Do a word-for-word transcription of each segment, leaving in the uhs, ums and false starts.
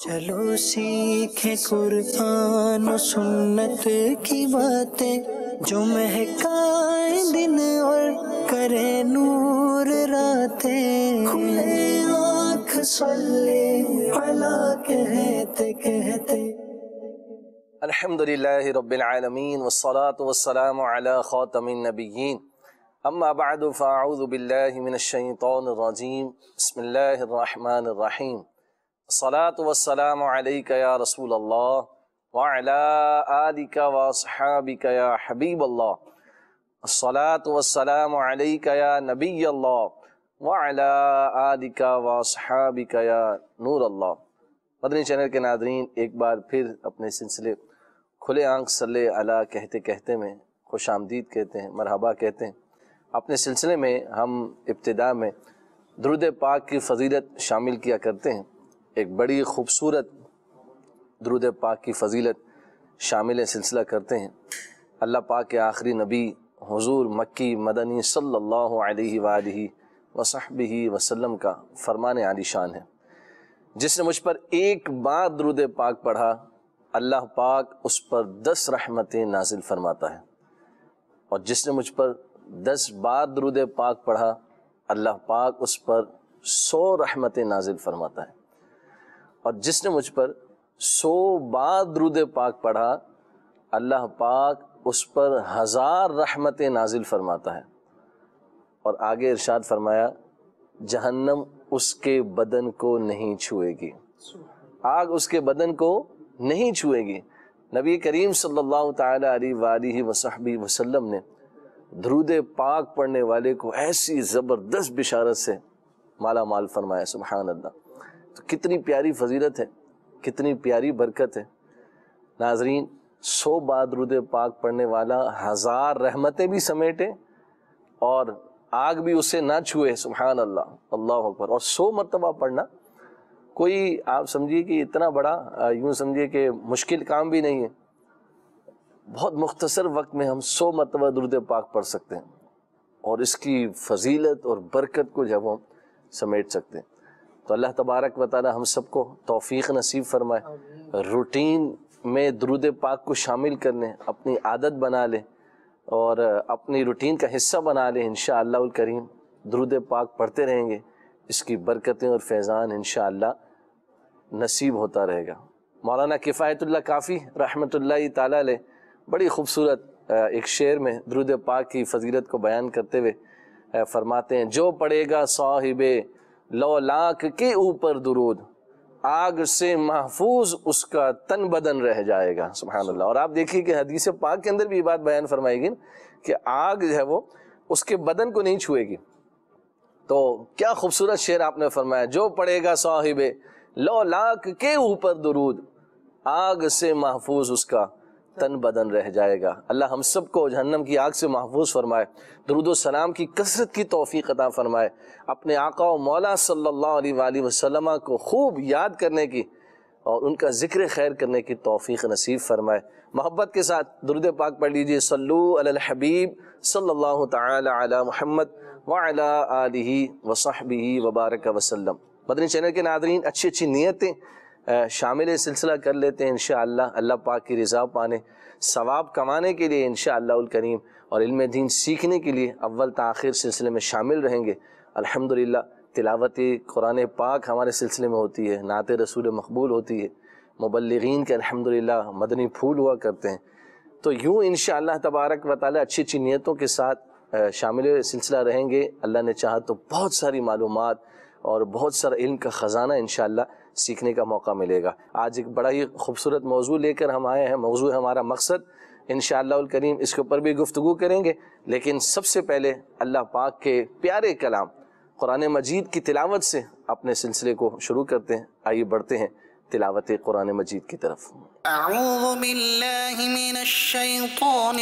چلو سیکھیں قرآن و سنت کی باتیں جو مہکائیں دن اور کرے نور راتیں. کھلے آنکھ صلی علی کہتے کہتے. الحمدللہ رب العالمین والصلاة والسلام علی خاتم النبیین. اما بعد فاعوذ باللہ من الشیطان الرجیم. بسم اللہ الرحمن الرحیم. الصلاة والسلام علیک یا رسول اللہ وعلی آلک واصحابک یا حبیب اللہ. الصلاة والسلام علیک یا نبی اللہ وعلی آلک واصحابک یا نور اللہ. مدنی چینل کے ناظرین، ایک بار پھر اپنے سلسلے کھلے آنکھ صلی علی کہتے کہتے میں خوش آمدید کہتے ہیں، مرحبا کہتے ہیں. اپنے سلسلے میں ہم ابتدا میں درود پاک کی فضیلت شامل کیا کرتے ہیں. ایک بڑی خوبصورت درود پاک کی فضیلت شامل سلسلہ کرتے ہیں. اللہ پاک کے آخری نبی حضور مکی مدنی صلی اللہ علیہ وآلہ وصحبہ وسلم کا فرمان عالی شان ہے، جس نے مجھ پر ایک بار درود پاک پڑھا اللہ پاک اس پر دس رحمتیں نازل فرماتا ہے، اور جس نے مجھ پر دس بار درود پاک پڑھا اللہ پاک اس پر سو رحمتیں نازل فرماتا ہے، اور جس نے مجھ پر سو بار درود پاک پڑھا اللہ پاک اس پر ہزار رحمتیں نازل فرماتا ہے. اور آگے ارشاد فرمایا جہنم اس کے بدن کو نہیں چھوئے گی، آگ اس کے بدن کو نہیں چھوئے گی. نبی کریم صلی اللہ تعالی علیہ وآلہ وصحبہ وسلم نے درود پاک پڑھنے والے کو ایسی زبردست بشارت سے مالا مال فرمایا. سبحان اللہ. تو کتنی پیاری فضیلت ہے، کتنی پیاری برکت ہے. ناظرین، سو بار درود پاک پڑھنے والا ہزار رحمتیں بھی سمیٹے اور آگ بھی اسے نہ چھوئے. سبحان اللہ، اللہ اکبر. اور سو مرتبہ پڑھنا کوئی آپ سمجھیے کہ اتنا بڑا یوں سمجھیے کہ مشکل کام بھی نہیں ہے. بہت مختصر وقت میں ہم سو مرتبہ درود پاک پڑھ سکتے ہیں اور اس کی فضیلت اور برکت کو جب ہم سمیٹ سکتے ہیں. تو اللہ تبارک و تعالی ہم سب کو توفیق نصیب فرمائے، روٹین میں درود پاک کو شامل کر لیں، اپنی عادت بنا لیں اور اپنی روٹین کا حصہ بنا لیں. انشاءاللہ الکریم درود پاک پڑھتے رہیں گے، اس کی برکتیں اور فیضان انشاءاللہ نصیب ہوتا رہے گا. مولانا کفایت اللہ کافی رحمۃ اللہ تعالی علیہ بڑی خوبصورت ایک شعر میں درود پاک کی فضیلت کو بیان کرتے ہوئے فرماتے ہیں جو پڑھے گا صاحب لو لاکھ کے اوپر درود آگ سے محفوظ اس کا تن بدن رہ جائے گا. سبحان اللہ. اور آپ دیکھیے کہ حدیث پاک کے اندر بھی یہ بات بیان فرمائی گی کہ آگ جو ہے وہ اس کے بدن کو نہیں چھوئے گی. تو کیا خوبصورت شعر آپ نے فرمایا، جو پڑھے گا صاحب لو لاکھ کے اوپر درود آگ سے محفوظ اس کا تن بدن رہ جائے گا. اللہ ہم سب کو جہنم کی آگ سے محفوظ فرمائے، درود و سلام کی کثرت کی توفیق عطا فرمائے، اپنے آقا و مولا صلی اللہ علیہ وآلہ وسلم کو خوب یاد کرنے کی اور ان کا ذکر خیر کرنے کی توفیق نصیب فرمائے. محبت کے ساتھ درود پاک پڑھ لیجئے. صلو علی الحبیب صلی اللہ تعالی علی محمد وعلی آلہ وصحبہ وبارک وسلم. مدنی چینل کے ناظرین، اچھی اچھی نیتیں شامل سلسلہ کر لیتے ہیں انشاءاللہ اللہ پاک کی رضا پانے، ثواب کمانے کے لیے انشاءاللہ الکریم، اور علم دین سیکھنے کے لیے اول تا آخر سلسلے میں شامل رہیں گے. الحمدللہ تلاوت قرآن پاک ہمارے سلسلے میں ہوتی ہے، نعت رسول مقبول ہوتی ہے، مبلغین کے الحمدللہ مدنی پھول ہوا کرتے ہیں. تو یوں انشاءاللہ تبارک و تعالی اچھی اچھی نیتوں کے ساتھ شامل سلسلہ رہیں گے. اللہ نے چاہا تو بہت ساری معلومات اور بہت سارا علم کا خزانہ انشاءاللہ سیکھنے کا موقع ملے گا. آج ایک بڑا ہی خوبصورت موضوع لے کر ہم آئے ہیں. موضوع ہمارا مقصد انشاءاللہ الکریم، اس کے اوپر بھی گفتگو کریں گے، لیکن سب سے پہلے اللہ پاک کے پیارے کلام قرآن مجید کی تلاوت سے اپنے سلسلے کو شروع کرتے ہیں. آئیے بڑھتے ہیں تلاوت قرآن مجید کی طرف. اعوذ باللہ من الشیطان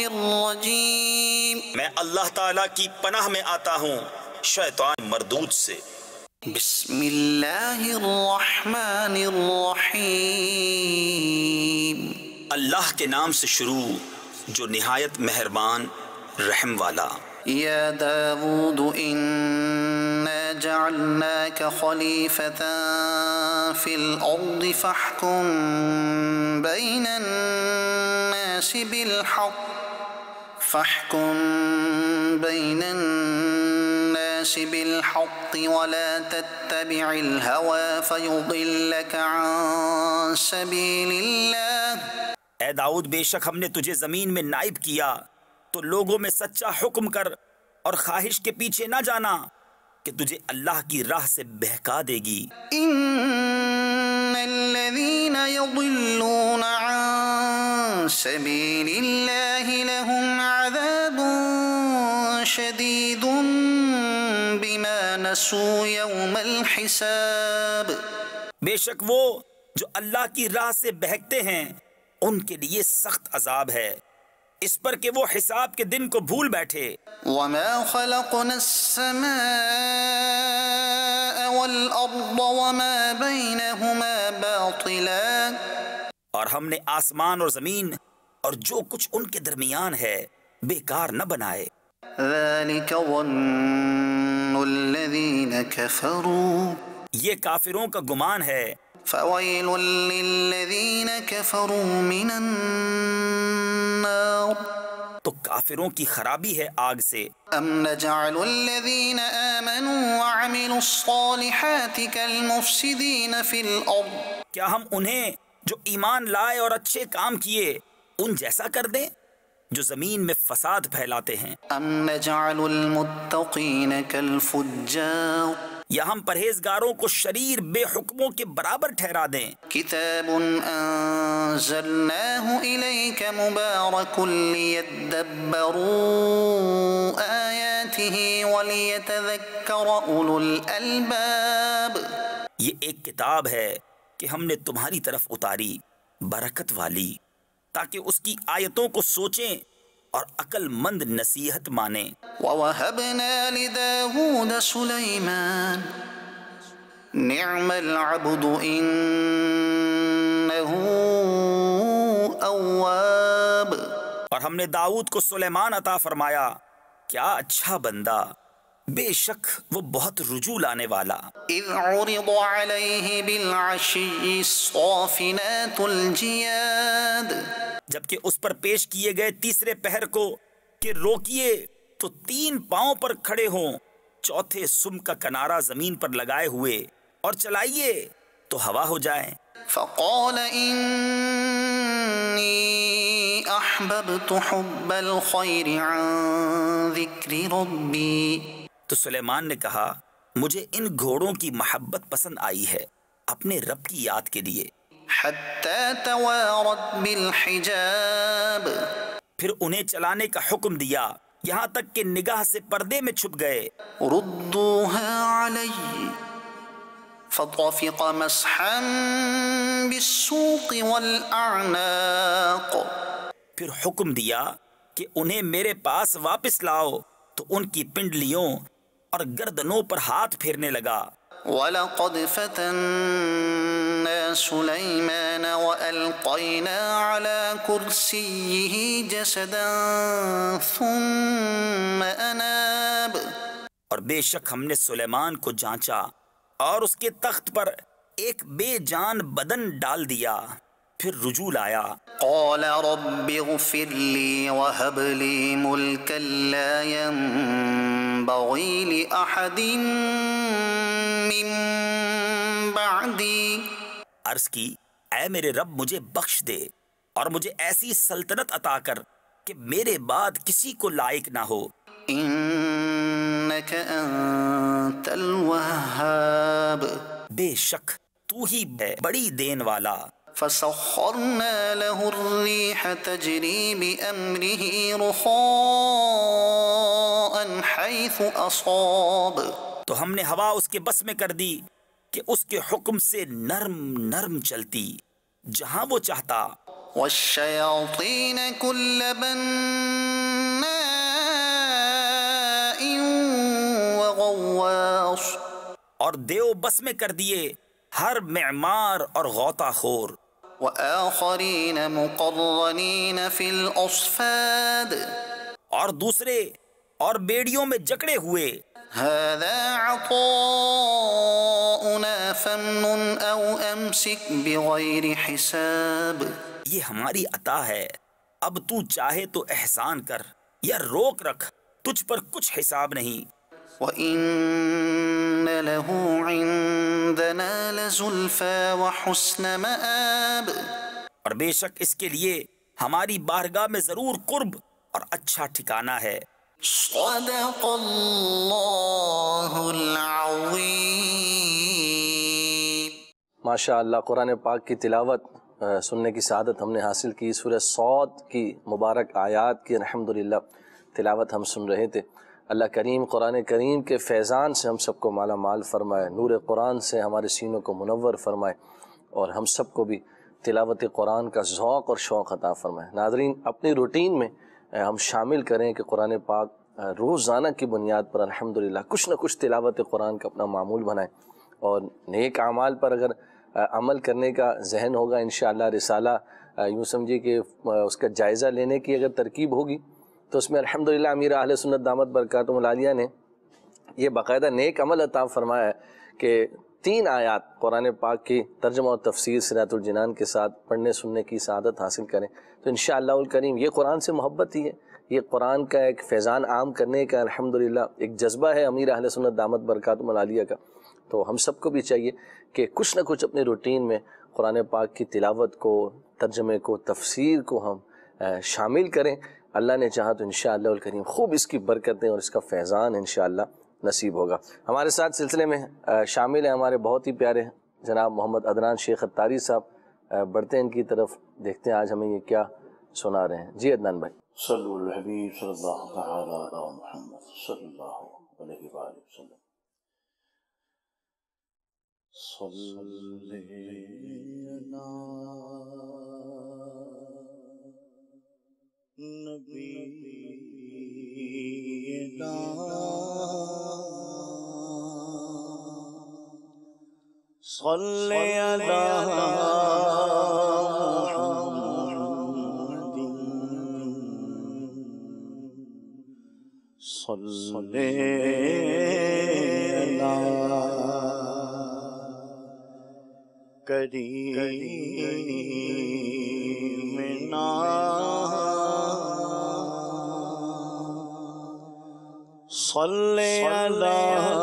الرجیم. میں اللہ تعالیٰ کی پناہ میں آتا ہوں شیطان مردود سے. بسم اللہ الرحمن الرحیم. اللہ کے نام سے شروع جو نہایت مہربان رحم والا. یا داود انا جعلناک خلیفة في الأرض فاحكم بين الناس بالحق فاحكم بين الناس بالحق ولا تتبع الهوى فيضلك عن سبيل الله. اے داؤد، بے شک ہم نے تجھے زمین میں نائب کیا تو لوگوں میں سچا حکم کر اور خواہش کے پیچھے نہ جانا کہ تجھے اللہ کی راہ سے بہکا دے گی. ان الذين يضلون عن سبيل الله لهم عذاب شديد بما نسوا يوم الحساب. بے شک وہ جو اللہ کی راہ سے بہکتے ہیں ان کے لیے سخت عذاب ہے اس پر کہ وہ حساب کے دن کو بھول بیٹھے. وما خلقنا السماء والأرض وما بينهما باطلا. اور ہم نے آسمان اور زمین اور جو کچھ ان کے درمیان ہے بیکار نہ بنائے. ذلك ظن الذين كفروا. یہ کافروں کا گمان ہے. فويل للذين كفروا من النار. تو کافروں کی خرابی ہے آگ سے. ام نجعل الذين آمنوا وعملوا الصالحات كالمفسدين في الأرض. کیا ہم انہیں جو ایمان لائے اور اچھے کام کیے ان جیسا کر دیں جو زمین میں فساد پھیلاتے ہیں؟ ام نجعل المتقين كالفجار. یا ہم پرہیزگاروں کو شریر بے حکموں کے برابر ٹھہرا دیں؟ کتاب انزلناه الیک مبارک لیدبروا آیاته ولیتذکر اولو الالباب. یہ ایک کتاب ہے کہ ہم نے تمہاری طرف اتاری برکت والی تاکہ اس کی آیتوں کو سوچیں اور عقل مند نصیحت مانیں. وَوَهَبْنَا لِدَاوُودَ سُلَيْمَانَ نِعْمَ الْعَبْدُ إِنَّهُ أَوَّابٌ. اور ہم نے داؤد کو سلیمان عطا فرمایا، کیا اچھا بندہ، بے شک وہ بہت رجوع لانے والا. اذ عرض علیہ بالعشی الصافنات الجیاد. جبکہ اس پر پیش کیے گئے تیسرے پہر کو کہ روکیے تو تین پاؤں پر کھڑے ہوں، چوتھے سم کا کنارہ زمین پر لگائے ہوئے، اور چلائیے تو ہوا ہو جائے. فقال انی احببت حب الخیر عن ذکر ربی. تو سلیمان نے کہا، مجھے ان گھوڑوں کی محبت پسند آئی ہے اپنے رب کی یاد کے لیے. حتی توارت بالحجاب. پھر انہیں چلانے کا حکم دیا یہاں تک کہ نگاہ سے پردے میں چھپ گئے. ردوها علی فطفق مسحا بالسوق والاعناق. پھر حکم دیا کہ انہیں میرے پاس واپس لاؤ تو ان کی پنڈلیوں اور گردنوں پر ہاتھ پھیرنے لگا. وَلَقَدْ فَتَنَّا سُلَيْمَانَ وَأَلْقَيْنَا عَلَى كُرْسِيِّهِ جَسَدًا ثُمَّ أَنَابَ. اور بے شک ہم نے سلیمان کو جانچا اور اس کے تخت پر ایک بے جان بدن ڈال دیا، پھر رجوع لایا. قال رب اغفر لي وهب لي ملكا لا ينبغي لأحد من بعدي. عرض کی، اے میرے رب مجھے بخش دے اور مجھے ایسی سلطنت عطا کر کہ میرے بعد کسی کو لائق نہ ہو. انك انت الوهاب. بے شک تو ہی ہے بڑی دین والا. فسخرنا له الريح تجري بأمره رخاء حيث أصاب. تو ہم نے ہوا اس کے بس میں کر دی کہ اس کے حکم سے نرم نرم چلتی جہاں وہ چاہتا. والشياطين كل بناء وغواص. اور دیو بس میں کر دیے ہر معمار اور غوطہ خور. وآخرين مقرنين في الأصفاد. اور دوسرے اور بیڑیوں میں جکڑے ہوئے. هذا عطاؤنا فامنن أو أمسك بغير حساب. یہ ہماری عطا ہے، اب تو چاہے تو احسان کر یا روک رکھ، تجھ پر کچھ حساب نہیں. وَإِنَّ لَهُ عِندَنَا لَزُلْفَىٰ وَحُسْنَ مَآبٍ. اور بے شک اس کے لیے ہماری بارگاہ میں ضرور قرب اور اچھا ٹھکانہ ہے. صدق اللہ العظیم. ماشاء اللہ، قرآن پاک کی تلاوت سننے کی سعادت ہم نے حاصل کی. سورہ صاد کی مبارک آیات کی الحمدللہ تلاوت ہم سن رہے تھے. اللہ کریم قرآن کریم کے فیضان سے ہم سب کو مالا مال فرمائے، نور قرآن سے ہمارے سینوں کو منور فرمائے، اور ہم سب کو بھی تلاوت قرآن کا ذوق اور شوق عطا فرمائے. ناظرین، اپنی روٹین میں ہم شامل کریں کہ قرآن پاک روزانہ کی بنیاد پر الحمدللہ کچھ نہ کچھ تلاوت قرآن کا اپنا معمول بنائیں، اور نیک اعمال پر اگر عمل کرنے کا ذہن ہوگا انشاءاللہ رسالہ یوں سمجھے کہ اس کا جائزہ لینے کی اگر ترکیب ہوگی تو اس میں الحمدللہ امیر اہل سنت دامت برکاتہم العالیہ نے یہ باقاعدہ نیک عمل عطا فرمایا ہے کہ تین آیات قرآن پاک کی ترجمہ و تفسیر صراط الجنان کے ساتھ پڑھنے سننے کی سعادت حاصل کریں تو انشاءاللہ الکریم یہ قرآن سے محبت ہی ہے، یہ قرآن کا ایک فیضان عام کرنے کا الحمدللہ ایک جذبہ ہے امیر اہل سنت دامت برکاتہم العالیہ کا. تو ہم سب کو بھی چاہیے کہ کچھ نہ کچھ اپنے روٹین میں قرآن پاک کی تلاوت کو، ترجمے کو، تفسیر کو ہم شامل کریں. اللہ نے چاہا تو انشاءاللہ الکریم خوب اس کی برکتیں اور اس کا فیضان انشاءاللہ نصیب ہوگا. ہمارے ساتھ سلسلے میں شامل ہیں ہمارے بہت ہی پیارے جناب محمد عدنان شیخ اتاری صاحب. بڑھتے ہیں ان کی طرف، دیکھتے ہیں آج ہمیں یہ کیا سنا رہے ہیں. جی عدنان بھائی. صلو الحبیب صلی اللہ تعالی علی محمد صلی اللہ علیہ وآلہ وسلم. صلی نبینا صلی علی محمد صلی علی کریمنا صلی علی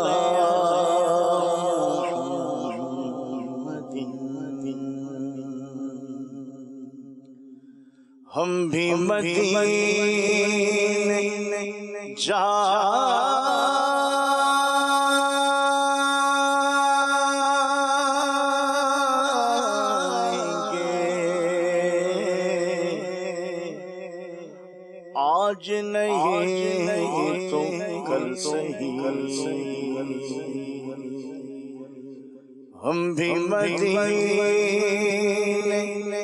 محمد. ہم بھی مدینے جائیں گے، آج نہیں تو کل صحیح. ہم بھی مدینے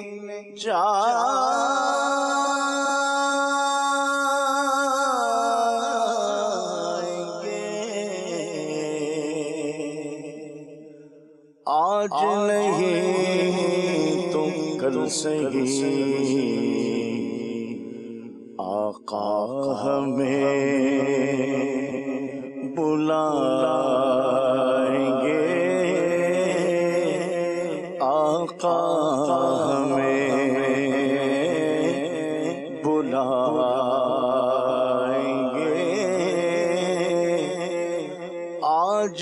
جائیں گے، آج نہیں تو کل صحیح. آقا ہمیں بلائیں گے، آقا ہمیں بلائیں گے، آج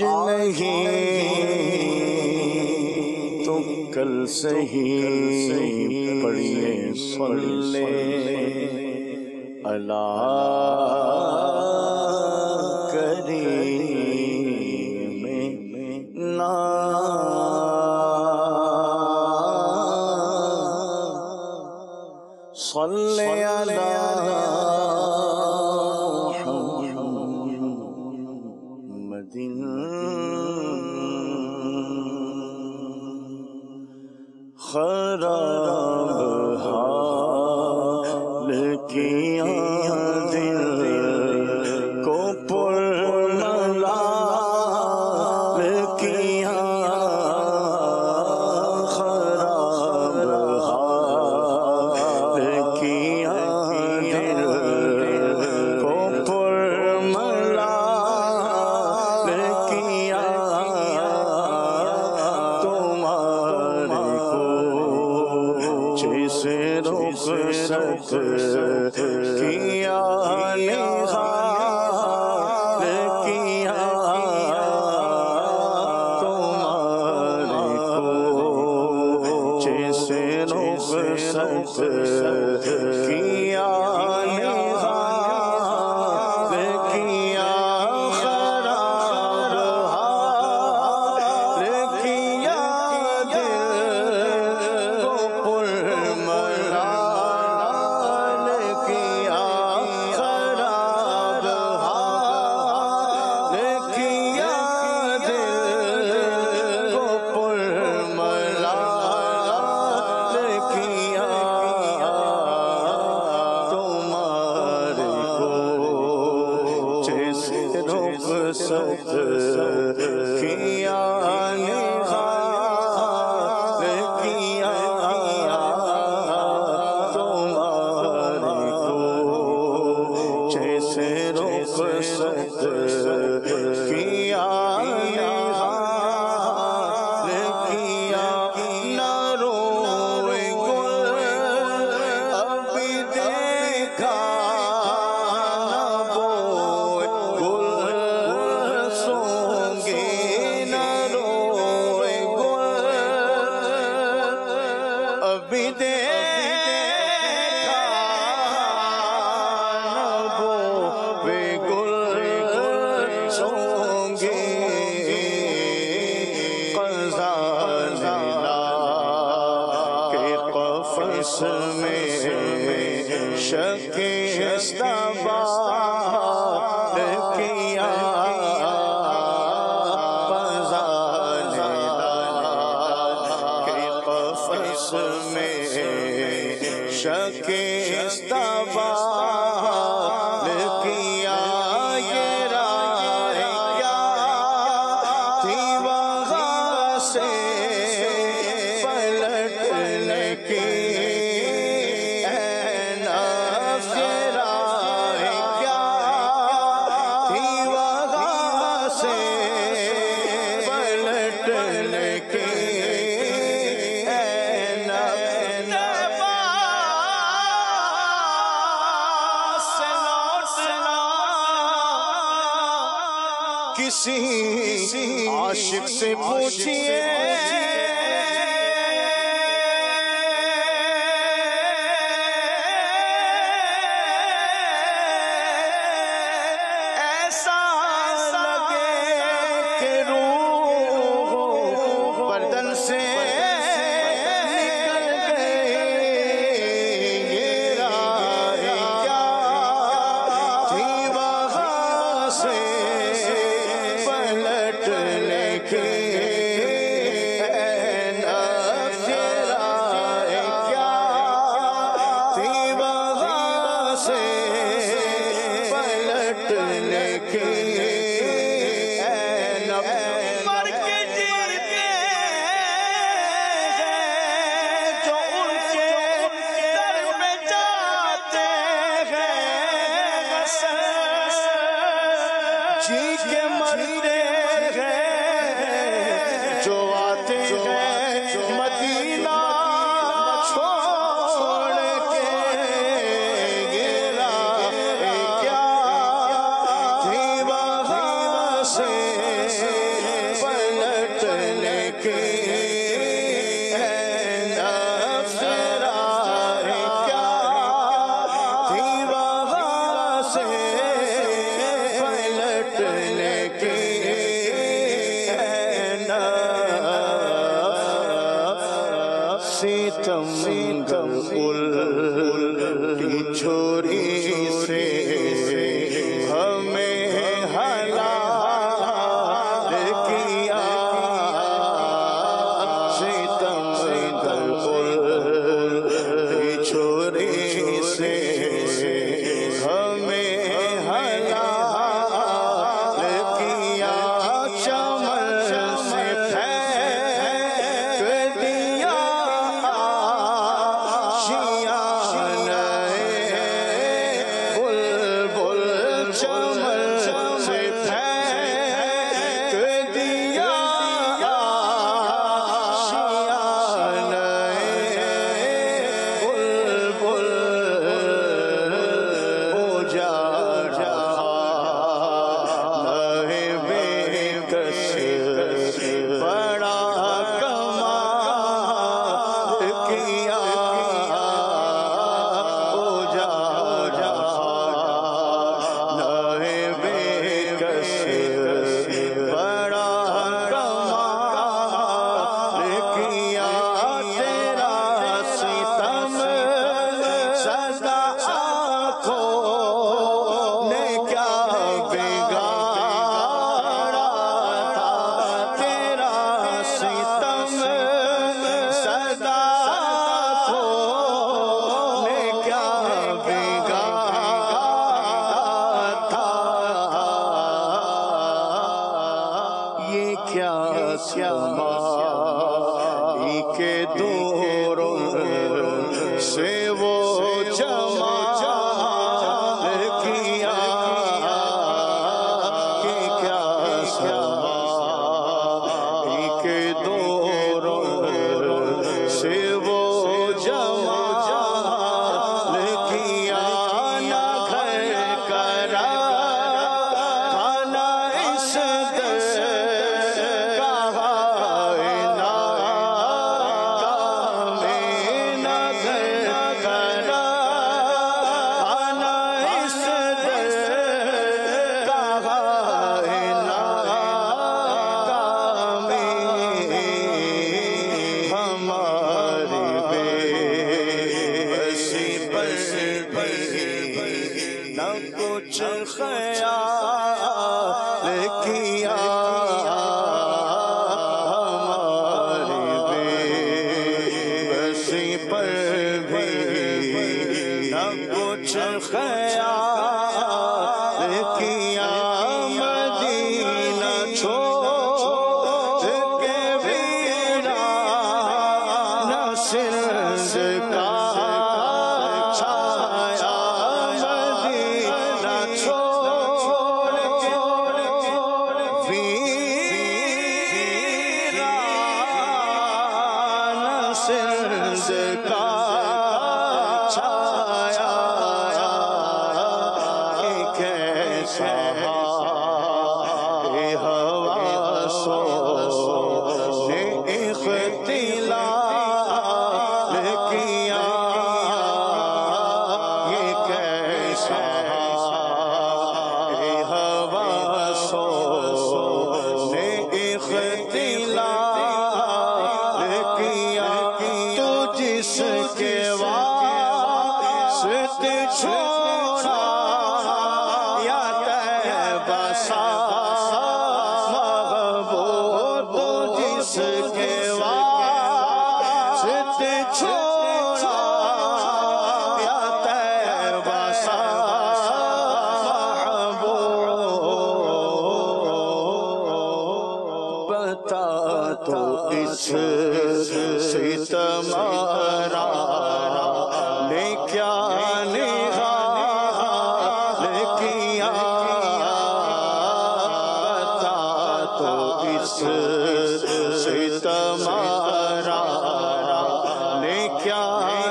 نہیں تو کل صحیح. پڑھیے صلی اللہ کریم نا صلی علی محمد. خراب حال کیا دل کو پرملال کیا، خراب حال کیا دل کو پرملال کیا، جسے رخصت کیا نہار کیا تمہارے کو، جسے رخصت کیا کسی عاشق سے پوچھئے ایسا لگے کہ روح بدن سے نکل گئی، یہ راہ کیا تھی وہاں سے کچھ خیال کیا ہماری بے بسی پر بھی نہ کچھ خیال کیا مدینہ چھوڑ کے ویران سرز کا چھایا مدینہ چھوڑ کے ویران سرز کا چھایا کیسا ستمارا نے کیا نہال کیا بتا تو اس ستمارا نے کیا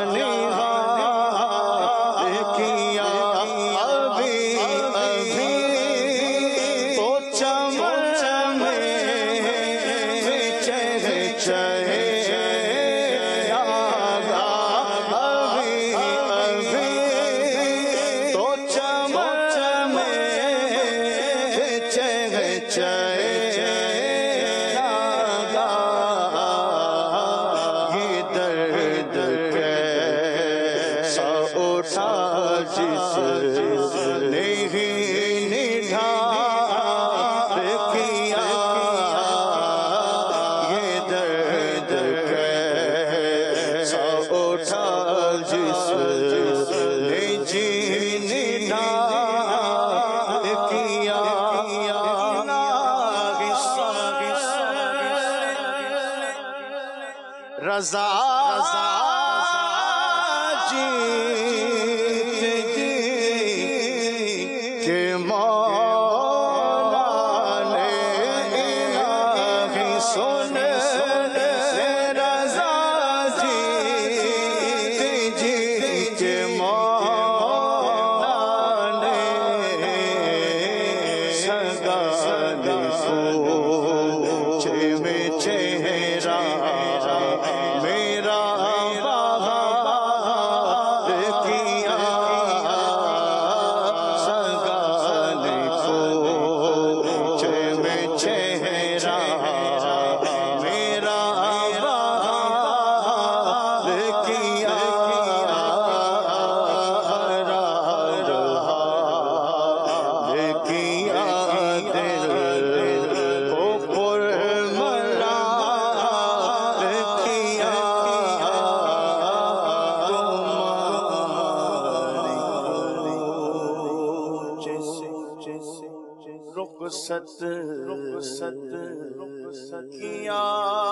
نہال کیا ابھی ابھی تو چمن میں چہ چہ رضا جیت جی کہ مولا نے الہی سن رضا جیت جی کہ مولا نے سگان پوچھے میں چہرہ رخصت رخصت کیا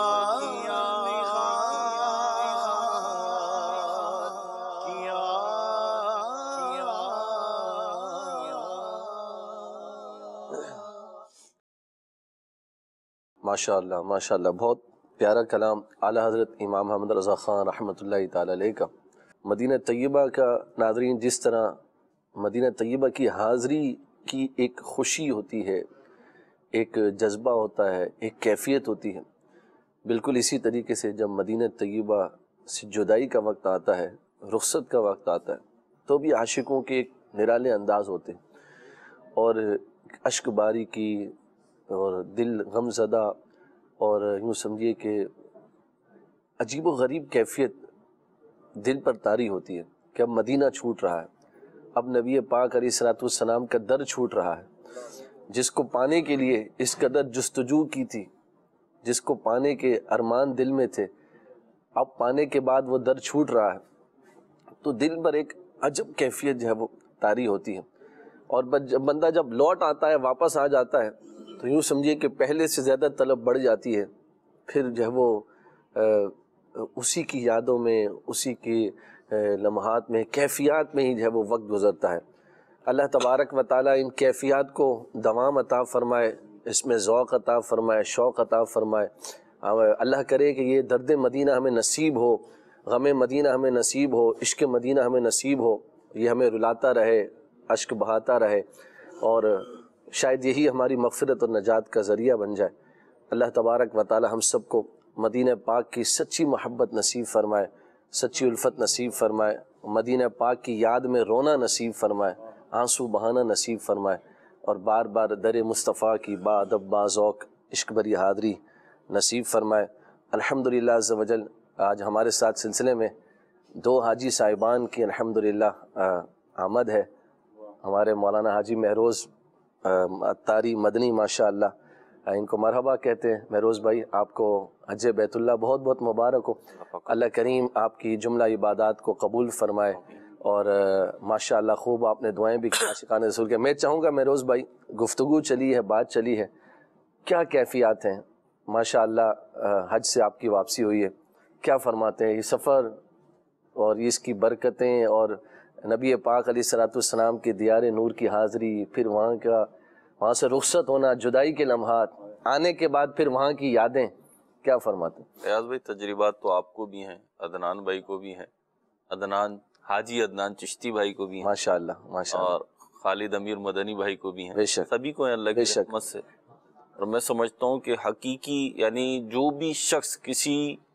ماشاء اللہ ماشاء اللہ، بہت پیارا کلام اعلیٰ حضرت امام محمد رضا خان رحمۃ اللہ تعالی علیہ کا۔ مدینہ طیبہ کا ناظرین، جس طرح مدینہ طیبہ کی حاضری کی ایک خوشی ہوتی ہے، ایک جذبہ ہوتا ہے، ایک کیفیت ہوتی ہے، بالکل اسی طریقے سے جب مدینہ طیبہ سے جدائی کا وقت آتا ہے، رخصت کا وقت آتا ہے، تو بھی عاشقوں کے ایک نرالے انداز ہوتے ہیں اور اشک باری کی اور دل غم زدہ اور یوں سمجھیے کہ عجیب و غریب کیفیت دل پر طاری ہوتی ہے کہ اب مدینہ چھوٹ رہا ہے، اب نبی پاک علیہ الصلوۃ والسلام کا در چھوٹ رہا ہے، جس کو پانے کے لیے اس قدر جستجو کی تھی، جس کو پانے کے ارمان دل میں تھے، اب پانے کے بعد وہ در چھوٹ رہا ہے تو دل پر ایک عجب کیفیت جو ہے وہ طاری ہوتی ہے. اور بندہ جب لوٹ آتا ہے، واپس آ جاتا ہے، تو یوں سمجھیے کہ پہلے سے زیادہ طلب بڑھ جاتی ہے. پھر جو ہے وہ اسی کی یادوں میں، اسی کی لمحات میں، کیفیات میں ہی جو ہے وہ وقت گزرتا ہے. اللہ تبارک و تعالیٰ ان کیفیات کو دوام عطا فرمائے، اس میں ذوق عطا فرمائے، شوق عطا فرمائے. اللہ کرے کہ یہ درد مدینہ ہمیں نصیب ہو، غم مدینہ ہمیں نصیب ہو، عشق مدینہ ہمیں نصیب ہو. یہ ہمیں رلاتا رہے، اشک بہاتا رہے، اور شاید یہی ہماری مغفرت اور نجات کا ذریعہ بن جائے. اللہ تبارک و تعالی ہم سب کو مدینہ پاک کی سچی محبت نصیب فرمائے، سچی الفت نصیب فرمائے، مدینہ پاک کی یاد میں رونا نصیب فرمائے، آنسو بہانا نصیب فرمائے، اور بار بار در مصطفیٰ کی با ادب با ذوق عشق بری حاضری نصیب فرمائے. الحمدللہ عز و جل آج ہمارے ساتھ سلسلے میں دو حاجی صاحبان کی الحمدللہ آمد ہے. ہمارے مولانا حاجی مہروز عطاری مدنی ماشاءاللہ، ان کو مرحبا کہتے ہیں. مہروز بھائی آپ کو حج بیت اللہ بہت بہت مبارک ہو. اللہ کریم آپ کی جملہ عبادات کو قبول فرمائے، اور ماشاءاللہ خوب آپ نے دعائیں بھی عاشقان رسول کے. میں چاہوں گا مہروز بھائی، گفتگو چلی ہے، بات چلی ہے، کیا کیفیات ہیں ماشاءاللہ؟ حج سے آپ کی واپسی ہوئی ہے، کیا فرماتے ہیں؟ یہ سفر اور اس کی برکتیں، اور نبی پاک علیہ الصلوۃ والسلام کی دیار نور کی حاضری، پھر وہاں کا وہاں سے رخصت ہونا، جدائی کے لمحات، آنے کے بعد پھر وہاں کی یادیں، کیا فرماتے ہیں؟ ایاز بھائی تجربات تو آپ کو بھی ہیں، عدنان بھائی کو بھی ہیں، عدنان حاجی عدنان چشتی بھائی کو بھی ہیں ماشاءاللہ ماشاءاللہ، اور خالد امیر مدنی بھائی کو بھی ہیں، بے شک، سبھی کو ہیں اللہ کی رحمت سے. اور میں سمجھتا ہوں کہ حقیقی یعنی جو بھی شخص کسی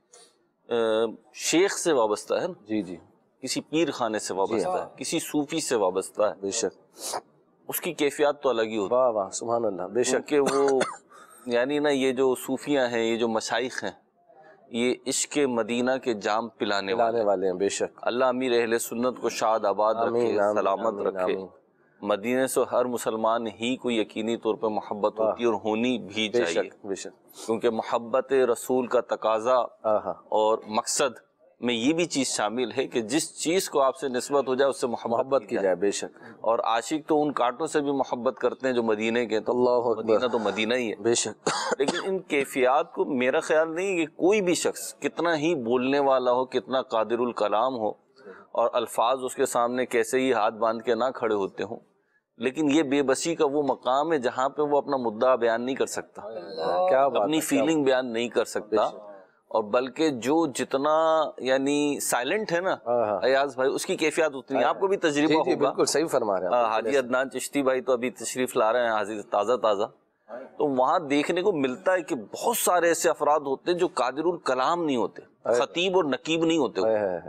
شیخ سے وابستہ ہے نا، جی جی، کسی پیر خانے سے وابستہ ہے، کسی صوفی سے وابستہ ہے، بے شک، اس کی کیفیات تو الگ ہی ہوتی ہے. واہ واہ سبحان اللہ، بے شک. کہ وہ یعنی نا یہ جو صوفیاں ہیں، یہ جو مشائخ ہیں، یہ عشق مدینہ کے جام پلانے پلانے والے ہیں، بے شک. اللہ امیر اہل سنت کو شاد آباد رکھے، سلامت رکھے. مدینے سے ہر مسلمان ہی کو یقینی طور پہ محبت ہوتی ہے، اور ہونی بھی چاہیے، بے شک، کیونکہ محبت رسول کا تقاضا اور مقصد میں یہ بھی چیز شامل ہے کہ جس چیز کو آپ سے نسبت ہو جائے اس سے محبت کی جائے، بے شک. اور عاشق تو ان کانٹوں سے بھی محبت کرتے ہیں جو مدینے کے، تو اللہ مدینہ تو مدینہ ہی ہے، بے شک. لیکن ان کیفیات کو میرا خیال نہیں کہ کوئی بھی شخص کتنا ہی بولنے والا ہو، کتنا قادر الکلام ہو، اور الفاظ اس کے سامنے کیسے ہی ہاتھ باندھ کے نہ کھڑے ہوتے ہوں، لیکن یہ بے بسی کا وہ مقام ہے جہاں پہ وہ اپنا مدعا بیان نہیں کر سکتا، کیا اپنی فیلنگ بیان نہیں کر سکتا. اور بلکہ جو جتنا یعنی سائلنٹ ہے نا ایاز بھائی، اس کی کیفیات اتنی. آپ کو بھی تجربہ ہوگا، بالکل صحیح فرما رہے ہیں. حاجی عدنان چشتی بھائی تو ابھی تشریف لا رہے ہیں حاضر تازہ تازہ، تو وہاں دیکھنے کو ملتا ہے کہ بہت سارے ایسے افراد ہوتے ہیں جو قادر الکلام نہیں ہوتے، خطیب اور نقیب نہیں ہوتے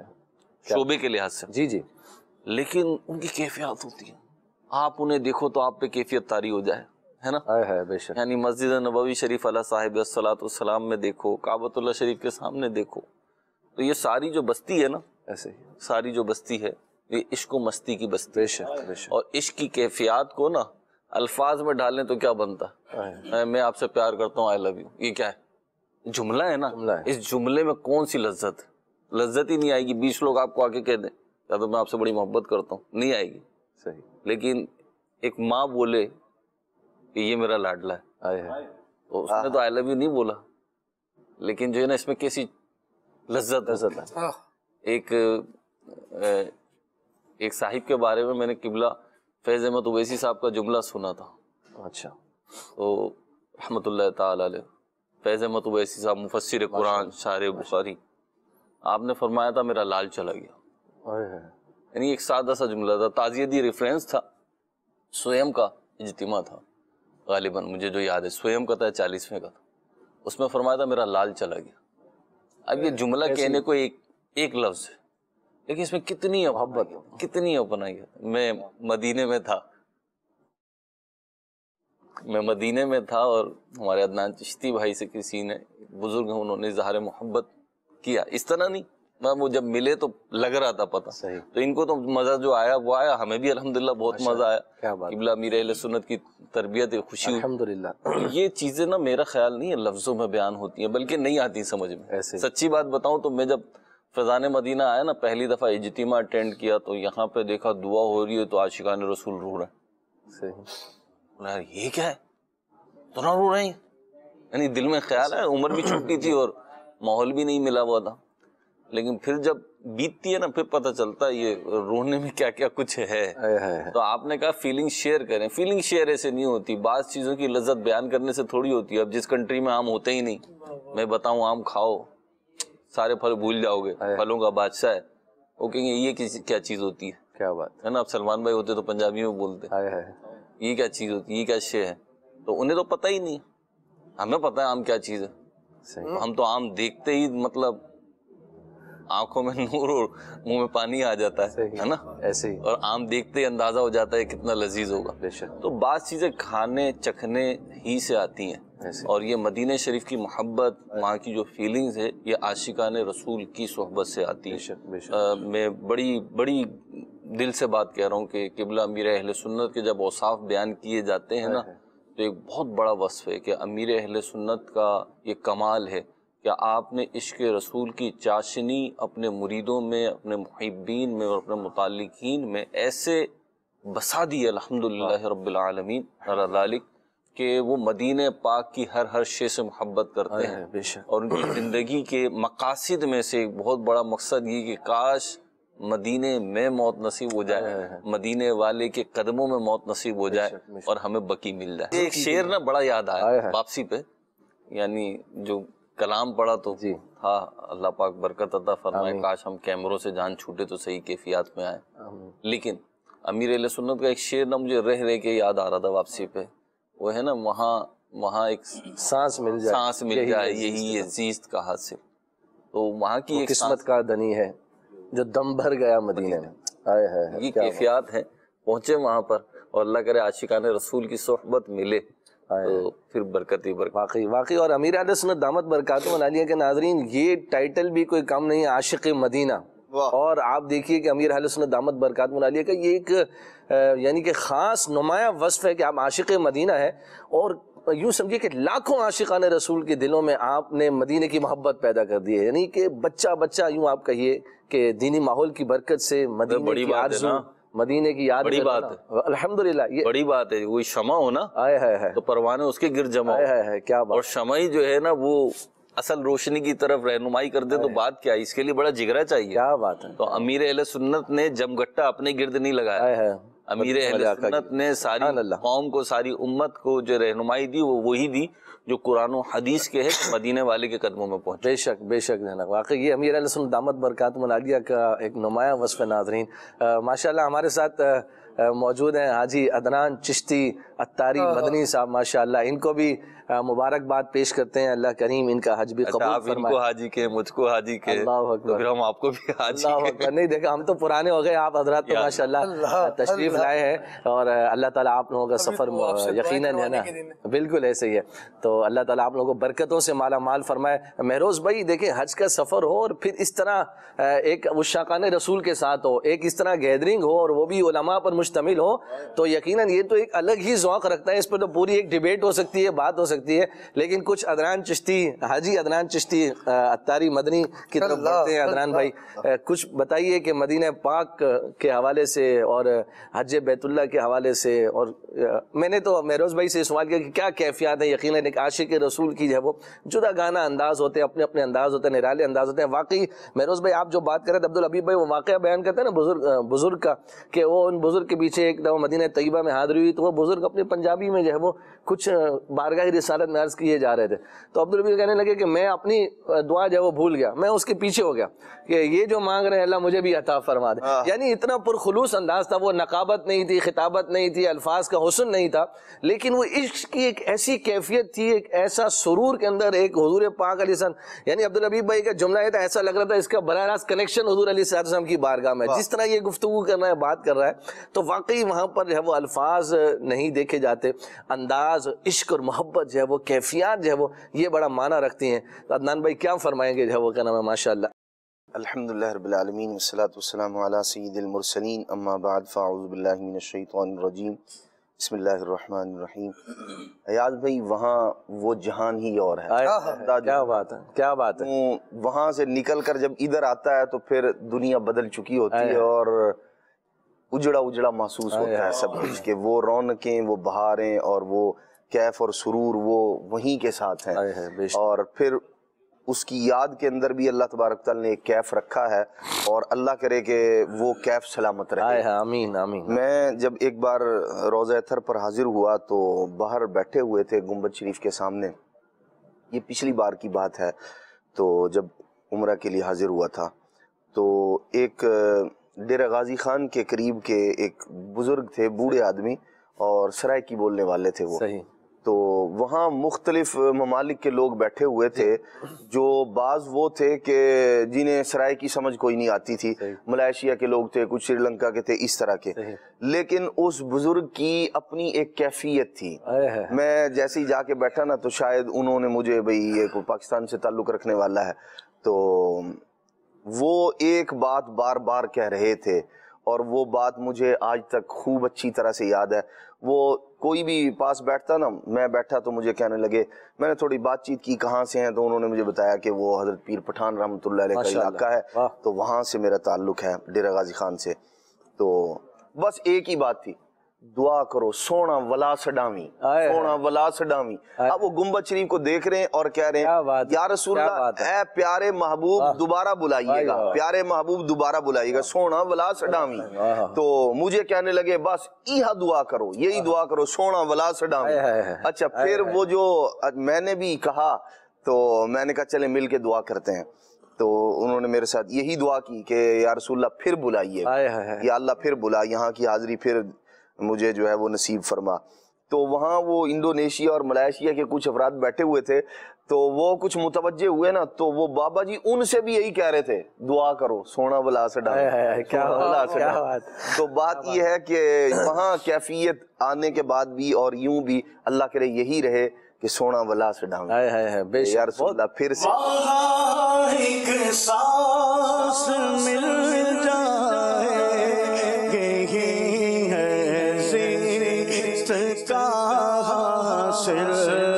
شعبے کے لحاظ سے، جی جی، لیکن ان کی کیفیات ہوتی ہیں. آپ انہیں دیکھو تو آپ پہ کیفیت طاری ہو جائے، ہے نا؟ بے شک. یعنی مسجد نبوی شریف علیہ صاحب الصلاۃ والسلام میں دیکھو، کعبۃ اللہ شریف کے سامنے دیکھو، تو یہ ساری جو بستی ہے نا، ایسے ہی ساری جو بستی ہے یہ عشق و مستی کی بستی. بے شک بے شک. اور عشق کی کیفیات کو نا الفاظ میں ڈالیں تو کیا بنتا ہے؟ میں آپ سے پیار کرتا ہوں، آئی لو یو، یہ کیا ہے؟ جملہ ہے نا. اس جملے میں کون سی لذت ہے؟ لذت ہی نہیں آئے گی. بیس لوگ آپ کو آ کے کہہ دیں یا تو میں آپ سے بڑی محبت کرتا ہوں، نہیں آئے گی. صحیح. لیکن ایک ماں بولے کہ یہ میرا لاڈلا ہے، تو اس نے تو آئی لو یو نہیں بولا، لیکن جو ہے نا اس میں کیسی لذت ہے. ایک ایک صاحب کے بارے میں میں نے قبلہ فیض احمد اویسی صاحب کا جملہ سنا تھا. اچھا. تو رحمۃ اللہ تعالی علیہ فیض احمد اویسی صاحب مفسر قرآن، شارح بخاری، آپ نے فرمایا تھا میرا لال چلا گیا. یعنی ایک سادہ سا جملہ تھا، تعزیتی ریفرنس تھا، سویم کا اجتماع تھا غالباً، مجھے جو یاد ہے سویم کا تھا، چالیسویں کا تھا. اس میں فرمایا تھا میرا لال چلا گیا. اب یہ جملہ کہنے کو ایک ایک لفظ ہے، لیکن اس میں کتنی محبت، کتنی اپنائی ہے. میں مدینے میں تھا میں مدینے میں تھا اور ہمارے عدنان چشتی بھائی سے کسی نے، بزرگ ہیں، انہوں نے اظہار محبت کیا. اس طرح نہیں وہ جب ملے تو لگ رہا تھا پتہ. تو ان کو تو مزہ جو آیا وہ آیا, ہمیں بھی الحمدللہ بہت مزہ آیا. قبلہ امیر اہل سنت کی تربیت خوشی ہوئی الحمدللہ. یہ چیزیں نا میرا خیال نہیں ہے لفظوں میں بیان ہوتی ہیں بلکہ نہیں آتی سمجھ میں. سچی بات بتاؤں تو میں جب فیضان مدینہ آیا نا, پہلی دفعہ اجتماع اٹینڈ کیا تو یہاں پہ دیکھا دعا ہو رہی ہے تو عاشقان رسول رو رہے ہیں. یہ کیا ہے, تو نہ رو رہے ہیں. یعنی دل میں خیال ہے, عمر بھی چھوٹی تھی اور ماحول بھی نہیں ملا ہوا تھا, لیکن پھر جب بیتتی ہے نا پھر پتہ چلتا ہے یہ رونے میں کیا کیا کچھ ہے. تو آپ نے کہا فیلنگ شیئر کریں, فیلنگ شیئر ایسے نہیں ہوتی, بعض چیزوں کی لذت بیان کرنے سے تھوڑی ہوتی ہے. اب جس کنٹری میں آم ہوتے ہی نہیں, میں بتاؤں آم کھاؤ سارے پھل بھول جاؤ گے, پھلوں کا بادشاہ ہے, وہ کہیں گے یہ کیا چیز ہوتی ہے. کیا بات ہے نا, اب سلمان بھائی ہوتے تو پنجابی میں بولتے یہ کیا چیز ہوتی ہے, یہ کیا شے ہے. تو انہیں تو پتہ ہی نہیں, ہمیں پتہ ہے آم کیا چیز ہے. ہم تو آم دیکھتے ہی مطلب آنکھوں میں نور اور منہ میں پانی آ جاتا ہے نا ایسے ہی, اور آم دیکھتے ہی اندازہ ہو جاتا ہے کتنا لذیذ ہوگا. تو بعض چیزیں کھانے چکھنے ہی سے آتی ہیں, اور یہ مدینہ شریف کی محبت, وہاں کی جو فیلنگز ہے, یہ عاشقان رسول کی صحبت سے آتی ہے. میں بڑی بڑی دل سے بات کہہ رہا ہوں کہ قبلہ امیر اہل سنت کے جب اوصاف بیان کیے جاتے ہیں نا تو ایک بہت بڑا وصف ہے کہ امیر اہل سنت کا یہ کمال ہے کہ آپ نے عشق رسول کی چاشنی اپنے مریدوں میں, اپنے محبین میں اور اپنے متعلقین میں ایسے بسا دی الحمدللہ رب العالمین علی ذالک کہ وہ مدینہ پاک کی ہر ہر شے سے محبت کرتے ہیں. اور ان کی زندگی کے مقاصد میں سے ایک بہت بڑا مقصد یہ کہ کاش مدینے میں موت نصیب ہو جائے, مدینے والے کے قدموں میں موت نصیب ہو جائے اور ہمیں بقی مل جائے. ایک شعر نا بڑا یاد آیا واپسی پہ, یعنی جو کلام پڑھا تو تھا, اللہ پاک برکت عطا فرمائے, کاش ہم کیمروں سے جان چھوٹے تو صحیح کیفیات میں آئے. لیکن امیر اہل سنت کا ایک شعر نا مجھے رہ رہ کے یاد آ رہا تھا واپسی پہ, وہ ہے نا وہاں وہاں ایک سانس مل جائے, سانس مل جائے یہی ہے زیست کا حاصل. تو وہاں کی ایک قسمت کا دنی ہے جو دم بھر گیا مدینے میں. یہ کیفیات ہیں, پہنچے وہاں پر اور اللہ کرے عاشقان رسول کی صحبت ملے تو پھر برکت ہی برکت. واقعی واقعی. اور امیر اہل سنت دامت برکاتہم عالیہ کے ناظرین, یہ ٹائٹل بھی کوئی کم نہیں ہے, عاشق مدینہ. اور آپ دیکھیے کہ امیر اہل سنت دامت برکاتہم عالیہ کا یہ ایک یعنی کہ خاص نمایاں وصف ہے کہ آپ عاشق مدینہ ہے, اور یوں سمجھیے کہ لاکھوں عاشقان رسول کے دلوں میں آپ نے مدینے کی محبت پیدا کر دی ہے. یعنی کہ بچہ بچہ یوں آپ کہیے کہ دینی ماحول کی برکت سے مدینے کی آرزو, مدینے کی یاد, بڑی بات ہے الحمدللہ. یہ بڑی بات ہے, وہی شمع ہو نا آئے ہے تو پروانے اس کے گرد جمع ہو, کیا بات. اور شمع ہی جو ہے نا وہ اصل روشنی کی طرف رہنمائی کر دے تو بات کیا ہے, اس کے لیے بڑا جگرا چاہیے. کیا بات ہے. تو امیر اہل سنت نے جمگٹا اپنے گرد نہیں لگایا, امیر اہل سنت نے ساری قوم کو, ساری امت کو جو رہنمائی دی وہ وہی دی جو قرآن و حدیث کے ہے, مدینے والے کے قدموں میں پہنچے. بے شک بے شک جناب, واقعی یہ امیر اہل سنت دامت برکاتہم عالیہ کا ایک نمایاں وصف. ناظرین ماشاءاللہ ہمارے ساتھ موجود ہیں حاجی عدنان چشتی عطاری مدنی صاحب, ماشاءاللہ ان کو بھی مبارکباد پیش کرتے ہیں, اللہ کریم ان کا حج بھی قبول فرمائے. آپ ان کو حاجی کے, مجھ کو حاجی کے, تو پھر ہم آپ کو بھی حاجی کے. نہیں دیکھا, ہم تو پرانے ہو گئے, آپ حضرات تو ماشاءاللہ تشریف لائے ہیں, اور اللہ تعالیٰ آپ لوگوں کا سفر یقیناً ہے نا بالکل ایسے ہی ہے. تو اللہ تعالیٰ آپ لوگوں کو برکتوں سے مالا مال فرمائے. مہروز بھائی دیکھیں, حج کا سفر ہو اور پھر اس طرح ایک عشاقان رسول کے ساتھ ہو, ایک اس طرح گیدرنگ ہو اور وہ بھی علماء پر مشتمل ہو, تو یقیناً یہ تو ایک الگ ہی ذوق رکھتا ہے. اس پہ تو پوری ایک ڈیبیٹ ہو سکتی ہے, بات ہو سکتی ہے, لیکن کچھ عدنان چشتی, حاجی عدنان چشتی عطاری مدنی کی طرف بڑھتے ہیں. عدنان بھائی کچھ بتائیے کہ مدینہ پاک کے حوالے سے اور حج بیت اللہ کے حوالے سے, اور میں نے تو مہروز بھائی سے سوال کیا کہ کیا کیفیات ہیں. یقیناً ایک عاشق رسول کی جو ہے وہ جدا گانا انداز ہوتے ہیں, اپنے اپنے انداز ہوتے ہیں, نرالے انداز ہوتے ہیں. واقعی مہروز بھائی آپ جو بات کر رہے تھے, عبدالحبیب بھائی وہ واقعہ بیان کرتے ہیں نا بزرگ بزرگ کا, کہ وہ ان بزرگ کے پیچھے ایک دفعہ مدینہ طیبہ میں حاضری ہوئی, تو وہ بزرگ اپنے پنجابی میں جو ہے وہ کچھ بارگاہ رسالت میں عرض کیے جا رہے تھے. تو عبدالحبیب کہنے لگے کہ میں اپنی دعا جو ہے وہ بھول گیا, میں اس کے پیچھے ہو گیا کہ یہ جو مانگ رہے ہیں اللہ مجھے بھی عطا فرما دے. یعنی اتنا پرخلوص انداز تھا, وہ نقابت نہیں تھی, خطابت نہیں تھی, الفاظ کا حسن نہیں تھا, لیکن وہ عشق کی ایک ایسی کیفیت تھی, ایک ایسا سرور کے اندر, ایک حضور پاک علیہ السلام. یعنی عبدالحبیب بھائی کا جملہ یہ تھا, ایسا لگ رہا تھا اس کا براہ راست کنیکشن حضور علیہ السلام کی بارگاہ میں, جس طرح یہ گفتگو کر رہا ہے, بات کر رہا ہے. تو واقعی وہاں پر جو ہے وہ الفاظ نہیں دیکھے جاتے, انداز, عشق اور محبت جو ہے وہ, کیفیات جو ہے وہ, یہ بڑا معنی رکھتی ہیں. عدنان بھائی کیا فرمائیں گے جو ہے وہ, کیا نام ہے, ماشاءاللہ. الحمدللہ رب العالمین والصلاة والسلام علی سید المرسلین اما بعد فاعوذ باللہ من الشیطان الرجیم بسم اللہ الرحمن الرحیم۔ ایاز بھائی وہاں وہ جہان ہی اور ہے، کیا بات ہے کیا بات ہے، وہاں سے نکل کر جب ادھر آتا ہے تو پھر دنیا بدل چکی ہوتی ہے اور اجڑا اجڑا محسوس ہوتا ہے سب کچھ، کہ وہ رونقیں وہ بہاریں اور وہ کیف اور سرور وہ وہیں کے ساتھ ہیں، اور پھر اس کی یاد کے اندر بھی اللہ تبارک تعالیٰ نے ایک کیف رکھا ہے، اور اللہ کرے کہ وہ کیف سلامت رہے۔ آمین آمین۔ میں جب ایک بار روضہ اطہر پر حاضر ہوا تو باہر بیٹھے ہوئے تھے گنبد شریف کے سامنے، یہ پچھلی بار کی بات ہے، تو جب عمرہ کے لیے حاضر ہوا تھا تو ایک ڈیرہ غازی خان کے قریب کے ایک بزرگ تھے، بوڑھے آدمی، اور سرائکی بولنے والے تھے وہ، صحیح۔ تو وہاں مختلف ممالک کے لوگ بیٹھے ہوئے تھے، جو بعض وہ تھے کہ جنہیں سرائے کی سمجھ کوئی نہیں آتی تھی، ملائیشیا کے لوگ تھے، کچھ سری لنکا کے تھے، اس طرح کے، لیکن اس بزرگ کی اپنی ایک کیفیت تھی۔ میں جیسے ہی جا کے بیٹھا نا تو شاید انہوں نے مجھے بھئی یہ پاکستان سے تعلق رکھنے والا ہے، تو وہ ایک بات بار بار کہہ رہے تھے، اور وہ بات مجھے آج تک خوب اچھی طرح سے یاد ہے۔ وہ کوئی بھی پاس بیٹھتا نا، میں بیٹھا تو مجھے کہنے لگے، میں نے تھوڑی بات چیت کی کہاں سے ہیں، تو انہوں نے مجھے بتایا کہ وہ حضرت پیر پٹھان رحمۃ اللہ علیہ کا علاقہ ہے، تو وہاں سے میرا تعلق ہے ڈیرہ غازی خان سے۔ تو بس ایک ہی بات تھی، دعا کرو سونا ولا سڈامی، سونا ولا سڈامی۔ اب وہ گنبد شریف کو دیکھ رہے ہیں اور کہہ رہے ہیں یا رسول اللہ اے پیارے محبوب دوبارہ بلائیے گا، پیارے محبوب دوبارہ بلائیے گا، سونا ولا سڈامی۔ تو مجھے کہنے لگے بس یہی دعا کرو، یہی دعا کرو، سونا ولا سڈامی۔ اچھا پھر وہ جو میں نے بھی کہا تو میں نے کہا چلے مل کے دعا کرتے ہیں، تو انہوں نے میرے ساتھ یہی دعا کی کہ یا رسول اللہ پھر بلائیے، یا اللہ پھر بلا، یہاں کی حاضری پھر مجھے جو ہے وہ نصیب فرما۔ تو وہاں وہ انڈونیشیا اور ملائیشیا کے کچھ افراد بیٹھے ہوئے تھے، تو وہ کچھ متوجہ ہوئے نا، تو وہ بابا جی ان سے بھی یہی کہہ رہے تھے دعا کرو سونا ولا سڈامی۔ تو بات یہ ہے کہ وہاں کیفیت آنے کے بعد بھی اور یوں بھی اللہ کرے یہی رہے کہ سونا ولا سڈامی۔ یا رسول اللہ پھر سے ایک سانس مل جائے یہی ہے زیست کا حاصل،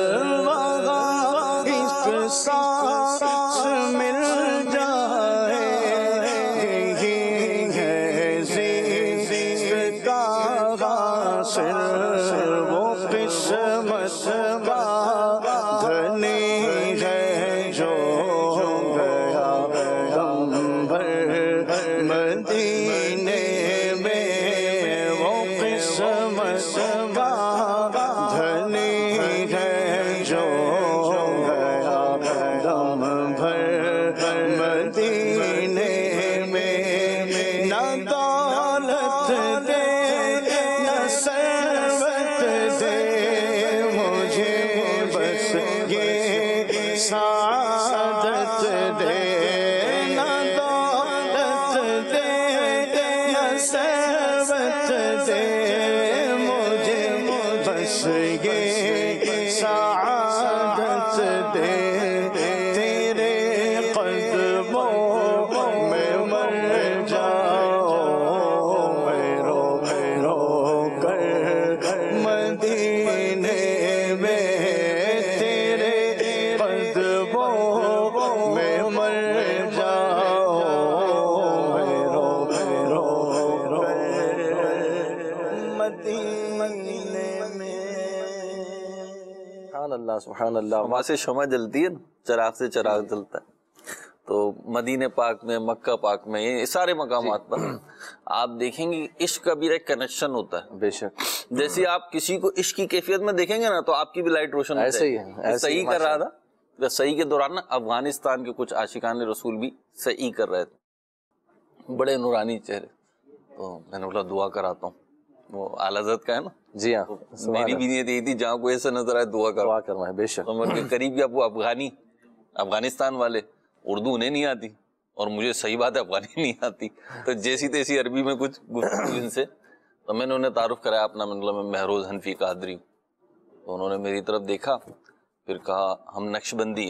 وہاں ایک سانس مل جائے یہی ہے زیست کا حاصل، وہ قسمت کا دھنی ہے جو گیا دم بھر مدینے میں، وہ قسمت کا دھنی ہے جو گیا دم بھر مدینے میں، نہ دولت دے نہ ثروت دے مجھے، بس یہ سعادت دے، نہ دولت دے نہ ثروت دے مجھے، بس یہ سعادت دے، تیرے قدموں میں مر جاؤں میں رو رو کر مدینے میں، تیرے قدموں میں مر جاؤں میں رو رو کر مدینے میں۔ سبحان اللہ سبحان اللہ۔ وہاں سے شمع جلتی ہے نا، چراغ سے چراغ جلتا ہے، تو مدینہ پاک میں، مکہ پاک میں، یہ سارے مقامات پر آپ دیکھیں گے عشق کا بھی ایک کنیکشن ہوتا ہے۔ بے شک، جیسے آپ کسی کو عشق کی کیفیت میں دیکھیں گے نا تو آپ کی بھی لائٹ روشن ایسے ہی ہے۔ صحیح کر رہا تھا، صحیح کے دوران نا افغانستان کے کچھ عاشقان رسول بھی صحیح کر رہے تھے، بڑے نورانی چہرے، تو میں نے بولا دعا کراتا ہوں، وہ اعلیٰ حضرت کا ہے نا، جی ہاں، میری بھی نیت یہی تھی جہاں کوئی ایسا نظر آئے دعا کرو، دعا کرنا ہے۔ بے شک، عمر کے قریب بھی اب وہ افغانی افغانستان والے، اردو انہیں نہیں آتی اور مجھے صحیح بات ہے افغانی نہیں آتی، تو جیسی تیسی عربی میں کچھ گفتگو ان سے، تو میں نے انہیں تعارف کرایا اپنا، مطلب میں مہروز حنفی قادری، تو انہوں نے میری طرف دیکھا، پھر کہا ہم نقش بندی ہیں،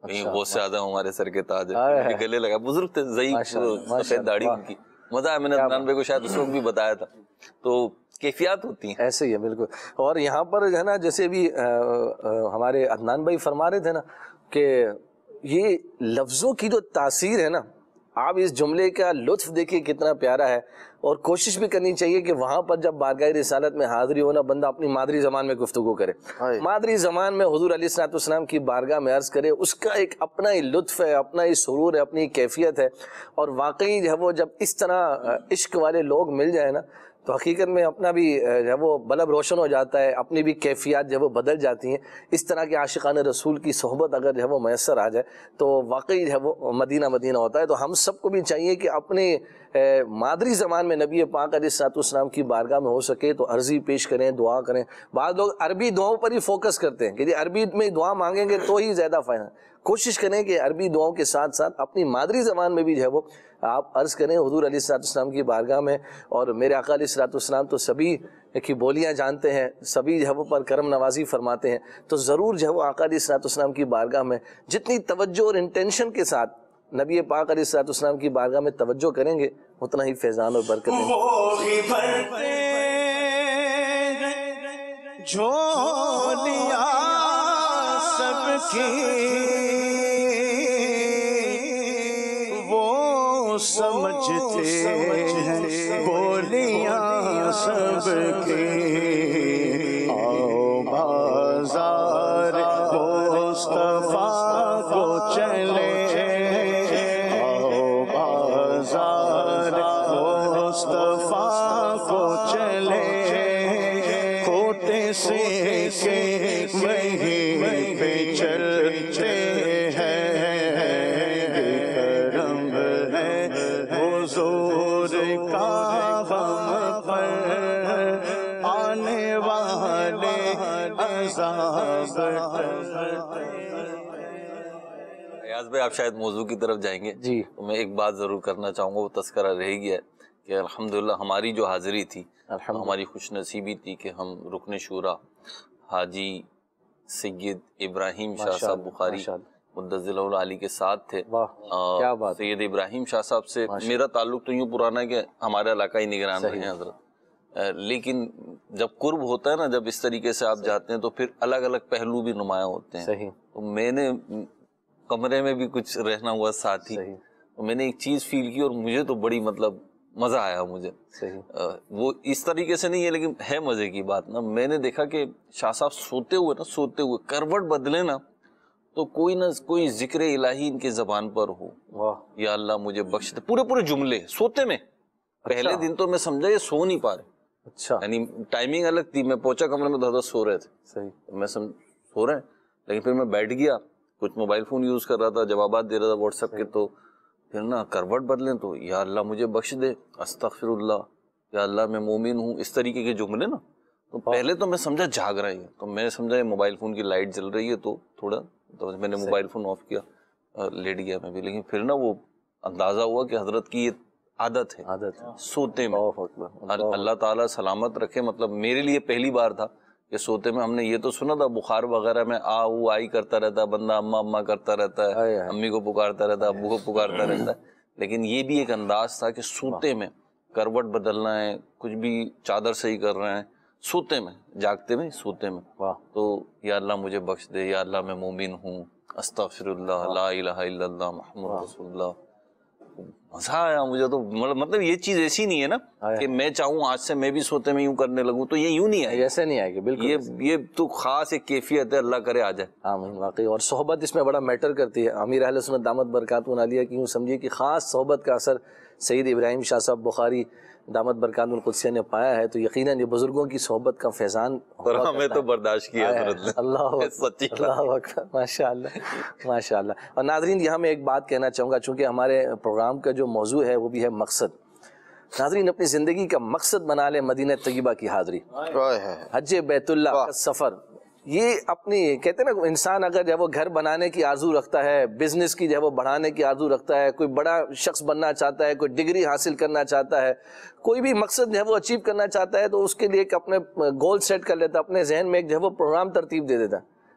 کہیں وہ سے زیادہ ہمارے سر کے تاج ہے، گلے لگا، بزرگ تھے، ضعیف، سفید داڑھی ان کی، مزہ ہے، میں نے عدنان بھائی کو شاید اس وقت بھی بتایا تھا، تو کیفیات ہوتی ہیں ایسے ہی ہے بالکل. اور یہاں پر جو ہے نا جیسے بھی ہمارے عدنان بھائی فرما رہے تھے نا کہ یہ لفظوں کی جو تاثیر ہے نا، آپ اس جملے کا لطف دیکھیے کتنا پیارا ہے. اور کوشش بھی کرنی چاہیے کہ وہاں پر جب بارگاہ رسالت میں حاضری ہونا بندہ اپنی مادری زبان میں گفتگو کرے، مادری زبان میں حضور علیہ الصلوۃ والسلام کی بارگاہ میں عرض کرے، اس کا ایک اپنا ہی لطف ہے، اپنا ہی سرور ہے، اپنی ہی کیفیت ہے. اور واقعی جو ہے وہ جب اس طرح عشق والے لوگ مل جائیں نا تو حقیقت میں اپنا بھی جو ہے وہ بلب روشن ہو جاتا ہے، اپنی بھی کیفیات جو ہے وہ بدل جاتی ہیں. اس طرح کے عاشقان رسول کی صحبت اگر جو ہے وہ میسر آ جائے تو واقعی جو ہے وہ مدینہ مدینہ ہوتا ہے. تو ہم سب کو بھی چاہیے کہ اپنے مادری زبان میں نبی پاک علیہ الصلوۃ والسلام کی بارگاہ میں ہو سکے تو عرضی پیش کریں، دعا کریں. بعض لوگ عربی دعاؤں پر ہی فوکس کرتے ہیں کہ جی عربی میں دعا مانگیں گے تو ہی زیادہ فائدہ. کوشش کریں کہ عربی دعاؤں کے ساتھ ساتھ اپنی مادری زبان میں بھی جو ہے وہ آپ عرض کریں حضور علیہ الصلوۃ والسلام کی بارگاہ میں. اور میرے آقا علیہ الصلوۃ والسلام تو سبھی کی بولیاں جانتے ہیں، سبھی جو ہے وہ پر کرم نوازی فرماتے ہیں، تو ضرور جو ہے وہ آقا علیہ الصلوۃ والسلام کی بارگاہ میں جتنی توجہ اور انٹینشن کے ساتھ نبی پاک علیہ الصلوۃ والسلام کی بارگاہ میں توجہ کریں گے اتنا ہی فیضان اور برکت ہے. جھولیاں سب کی وہ سمجھتے ہیں، بولیاں سب کی. آؤ بازار مصطفیٰ کو چلے، آؤ بازار مصطفیٰ کو چلے، کوٹے سے کے وہیں پہ چلتے ہیں. کرم ہے حضور کا ہم پر، آنے والے عذاب. ایاز بھائی آپ شاید موضوع کی طرف جائیں گے جی. تو میں ایک بات ضرور کرنا چاہوں گا، وہ تذکرہ رہ گیا ہے کہ الحمدللہ ہماری جو حاضری تھی ہماری خوش نصیبی تھی کہ ہم رکن شورا حاجی سید ابراہیم شاہ صاحب بخاری مدظل العالی کے ساتھ تھے. سید ابراہیم شاہ صاحب سے میرا تعلق تو یوں پرانا ہے کہ ہمارے علاقائی نگران رہے ہیں حضرت، لیکن جب قرب ہوتا ہے نا، جب اس طریقے سے آپ جاتے ہیں تو پھر الگ الگ پہلو بھی نمایاں ہوتے ہیں. تو میں نے کمرے میں بھی کچھ رہنا ہوا ساتھ ہی، میں نے ایک چیز فیل کی اور مجھے تو بڑی مطلب مزہ آیا مجھے. وہ اس طریقے سے نہیں ہے لیکن ہے مزے کی بات نا. میں نے دیکھا کہ شاہ صاحب سوتے ہوئے نا سوتے ہوئے کروٹ بدلے نا تو کوئی نہ کوئی ذکر الہی ان کے زبان پر ہو، یا اللہ مجھے بخش دے، پورے پورے جملے سوتے میں. پہلے دن تو میں سمجھا یہ سو نہیں پا رہے، اچھا یعنی ٹائمنگ الگ تھی. میں پہنچا کمرے میں دس دس سو رہے تھے، میں سو رہے ہیں، لیکن پھر میں بیٹھ گیا، کچھ موبائل فون یوز کر رہا تھا، جوابات دے رہا تھا واٹس ایپ کے، تو پھر نا کروٹ بدلیں تو یا اللہ مجھے بخش دے، استغفر اللہ، یا اللہ میں مومن ہوں، اس طریقے کے جملے نا. تو پہلے تو میں سمجھا جاگ رہا ہے، تو میں سمجھا موبائل فون کی لائٹ جل رہی ہے تو تھوڑا تو میں نے موبائل فون آف کیا، لیٹ گیا میں بھی. لیکن پھر نا وہ اندازہ ہوا کہ حضرت کی یہ عادت ہے عادت سوتے میں. اللہ تعالیٰ سلامت رکھے. مطلب میرے لیے پہلی بار تھا کہ سوتے میں، ہم نے یہ تو سنا تھا بخار وغیرہ میں آ او آئی کرتا رہتا ہے بندہ، اما اما کرتا رہتا ہے، امی کو پکارتا رہتا ہے، ابو کو پکارتا رہتا ہے، لیکن یہ بھی ایک انداز تھا کہ سوتے میں کروٹ بدلنا ہے، کچھ بھی چادر صحیح کر رہے ہیں سوتے میں، جاگتے میں سوتے میں. تو یا اللہ مجھے بخش دے، یا اللہ میں مومن ہوں، استغفر اللہ، لا الہ الا اللہ، محمد رسول اللہ. مزہ آیا مجھے تو. مطلب یہ چیز ایسی نہیں ہے نا کہ میں چاہوں آج سے میں بھی سوتے میں یوں کرنے لگوں، تو یہ یوں نہیں ہے، ایسے نہیں آئے گی بالکل. یہ یہ تو خاص ایک کیفیت ہے، اللہ کرے آ جائے. آمین. واقعی. اور صحبت اس میں بڑا میٹر کرتی ہے. امیر اہل سنت دامت برکاتہ عالیہ کی یوں سمجھیے کہ خاص صحبت کا اثر سید ابراہیم شاہ صاحب بخاری دامت برکات القدسیہ نے پایا ہے. تو یقیناً یہ بزرگوں کی صحبت کا فیضان ہمیں تو برداشت کیا حضرت نے. اللہ سچی اللہ اکبر، ماشاء اللہ ماشاء اللہ. اور ناظرین یہاں میں ایک بات کہنا چاہوں گا، چونکہ ہمارے پروگرام کا جو موضوع ہے وہ بھی ہے مقصد. ناظرین اپنی زندگی کا مقصد بنا لیں مدینہ طیبہ کی حاضری، حج بیت اللہ کا سفر. یہ اپنی کہتے ہیں نا انسان اگر جو ہے وہ گھر بنانے کی آرزو رکھتا ہے، بزنس کی جو ہے وہ بڑھانے کی آرزو رکھتا ہے، کوئی بڑا شخص بننا چاہتا ہے، کوئی ڈگری حاصل کرنا چاہتا ہے، کوئی بھی مقصد جو ہے وہ اچیو کرنا چاہتا ہے، تو اس کے لیے ایک اپنے گول سیٹ کر لیتا ہے، اپنے ذہن میں ایک جو ہے وہ پروگرام ترتیب دے دیتا ہے.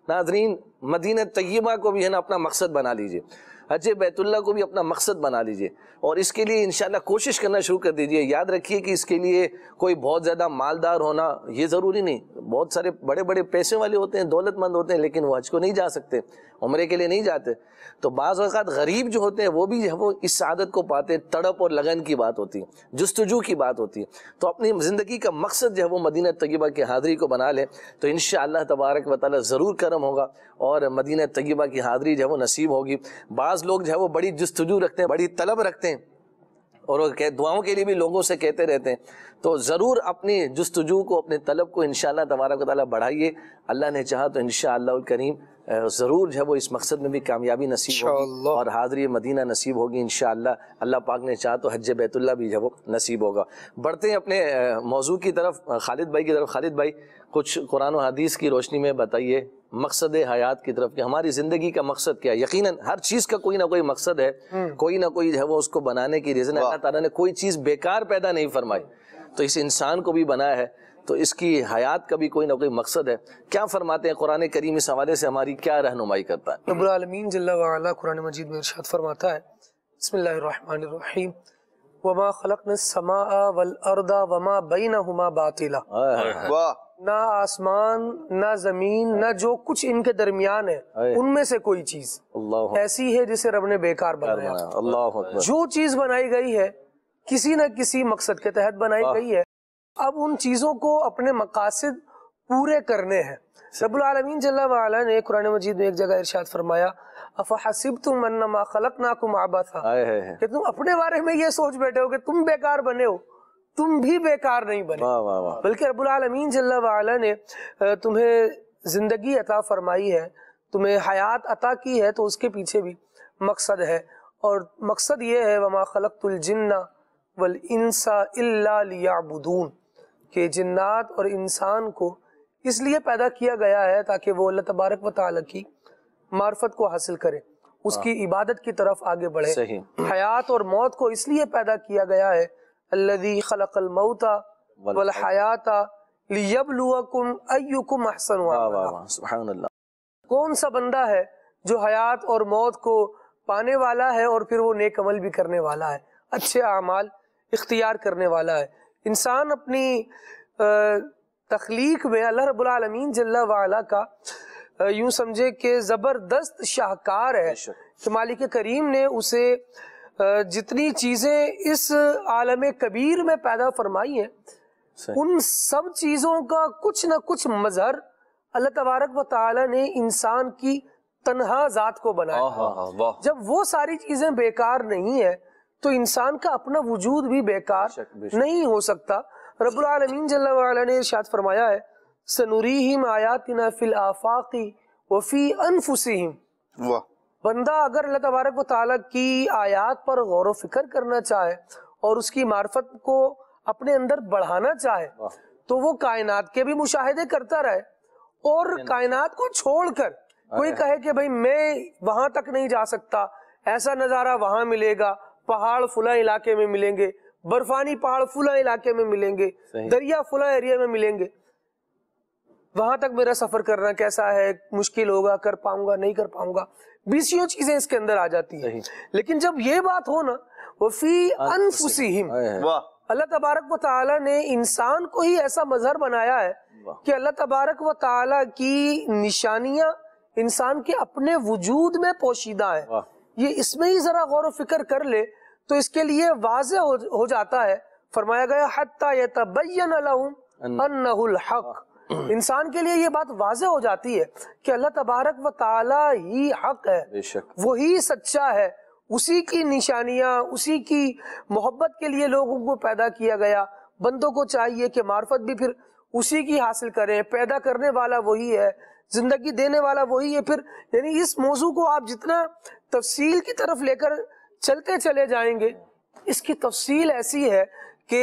ناظرین مدینہ طیبہ کو بھی ہے نا اپنا مقصد بنا لیجئے، حج بیت اللہ کو بھی اپنا مقصد بنا لیجئے، اور اس کے لیے انشاءاللہ کوشش کرنا شروع کر دیجئے۔ یاد رکھیے کہ اس کے لیے کوئی بہت زیادہ مالدار ہونا یہ ضروری نہیں، بہت سارے بڑے بڑے پیسے والے ہوتے ہیں، دولت مند ہوتے ہیں، لیکن وہ حج کو نہیں جا سکتے، عمرے کے لیے نہیں جاتے۔ تو بعض اوقات غریب جو ہوتے ہیں وہ بھی وہ اس سعادت کو پاتے ہیں، تڑپ اور لگن کی بات ہوتی ہے، جستجو کی بات ہوتی ہے۔ تو اپنی زندگی کا مقصد جو ہے وہ مدینہ طیبہ کی حاضری کو بنا لے تو انشاءاللہ تبارک و تعالی ضرور کرم ہوگا اور مدینہ طیبہ کی حاضری جو ہے وہ نصیب ہوگی۔ بعض لوگ جو ہے وہ بڑی جستجو رکھتے ہیں، بڑی طلب رکھتے ہیں، اور وہ دعاؤں کے لیے بھی لوگوں سے کہتے رہتے ہیں، تو ضرور اپنی جستجو کو، اپنے طلب کو انشاءاللہ تبارک و تعالی بڑھائیے۔ اللہ نے چاہا تو انشاءاللہ الکریم ضرور جو ہے وہ اس مقصد میں بھی کامیابی نصیب ہوگی اور حاضری مدینہ نصیب ہوگی انشاءاللہ۔ اللہ پاک نے چاہا تو حج بیت اللہ بھی جو ہے وہ نصیب ہوگا۔ بڑھتے ہیں اپنے موضوع کی طرف، خالد بھائی کی طرف۔ خالد بھائی کچھ قرآن و حدیث کی روشنی میں بتائیے مقصد حیات کی طرف کہ ہماری زندگی کا مقصد کیا ہے۔ یقیناً ہر چیز کا کوئی نہ کوئی مقصد ہے، کوئی نہ کوئی جو ہے وہ اس کو بنانے کی ریزن ہے۔ اللہ تعالیٰ نے کوئی چیز بیکار پیدا نہیں فرمائی، تو اس انسان کو بھی بنایا ہے، تو اس کی حیات کا بھی کوئی نہ کوئی مقصد ہے۔ کیا فرماتے ہیں قرآن کریم اس حوالے سے، ہماری کیا رہنمائی کرتا ہے؟ رب العالمین جل وعلا قرآن مجید میں ارشاد فرماتا ہے، بسم اللہ الرحمن الرحیم، وما خلقنا السماء والارض وما بینہما باطلا۔ واہ، نہ آسمان نہ زمین نہ جو کچھ ان کے درمیان ہے ان میں سے کوئی چیز اللہ ایسی ہے جسے رب نے بیکار بنایا۔ اللہ اکبر۔ جو چیز بنائی گئی ہے کسی نہ کسی مقصد کے تحت بنائی گئی ہے، اب ان چیزوں کو اپنے مقاصد پورے کرنے ہیں۔ رب العالمین جل وعلا نے قرآن مجید میں ایک جگہ ارشاد فرمایا، افحسبتم انما خلقناکم عبثا، کہ تم اپنے بارے میں یہ سوچ بیٹھے ہو کہ تم بیکار بنے ہو، تم بھی بیکار نہیں بنے، بلکہ رب العالمین جل وعلا نے تمہیں زندگی عطا فرمائی ہے، تمہیں حیات عطا کی ہے، تو اس کے پیچھے بھی مقصد ہے، اور مقصد یہ ہے وما خلقت الجن والانس الا لیعبدون، کہ جنات اور انسان کو اس لیے پیدا کیا گیا ہے تاکہ وہ اللہ تبارک و تعالی کی معرفت کو حاصل کرے، اس کی عبادت کی طرف آگے بڑھے۔ حیات اور موت کو اس لیے پیدا کیا گیا ہے، الذی خلق الموت والحیات لیبلوکم ایکم احسن عملا۔ سبحان اللہ۔ کون سا بندہ ہے جو حیات اور موت کو پانے والا ہے اور پھر وہ نیک عمل بھی کرنے والا ہے، اچھے اعمال اختیار کرنے والا ہے۔ انسان اپنی تخلیق میں اللہ رب العالمین جل وعلا کا یوں سمجھے کہ زبردست شاہکار ہے کہ مالک کریم نے اسے جتنی چیزیں اس عالم کبیر میں پیدا فرمائی ہیں، ان سب چیزوں کا کچھ نہ کچھ مظہر اللہ تبارک و تعالی نے انسان کی تنہا ذات کو بنایا۔ جب وہ ساری چیزیں بیکار نہیں ہیں تو انسان کا اپنا وجود بھی بیکار نہیں ہو سکتا۔ رب العالمین جل وعلا نے ارشاد فرمایا ہے، سنریہم آیاتنا فی الآفاق وفی انفسہم۔ بندہ اگر اللہ تبارک و تعالیٰ کی آیات پر غور و فکر کرنا چاہے اور اس کی معرفت کو اپنے اندر بڑھانا چاہے تو وہ کائنات کے بھی مشاہدے کرتا رہے، اور کائنات کو چھوڑ کر کوئی کہے کہ بھئی میں وہاں تک نہیں جا سکتا، ایسا نظارہ وہاں ملے گا، پہاڑ فلاں علاقے میں ملیں گے، برفانی پہاڑ فلاں علاقے میں ملیں گے، دریا فلاں ایریا میں ملیں گے، وہاں تک میرا سفر کرنا کیسا ہے، مشکل ہوگا، کر پاؤں گا نہیں کر پاؤں گا، بیسیوں چیزیں اس کے اندر آ جاتی ہیں۔ لیکن جب یہ بات ہو نا وفی انفسہم، اللہ تبارک و تعالی نے انسان کو ہی ایسا مظہر بنایا ہے کہ اللہ تبارک و تعالی کی نشانیاں انسان کے اپنے وجود میں پوشیدہ ہے۔ یہ اس میں ہی ذرا غور و فکر کر لے تو اس کے لیے واضح ہو جاتا ہے۔ فرمایا گیا حتی یتبین لہم انہ الحق، انسان کے لیے یہ بات واضح ہو جاتی ہے کہ اللہ تبارک و تعالی ہی حق ہے، وہی سچا ہے، اسی کی نشانیاں، اسی کی محبت کے لیے لوگوں کو پیدا کیا گیا۔ بندوں کو چاہیے کہ معرفت بھی پھر اسی کی حاصل کریں، پیدا کرنے والا وہی ہے، زندگی دینے والا وہی ہے۔ پھر یعنی اس موضوع کو آپ جتنا تفصیل کی طرف لے کر چلتے چلے جائیں گے، اس کی تفصیل ایسی ہے کہ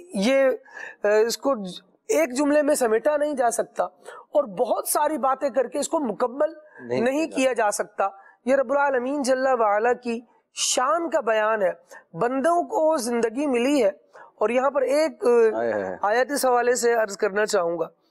یہ اس کو ایک جملے میں سمیٹا نہیں جا سکتا، اور بہت ساری باتیں کر کے اس کو مکمل نہیں کیا جا سکتا۔ یہ رب العالمین جل وعلا کی شان کا بیان ہے۔ بندوں کو زندگی ملی ہے، اور یہاں پر ایک آیت اس حوالے سے عرض کرنا چاہوں گا۔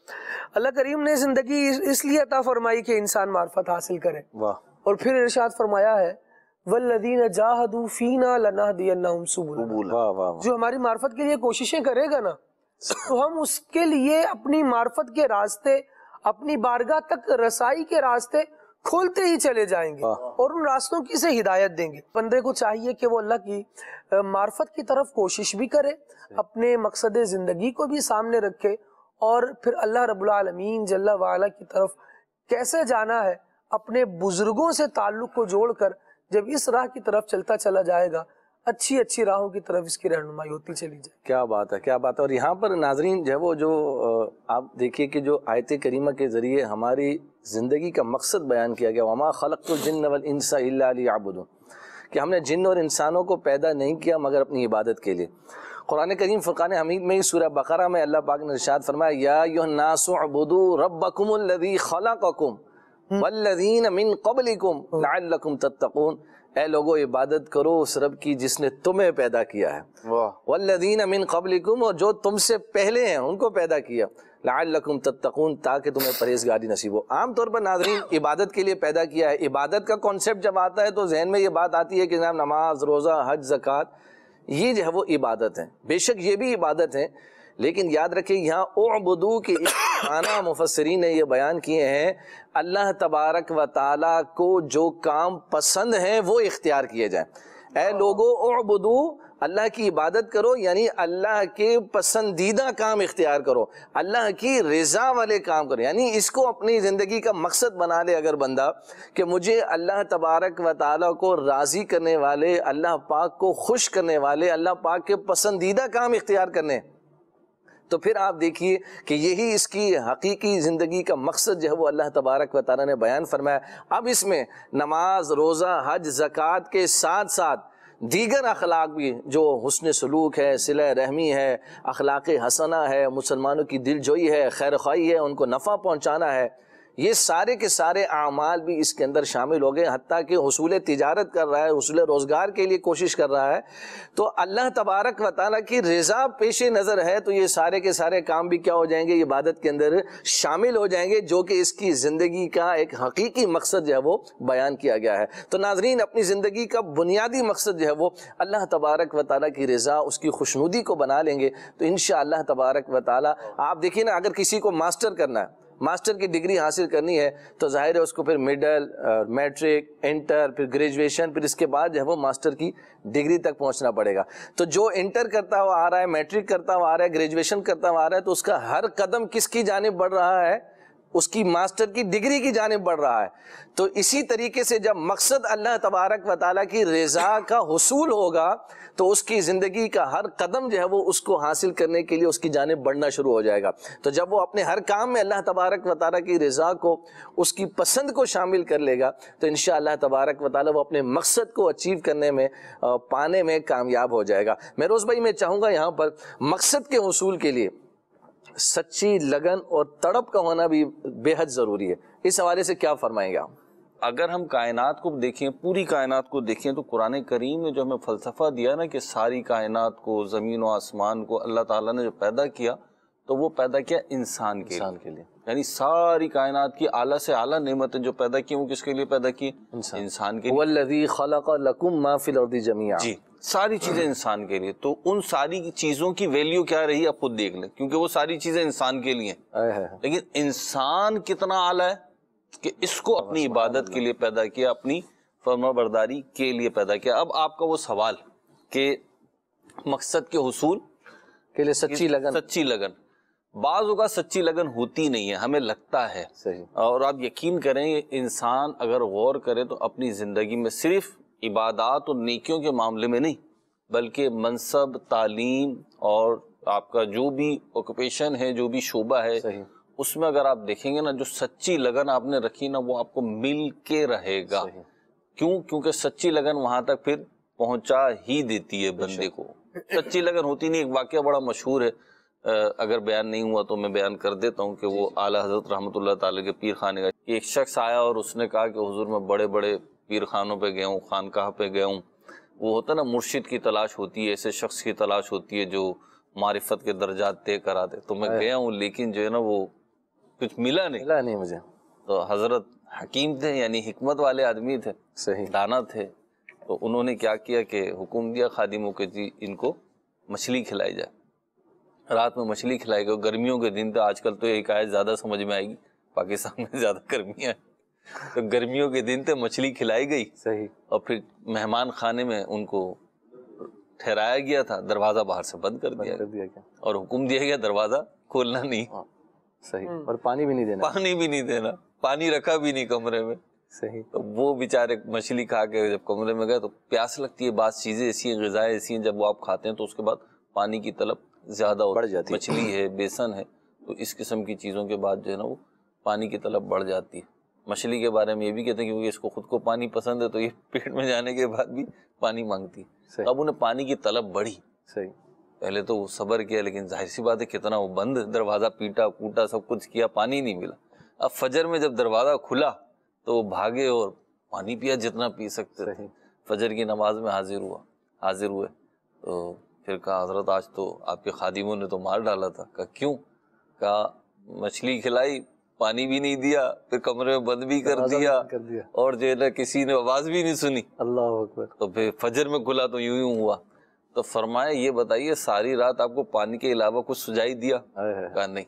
اللہ کریم نے زندگی اس لیے عطا فرمائی کہ انسان معرفت حاصل کرے. واہ. اور پھر ارشاد فرمایا ہے والذین جاہدوا فینا لنہدینہم سبلنا. واہ واہ. جو ہماری معرفت کے لیے کوششیں کرے گا نا تو ہم اس کے لیے اپنی معرفت کے راستے، اپنی بارگاہ تک رسائی کے راستے کھولتے ہی چلے جائیں گے اور ان راستوں کی سے ہدایت دیں گے. بندے کو چاہیے کہ وہ اللہ کی معرفت کی طرف کوشش بھی کرے، اپنے مقصد زندگی کو بھی سامنے رکھے، اور پھر اللہ رب العالمین جل وعلا کی طرف کیسے جانا ہے، اپنے بزرگوں سے تعلق کو جوڑ کر جب اس راہ کی طرف چلتا چلا جائے گا، اچھی اچھی راہوں کی طرف اس کی رہنمائی ہوتی چلی جائے. کیا بات ہے، کیا بات ہے. اور یہاں پر ناظرین جو ہے وہ جو آپ دیکھیے کہ جو آیت کریمہ کے ذریعے ہماری زندگی کا مقصد بیان کیا گیا، وما خلقت الجن والانس الا لیعبدون، کہ ہم نے جن اور انسانوں کو پیدا نہیں کیا مگر اپنی عبادت کے لیے. قرآن کریم فرقان حمید میں سورہ بقرہ میں اللہ پاک نے ارشاد فرمایا یا ایھا الناس اعبدوا ربکم الذی خلقکم والذین من قبلکم لعلکم تتقون. اے لوگو عبادت کرو اس رب کی جس نے تمہیں پیدا کیا ہے، والذین من قبلکم، اور جو تم سے پہلے ہیں ان کو پیدا کیا، لعلکم تتقون، تاکہ تمہیں پرہیزگاری نصیب ہو. عام طور پر ناظرین عبادت کے لیے پیدا کیا ہے. عبادت کا کانسیپٹ جب آتا ہے تو ذہن میں یہ بات آتی ہے کہ جناب نماز، روزہ، حج، زکوٰۃ، یہ جو ہے وہ عبادت ہیں. بے شک یہ بھی عبادت ہیں، لیکن یاد رکھیں یہاں اعبدو کے معنی مفسرین نے یہ بیان کیے ہیں اللہ تبارک و تعالیٰ کو جو کام پسند ہیں وہ اختیار کیے جائیں. اے لوگو اعبدو، اللہ کی عبادت کرو، یعنی اللہ کے پسندیدہ کام اختیار کرو، اللہ کی رضا والے کام کرو. یعنی اس کو اپنی زندگی کا مقصد بنا لے اگر بندہ کہ مجھے اللہ تبارک و تعالیٰ کو راضی کرنے والے، اللہ پاک کو خوش کرنے والے، اللہ پاک کے پسندیدہ کام اختیار کرنے، تو پھر آپ دیکھیے کہ یہی اس کی حقیقی زندگی کا مقصد جو ہے وہ اللہ تبارک و تعالیٰ نے بیان فرمایا. اب اس میں نماز، روزہ، حج، زکوٰۃ کے ساتھ ساتھ دیگر اخلاق بھی، جو حسن سلوک ہے، صلہ رحمی ہے، اخلاق حسنہ ہے، مسلمانوں کی دل جوئی ہے، خیر خواہی ہے، ان کو نفع پہنچانا ہے، یہ سارے کے سارے اعمال بھی اس کے اندر شامل ہو گئے. حتیٰ کہ حصول تجارت کر رہا ہے، حصول روزگار کے لیے کوشش کر رہا ہے، تو اللہ تبارک و تعالیٰ کی رضا پیش نظر ہے تو یہ سارے کے سارے کام بھی کیا ہو جائیں گے، عبادت کے اندر شامل ہو جائیں گے، جو کہ اس کی زندگی کا ایک حقیقی مقصد جو ہے وہ بیان کیا گیا ہے. تو ناظرین اپنی زندگی کا بنیادی مقصد جو ہے وہ اللہ تبارک و تعالیٰ کی رضا، اس کی خوشنودی کو بنا لیں گے تو انشاءاللہ تبارک و تعالیٰ. آپ دیکھیے نا، اگر کسی کو ماسٹر کرنا ہے، ماسٹر کی ڈگری حاصل کرنی ہے تو ظاہر ہے اس کو پھر مڈل، میٹرک، انٹر، پھر گریجویشن، پھر اس کے بعد جو ہے وہ ماسٹر کی ڈگری تک پہنچنا پڑے گا. تو جو انٹر کرتا ہوا آ رہا ہے، میٹرک کرتا ہوا آ رہا ہے، گریجویشن کرتا ہوا آ رہا ہے، تو اس کا ہر قدم کس کی جانب بڑھ رہا ہے؟ اس کی ماسٹر کی ڈگری کی جانب بڑھ رہا ہے. تو اسی طریقے سے جب مقصد اللہ تبارک و تعالیٰ کی رضا کا حصول ہوگا تو اس کی زندگی کا ہر قدم جو ہے وہ اس کو حاصل کرنے کے لیے اس کی جانب بڑھنا شروع ہو جائے گا. تو جب وہ اپنے ہر کام میں اللہ تبارک و تعالیٰ کی رضا کو، اس کی پسند کو شامل کر لے گا تو انشاءاللہ تبارک و تعالیٰ وہ اپنے مقصد کو اچیو کرنے میں، پانے میں کامیاب ہو جائے گا. میں روز بھائی میں چاہوں گا یہاں پر مقصد کے حصول کے لیے سچی لگن اور تڑپ کا ہونا بھی بے حد ضروری ہے. اس حوالے سے کیا فرمائیں گے آپ؟ اگر ہم کائنات کو دیکھیں، پوری کائنات کو دیکھیں، تو قرآن کریم نے جو ہمیں فلسفہ دیا نا کہ ساری کائنات کو، زمین و آسمان کو اللہ تعالیٰ نے جو پیدا کیا تو وہ پیدا کیا انسان کے انسان کے لیے. یعنی ساری کائنات کی اعلیٰ سے اعلیٰ نعمتیں جو پیدا کی وہ کس کے لیے پیدا کی؟ انسان, انسان کے لیے. والذی خلق لکم ما فی الارض جمیعا. جی، ساری چیزیں انسان کے لیے. تو ان ساری چیزوں کی ویلیو کیا رہی آپ خود دیکھ لیں، کیونکہ وہ ساری چیزیں انسان کے لیے ہیں. لیکن انسان کتنا اعلیٰ ہے کہ اس کو اپنی عبادت کے لیے پیدا کیا، اپنی فرما برداری کے لیے پیدا کیا. اب آپ کا وہ سوال کہ مقصد کے حصول کے لیے سچی لگن، سچی لگن بعض اوقات سچی لگن ہوتی نہیں ہے، ہمیں لگتا ہے. صحیح. اور آپ یقین کریں انسان اگر غور کرے تو اپنی زندگی میں صرف عبادات اور نیکیوں کے معاملے میں نہیں، بلکہ منصب، تعلیم اور آپ کا جو بھی آکوپیشن ہے، جو بھی شعبہ ہے، صحیح، اس میں اگر آپ دیکھیں گے نا جو سچی لگن آپ نے رکھی نا وہ آپ کو مل کے رہے گا. صحیح. کیوں؟ کیونکہ سچی لگن وہاں تک پھر پہنچا ہی دیتی ہے بندے کو. سچی لگن ہوتی نہیں. ایک واقعہ بڑا مشہور ہے، اگر بیان نہیں ہوا تو میں بیان کر دیتا ہوں کہ وہ اعلیٰ حضرت رحمۃ اللہ تعالیٰ کے پیر خانے کا ایک شخص آیا اور اس نے کہا کہ حضور میں بڑے بڑے پیر خانوں پہ گیا ہوں، خانقاہ پہ گیا ہوں. وہ ہوتا نا مرشد کی تلاش ہوتی ہے، ایسے شخص کی تلاش ہوتی ہے جو معرفت کے درجات طے کرا دے. تو میں گیا ہوں لیکن جو ہے نا وہ کچھ ملا نہیں ملا نہیں مجھے. تو حضرت حکیم تھے یعنی حکمت والے آدمی تھے, صحیح, دانا تھے, تو انہوں نے کیا کیا کہ حکم دیا خادموں کے جی ان کو مچھلی کھلائی جائے, رات میں مچھلی کھلائی گئی. گرمیوں کے دن تھے, آج کل تو ایک آیت زیادہ سمجھ میں آئے گی, پاکستان میں زیادہ گرمیاں ہیں, تو گرمیوں کے دن تھے, مچھلی کھلائی گئی, صحیح, اور پھر مہمان خانے میں ان کو ٹھہرایا گیا تھا, دروازہ باہر سے بند کر دیا گیا اور حکم دیا گیا دروازہ کھولنا نہیں. صحیح, اور پانی بھی نہیں دینا, پانی بھی نہیں دینا, پانی رکھا بھی نہیں کمرے میں. صحیح, تو وہ بیچارے مچھلی کھا کے جب کمرے میں گئے تو پیاس لگتی ہے, بعض چیزیں ایسی ہیں, غذائیں ایسی ہیں, جب وہ آپ کھاتے ہیں تو اس کے بعد پانی کی طلب زیادہ بڑھ جاتی ہے. مچھلی ہے, بیسن ہے, تو اس قسم کی چیزوں کے بعد جو ہے نا وہ پانی کی طلب بڑھ جاتی ہے. مچھلی کے بارے میں یہ بھی کہتے ہیں کیونکہ اس کو خود کو پانی پسند ہے تو یہ پیٹ میں جانے کے بعد بھی پانی مانگتی ہے. اب انہیں پانی کی طلب بڑھی. صحیح, پہلے تو وہ صبر کیا, لیکن ظاہر سی بات ہے کتنا وہ بند, دروازہ پیٹا کوٹا سب کچھ کیا, پانی نہیں ملا. اب فجر میں جب دروازہ کھلا تو وہ بھاگے اور پانی پیا جتنا پی سکتے تھے. فجر کی نماز میں حاضر ہوا حاضر ہوئے تو پھر کہا حضرت آج تو آپ کے خادموں نے تو مار ڈالا تھا. کہا کیوں؟ کہا مچھلی کھلائی, پانی بھی نہیں دیا, پھر کمرے میں بند بھی کر دیا, اور جو ہے نا کسی نے آواز بھی نہیں سنی. اللہ اکبر. تو پھر فجر میں کھلا تو یوں یوں ہوا. تو فرمایا یہ بتائیے ساری رات آپ کو پانی کے علاوہ کچھ سجائی دیا؟ کہا نہیں,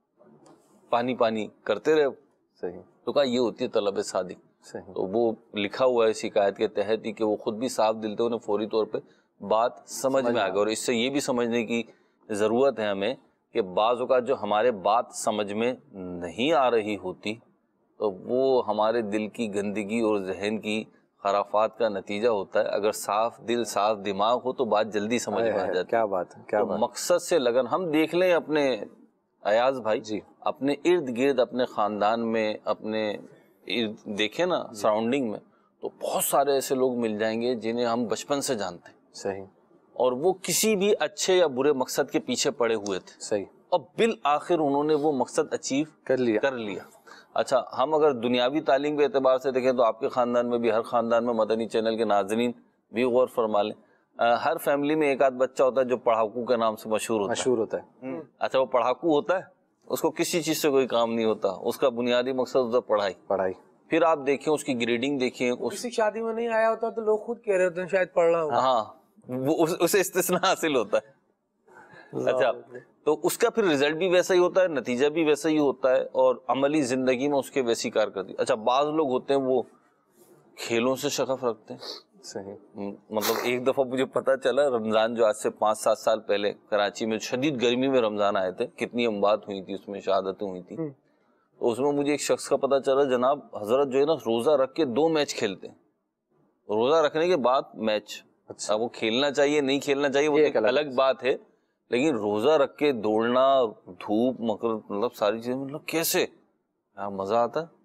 پانی پانی کرتے رہے. صحیح, تو کہا یہ ہوتی ہے طلب صادق. تو وہ لکھا ہوا ہے شکایت کے تحت ہی کہ وہ خود بھی صاف دل تھے, انہیں فوری طور پہ بات سمجھ میں آ گئی. اور اس سے یہ بھی سمجھنے کی ضرورت ہے ہمیں کہ بعض اوقات جو ہمارے بات سمجھ میں نہیں آ رہی ہوتی تو وہ ہمارے دل کی گندگی اور ذہن کی خرافات کا نتیجہ ہوتا ہے. اگر صاف دل صاف دماغ ہو تو بات جلدی سمجھ میں آ جاتی. کیا بات ہے, کیا بات. مقصد سے لگن. ہم دیکھ لیں اپنے ایاز بھائی جی, اپنے ارد گرد, اپنے خاندان میں, اپنے دیکھیں نا سراؤنڈنگ میں, تو بہت سارے ایسے لوگ مل جائیں گے جنہیں ہم بچپن سے جانتے ہیں. صحیح, اور وہ کسی بھی اچھے یا برے مقصد کے پیچھے پڑے ہوئے تھے. صحیح, اور بالآخر انہوں نے وہ مقصد اچیو کر لیا کر لیا. اچھا, ہم اگر دنیاوی تعلیم کے اعتبار سے دیکھیں تو آپ کے خاندان میں بھی, ہر خاندان میں, مدنی چینل کے ناظرین بھی غور فرما لیں, ہر فیملی میں ایک آدھ بچہ ہوتا ہے جو پڑھاکو کے نام سے مشہور ہوتا ہے. مشہور ہوتا ہے. اچھا, وہ پڑھاکو ہوتا ہے, اس کو کسی چیز سے کوئی کام نہیں ہوتا, اس کا بنیادی مقصد ہوتا ہے پڑھائی. پڑھائی. پھر آپ دیکھیں اس کی گریڈنگ دیکھیں, کسی شادی میں نہیں آیا ہوتا تو لوگ خود کہہ رہے ہوتے ہیں شاید پڑھ رہا ہوں. ہاں, وہ اسے استثناء حاصل ہوتا ہے. اچھا, تو اس کا پھر رزلٹ بھی ویسا ہی ہوتا ہے, نتیجہ بھی ویسا ہی ہوتا ہے, اور عملی زندگی میں اس کے ویسی کارکردگی. اچھا, بعض لوگ ہوتے ہیں وہ کھیلوں سے شغف رکھتے ہیں. صحیح, مطلب ایک دفعہ مجھے پتا چلا رمضان جو آج سے پانچ سات سال پہلے کراچی میں شدید گرمی میں رمضان آئے تھے, کتنی اموات ہوئی تھی اس میں, شہادتیں ہوئی تھی. تو اس میں مجھے ایک شخص کا پتا چلا, جناب حضرت جو ہے نا روزہ رکھ کے دو میچ کھیلتے ہیں, روزہ رکھنے کے بعد میچ. اچھا, وہ کھیلنا چاہیے نہیں کھیلنا چاہیے وہ ایک الگ بات ہے, لیکن روزہ رکھ کے دوڑنا, دھوپ مطلب ساری چیزیں, مطلب کیسے مزہ آتا ہے.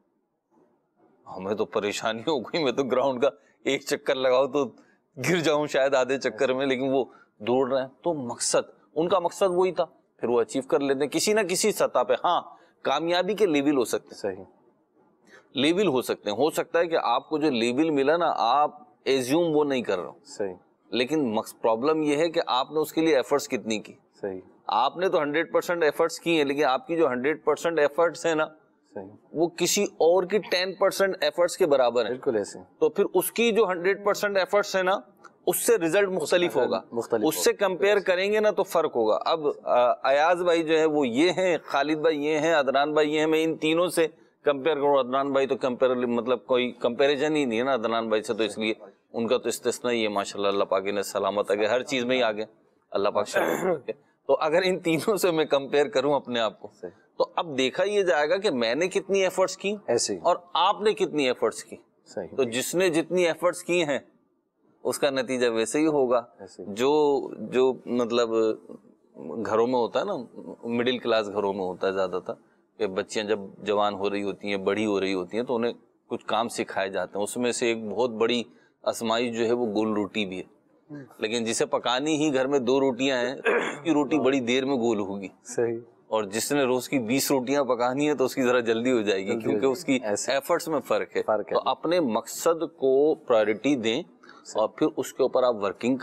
ہمیں تو پریشانی ہو گئی, میں تو گراؤنڈ کا ایک چکر لگاؤ تو گر جاؤں شاید آدھے چکر میں, لیکن وہ دوڑ رہے ہیں. تو مقصد, ان کا مقصد وہی تھا, پھر وہ اچیو کر لیتے ہیں کسی نہ کسی سطح پہ. ہاں, کامیابی کے لیول ہو سکتے ہیں. صحیح, لیول ہو سکتے ہیں. ہو سکتا ہے کہ آپ کو جو لیول ملا نا, آپ ایزیوم وہ نہیں کر رہے ہو. صحیح, لیکن پرابلم یہ ہے کہ آپ نے اس کے لیے ایفرٹس کتنی کی. صحیح, آپ نے تو ہنڈریڈ پرسینٹ ایفرٹس کی ہیں, لیکن آپ کی جو ہنڈریڈ پرسینٹ ایفرٹس ہیں نا, وہ کسی اور کی ٹین پرسینٹ ایفرٹس کے برابر ہیں. بالکل ایسے. تو پھر اس کی جو ہنڈریڈ پرسینٹ ایفرٹس ہیں نا, اس سے ریزلٹ مختلف ہوگا, اس سے کمپیئر کریں گے نا تو فرق ہوگا. اب ایاز بھائی جو ہے وہ یہ ہیں, خالد بھائی یہ ہیں, عدنان بھائی یہ ہیں. میں ان تینوں سے کمپیئر کروں, عدنان بھائی تو کمپیئر مطلب کوئی کمپیریزن ہی نہیں ہے نا عدنان بھائی سے, تو اس لیے ان کا تو استثناء ہی ہے ماشاءاللہ. اللہ پاک نے سلامت آگے ہر چیز میں ہی آگے, اللہ پاک سلامت. تو اگر ان تینوں سے میں کمپیئر کروں اپنے آپ کو, تو اب دیکھا یہ جائے گا کہ میں نے کتنی ایفرٹس کی اور آپ نے کتنی ایفرٹس کی. تو جس نے جتنی ایفرٹس کی ہیں اس کا نتیجہ ویسے ہی ہوگا. جو جو مطلب گھروں میں ہوتا ہے نا, مڈل کلاس گھروں میں ہوتا ہے زیادہ تر, کہ بچیاں جب جوان ہو رہی ہوتی ہیں, بڑی ہو رہی ہوتی ہیں, تو انہیں کچھ کام سکھائے جاتے ہیں. اس میں سے ایک بہت بڑی آزمائش جو ہے وہ گول روٹی بھی ہے. لیکن جسے پکانی ہی گھر میں دو روٹیاں ہیں, اس کی روٹی بڑی دیر میں گول ہوگی. صحیح, اور جس نے روز کی بیس روٹیاں پکانی ہے تو اس کی ذرا جلدی ہو جائے گی, کیونکہ اس کی ایفرٹس میں فرق ہے. تو اپنے مقصد کو پرائرٹی دیں اور پھر اس کے اوپر آپ ورکنگ کریں,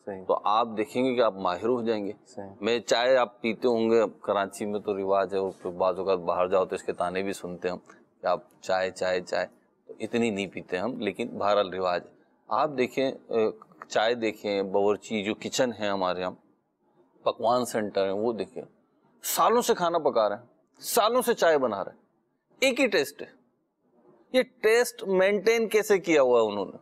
تو آپ دیکھیں گے کہ آپ ماہر ہو جائیں گے. میں چائے آپ پیتے ہوں گے, کراچی میں تو رواج ہے, اور بعض اوقات باہر جاؤ تو اس کے تانے بھی سنتے ہیں ہم کہ آپ چائے چائے چائے, تو اتنی نہیں پیتے ہم, لیکن بہرحال رواج ہے. آپ دیکھیں چائے دیکھیں, باورچی جو کچن ہے ہمارے یہاں, پکوان سینٹر ہیں, وہ دیکھیں سالوں سے کھانا پکا رہے ہیں, سالوں سے چائے بنا رہے ہیں, ایک ہی ٹیسٹ ہے. یہ ٹیسٹ مینٹین کیسے کیا ہوا ہے انہوں نے؟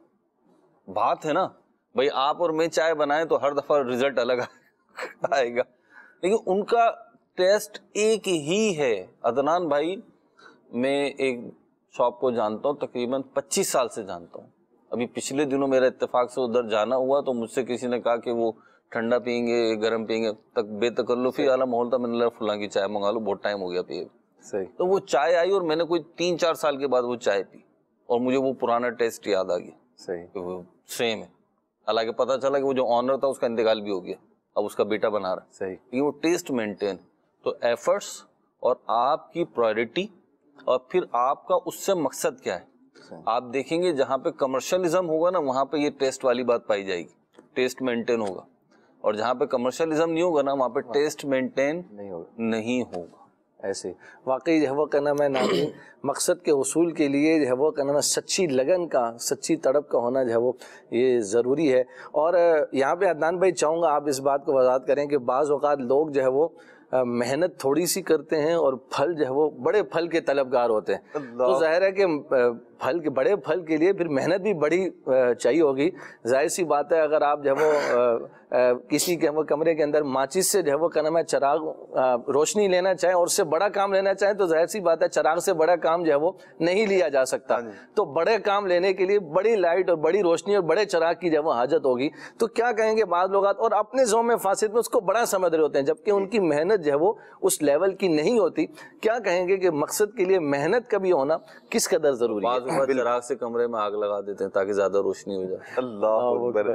بات ہے نا بھائی, آپ اور میں چائے بنائیں تو ہر دفعہ رزلٹ الگ آئے گا, لیکن ان کا ٹیسٹ ایک ہی ہے. عدنان بھائی, میں ایک شاپ کو جانتا ہوں, تقریباً پچیس سال سے جانتا ہوں. ابھی پچھلے دنوں میرا اتفاق سے ادھر جانا ہوا تو مجھ سے کسی نے کہا کہ وہ ٹھنڈا پئیں گے گرم پئیں گے, تک بے تکلفی اعلیٰ ماحول تھا, میں نے فلاں کی چائے منگا لو, بہت ٹائم ہو گیا پیے. صحیح. تو وہ چائے آئی اور میں نے کوئی تین چار سال کے بعد وہ چائے پی, اور مجھے وہ پرانا ٹیسٹ یاد آ گیا. صحیح. سیم ہے. حالانکہ پتا چلا کہ وہ جو آنر تھا اس کا انتقال بھی ہو گیا, اب اس کا بیٹا بنا رہا ہے. صحیح. لیکن وہ ٹیسٹ مینٹین. تو ایفرٹس اور آپ کی پرائرٹی, اور پھر آپ کا اس سے مقصد کیا ہے. آپ دیکھیں گے جہاں پہ کمرشلزم ہوگا نا, وہاں پہ یہ ٹیسٹ والی بات پائی جائے گی, ٹیسٹ مینٹین ہوگا. اور جہاں پہ کمرشلزم نہیں ہوگا نا, وہاں پہ ٹیسٹ مینٹین نہیں ہوگا. نہیں ہوگا. ایسے واقعی جو ہے وہ کہنا میں ناظرین مقصد کے حصول کے لیے جو ہے وہ کہنا میں سچی لگن کا, سچی تڑپ کا ہونا جو ہے وہ یہ ضروری ہے. اور یہاں پہ عدنان بھائی چاہوں گا آپ اس بات کو وضاحت کریں کہ بعض اوقات لوگ جو ہے وہ محنت تھوڑی سی کرتے ہیں اور پھل جو ہے وہ بڑے پھل کے طلبگار ہوتے ہیں. تو ظاہر ہے کہ پھل کے بڑے پھل کے لیے پھر محنت بھی بڑی چاہیے ہوگی. ظاہر سی بات ہے اگر آپ جو ہے وہ کسی کے وہ کمرے کے اندر ماچس سے جو ہے وہ کہنا میں چراغ روشنی لینا چاہیں اور اس سے بڑا کام لینا چاہیں تو ظاہر سی بات ہے چراغ سے بڑا کام جو ہے وہ نہیں لیا جا سکتا. تو بڑے کام لینے کے لیے بڑی لائٹ اور بڑی روشنی اور بڑے چراغ کی جو ہے وہ حاجت ہوگی. تو کیا کہیں گے بعض لوگ اور اپنے ذوق میں فاسد میں اس کو بڑا سمجھ رہے ہوتے ہیں, جبکہ ان کی محنت جو ہے وہ اس لیول کی نہیں ہوتی. کیا کہیں گے کہ مقصد کے لیے محنت کا بھی ہونا کس قدر ضروری ہے؟ بعض اوقات چراغ سے کمرے میں آگ لگا دیتے ہیں تاکہ زیادہ روشنی ہو جائے. اللہ اکبر.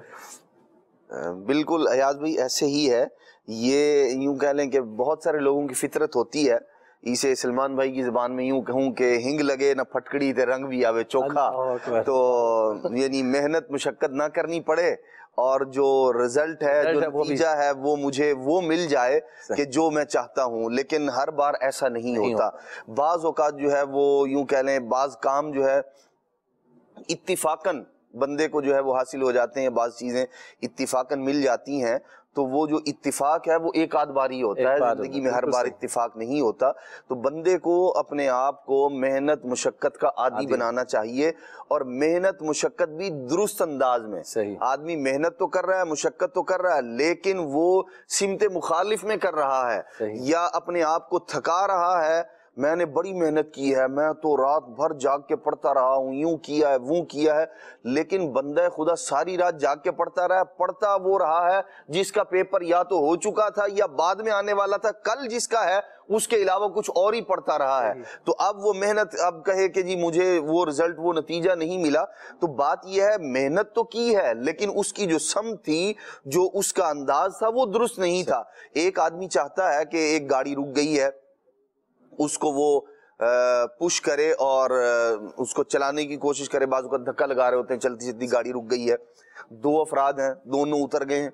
بالکل ایاز بھائی ایسے ہی ہے. یہ یوں کہہ لیں کہ بہت سارے لوگوں کی فطرت ہوتی ہے, اسے سلمان بھائی کی زبان میں یوں کہوں کہ ہنگ لگے نہ پھٹکڑی تے رنگ بھی آوے چوکھا. تو یعنی محنت مشقت نہ کرنی پڑے اور جو رزلٹ ہے, جو نتیجہ ہے وہ مجھے وہ مل جائے کہ جو میں چاہتا ہوں. لیکن ہر بار ایسا نہیں ہوتا. بعض اوقات جو ہے وہ یوں کہہ لیں بعض کام جو ہے اتفاقاً بندے کو جو ہے وہ حاصل ہو جاتے ہیں, بعض چیزیں اتفاقاً مل جاتی ہیں. تو وہ جو اتفاق ہے وہ ایک آدھ بار ہی ہوتا ہے, زندگی میں ہر بار اتفاق نہیں ہوتا. تو بندے کو اپنے آپ کو محنت مشقت کا عادی بنانا چاہیے, اور محنت مشقت بھی درست انداز میں. آدمی محنت تو کر رہا ہے, مشقت تو کر رہا ہے, لیکن وہ سمت مخالف میں کر رہا ہے یا اپنے آپ کو تھکا رہا ہے. میں نے بڑی محنت کی ہے, میں تو رات بھر جاگ کے پڑھتا رہا ہوں, یوں کیا ہے وہ کیا ہے, لیکن بندہ خدا ساری رات جاگ کے پڑھتا رہا ہے. پڑھتا وہ رہا ہے جس کا پیپر یا تو ہو چکا تھا یا بعد میں آنے والا تھا, کل جس کا ہے اس کے علاوہ کچھ اور ہی پڑھتا رہا ہے. تو اب وہ محنت اب کہے کہ جی مجھے وہ رزلٹ وہ نتیجہ نہیں ملا. تو بات یہ ہے محنت تو کی ہے, لیکن اس کی جو سمت تھی, جو اس کا انداز تھا وہ درست نہیں تھا. ایک آدمی چاہتا ہے کہ ایک گاڑی رک گئی ہے, اس کو وہ پش کرے اور اس کو چلانے کی کوشش کرے. بعض اوقات دھکا لگا رہے ہوتے ہیں, چلتی چلتی گاڑی رک گئی ہے, دو افراد ہیں, دونوں اتر گئے ہیں,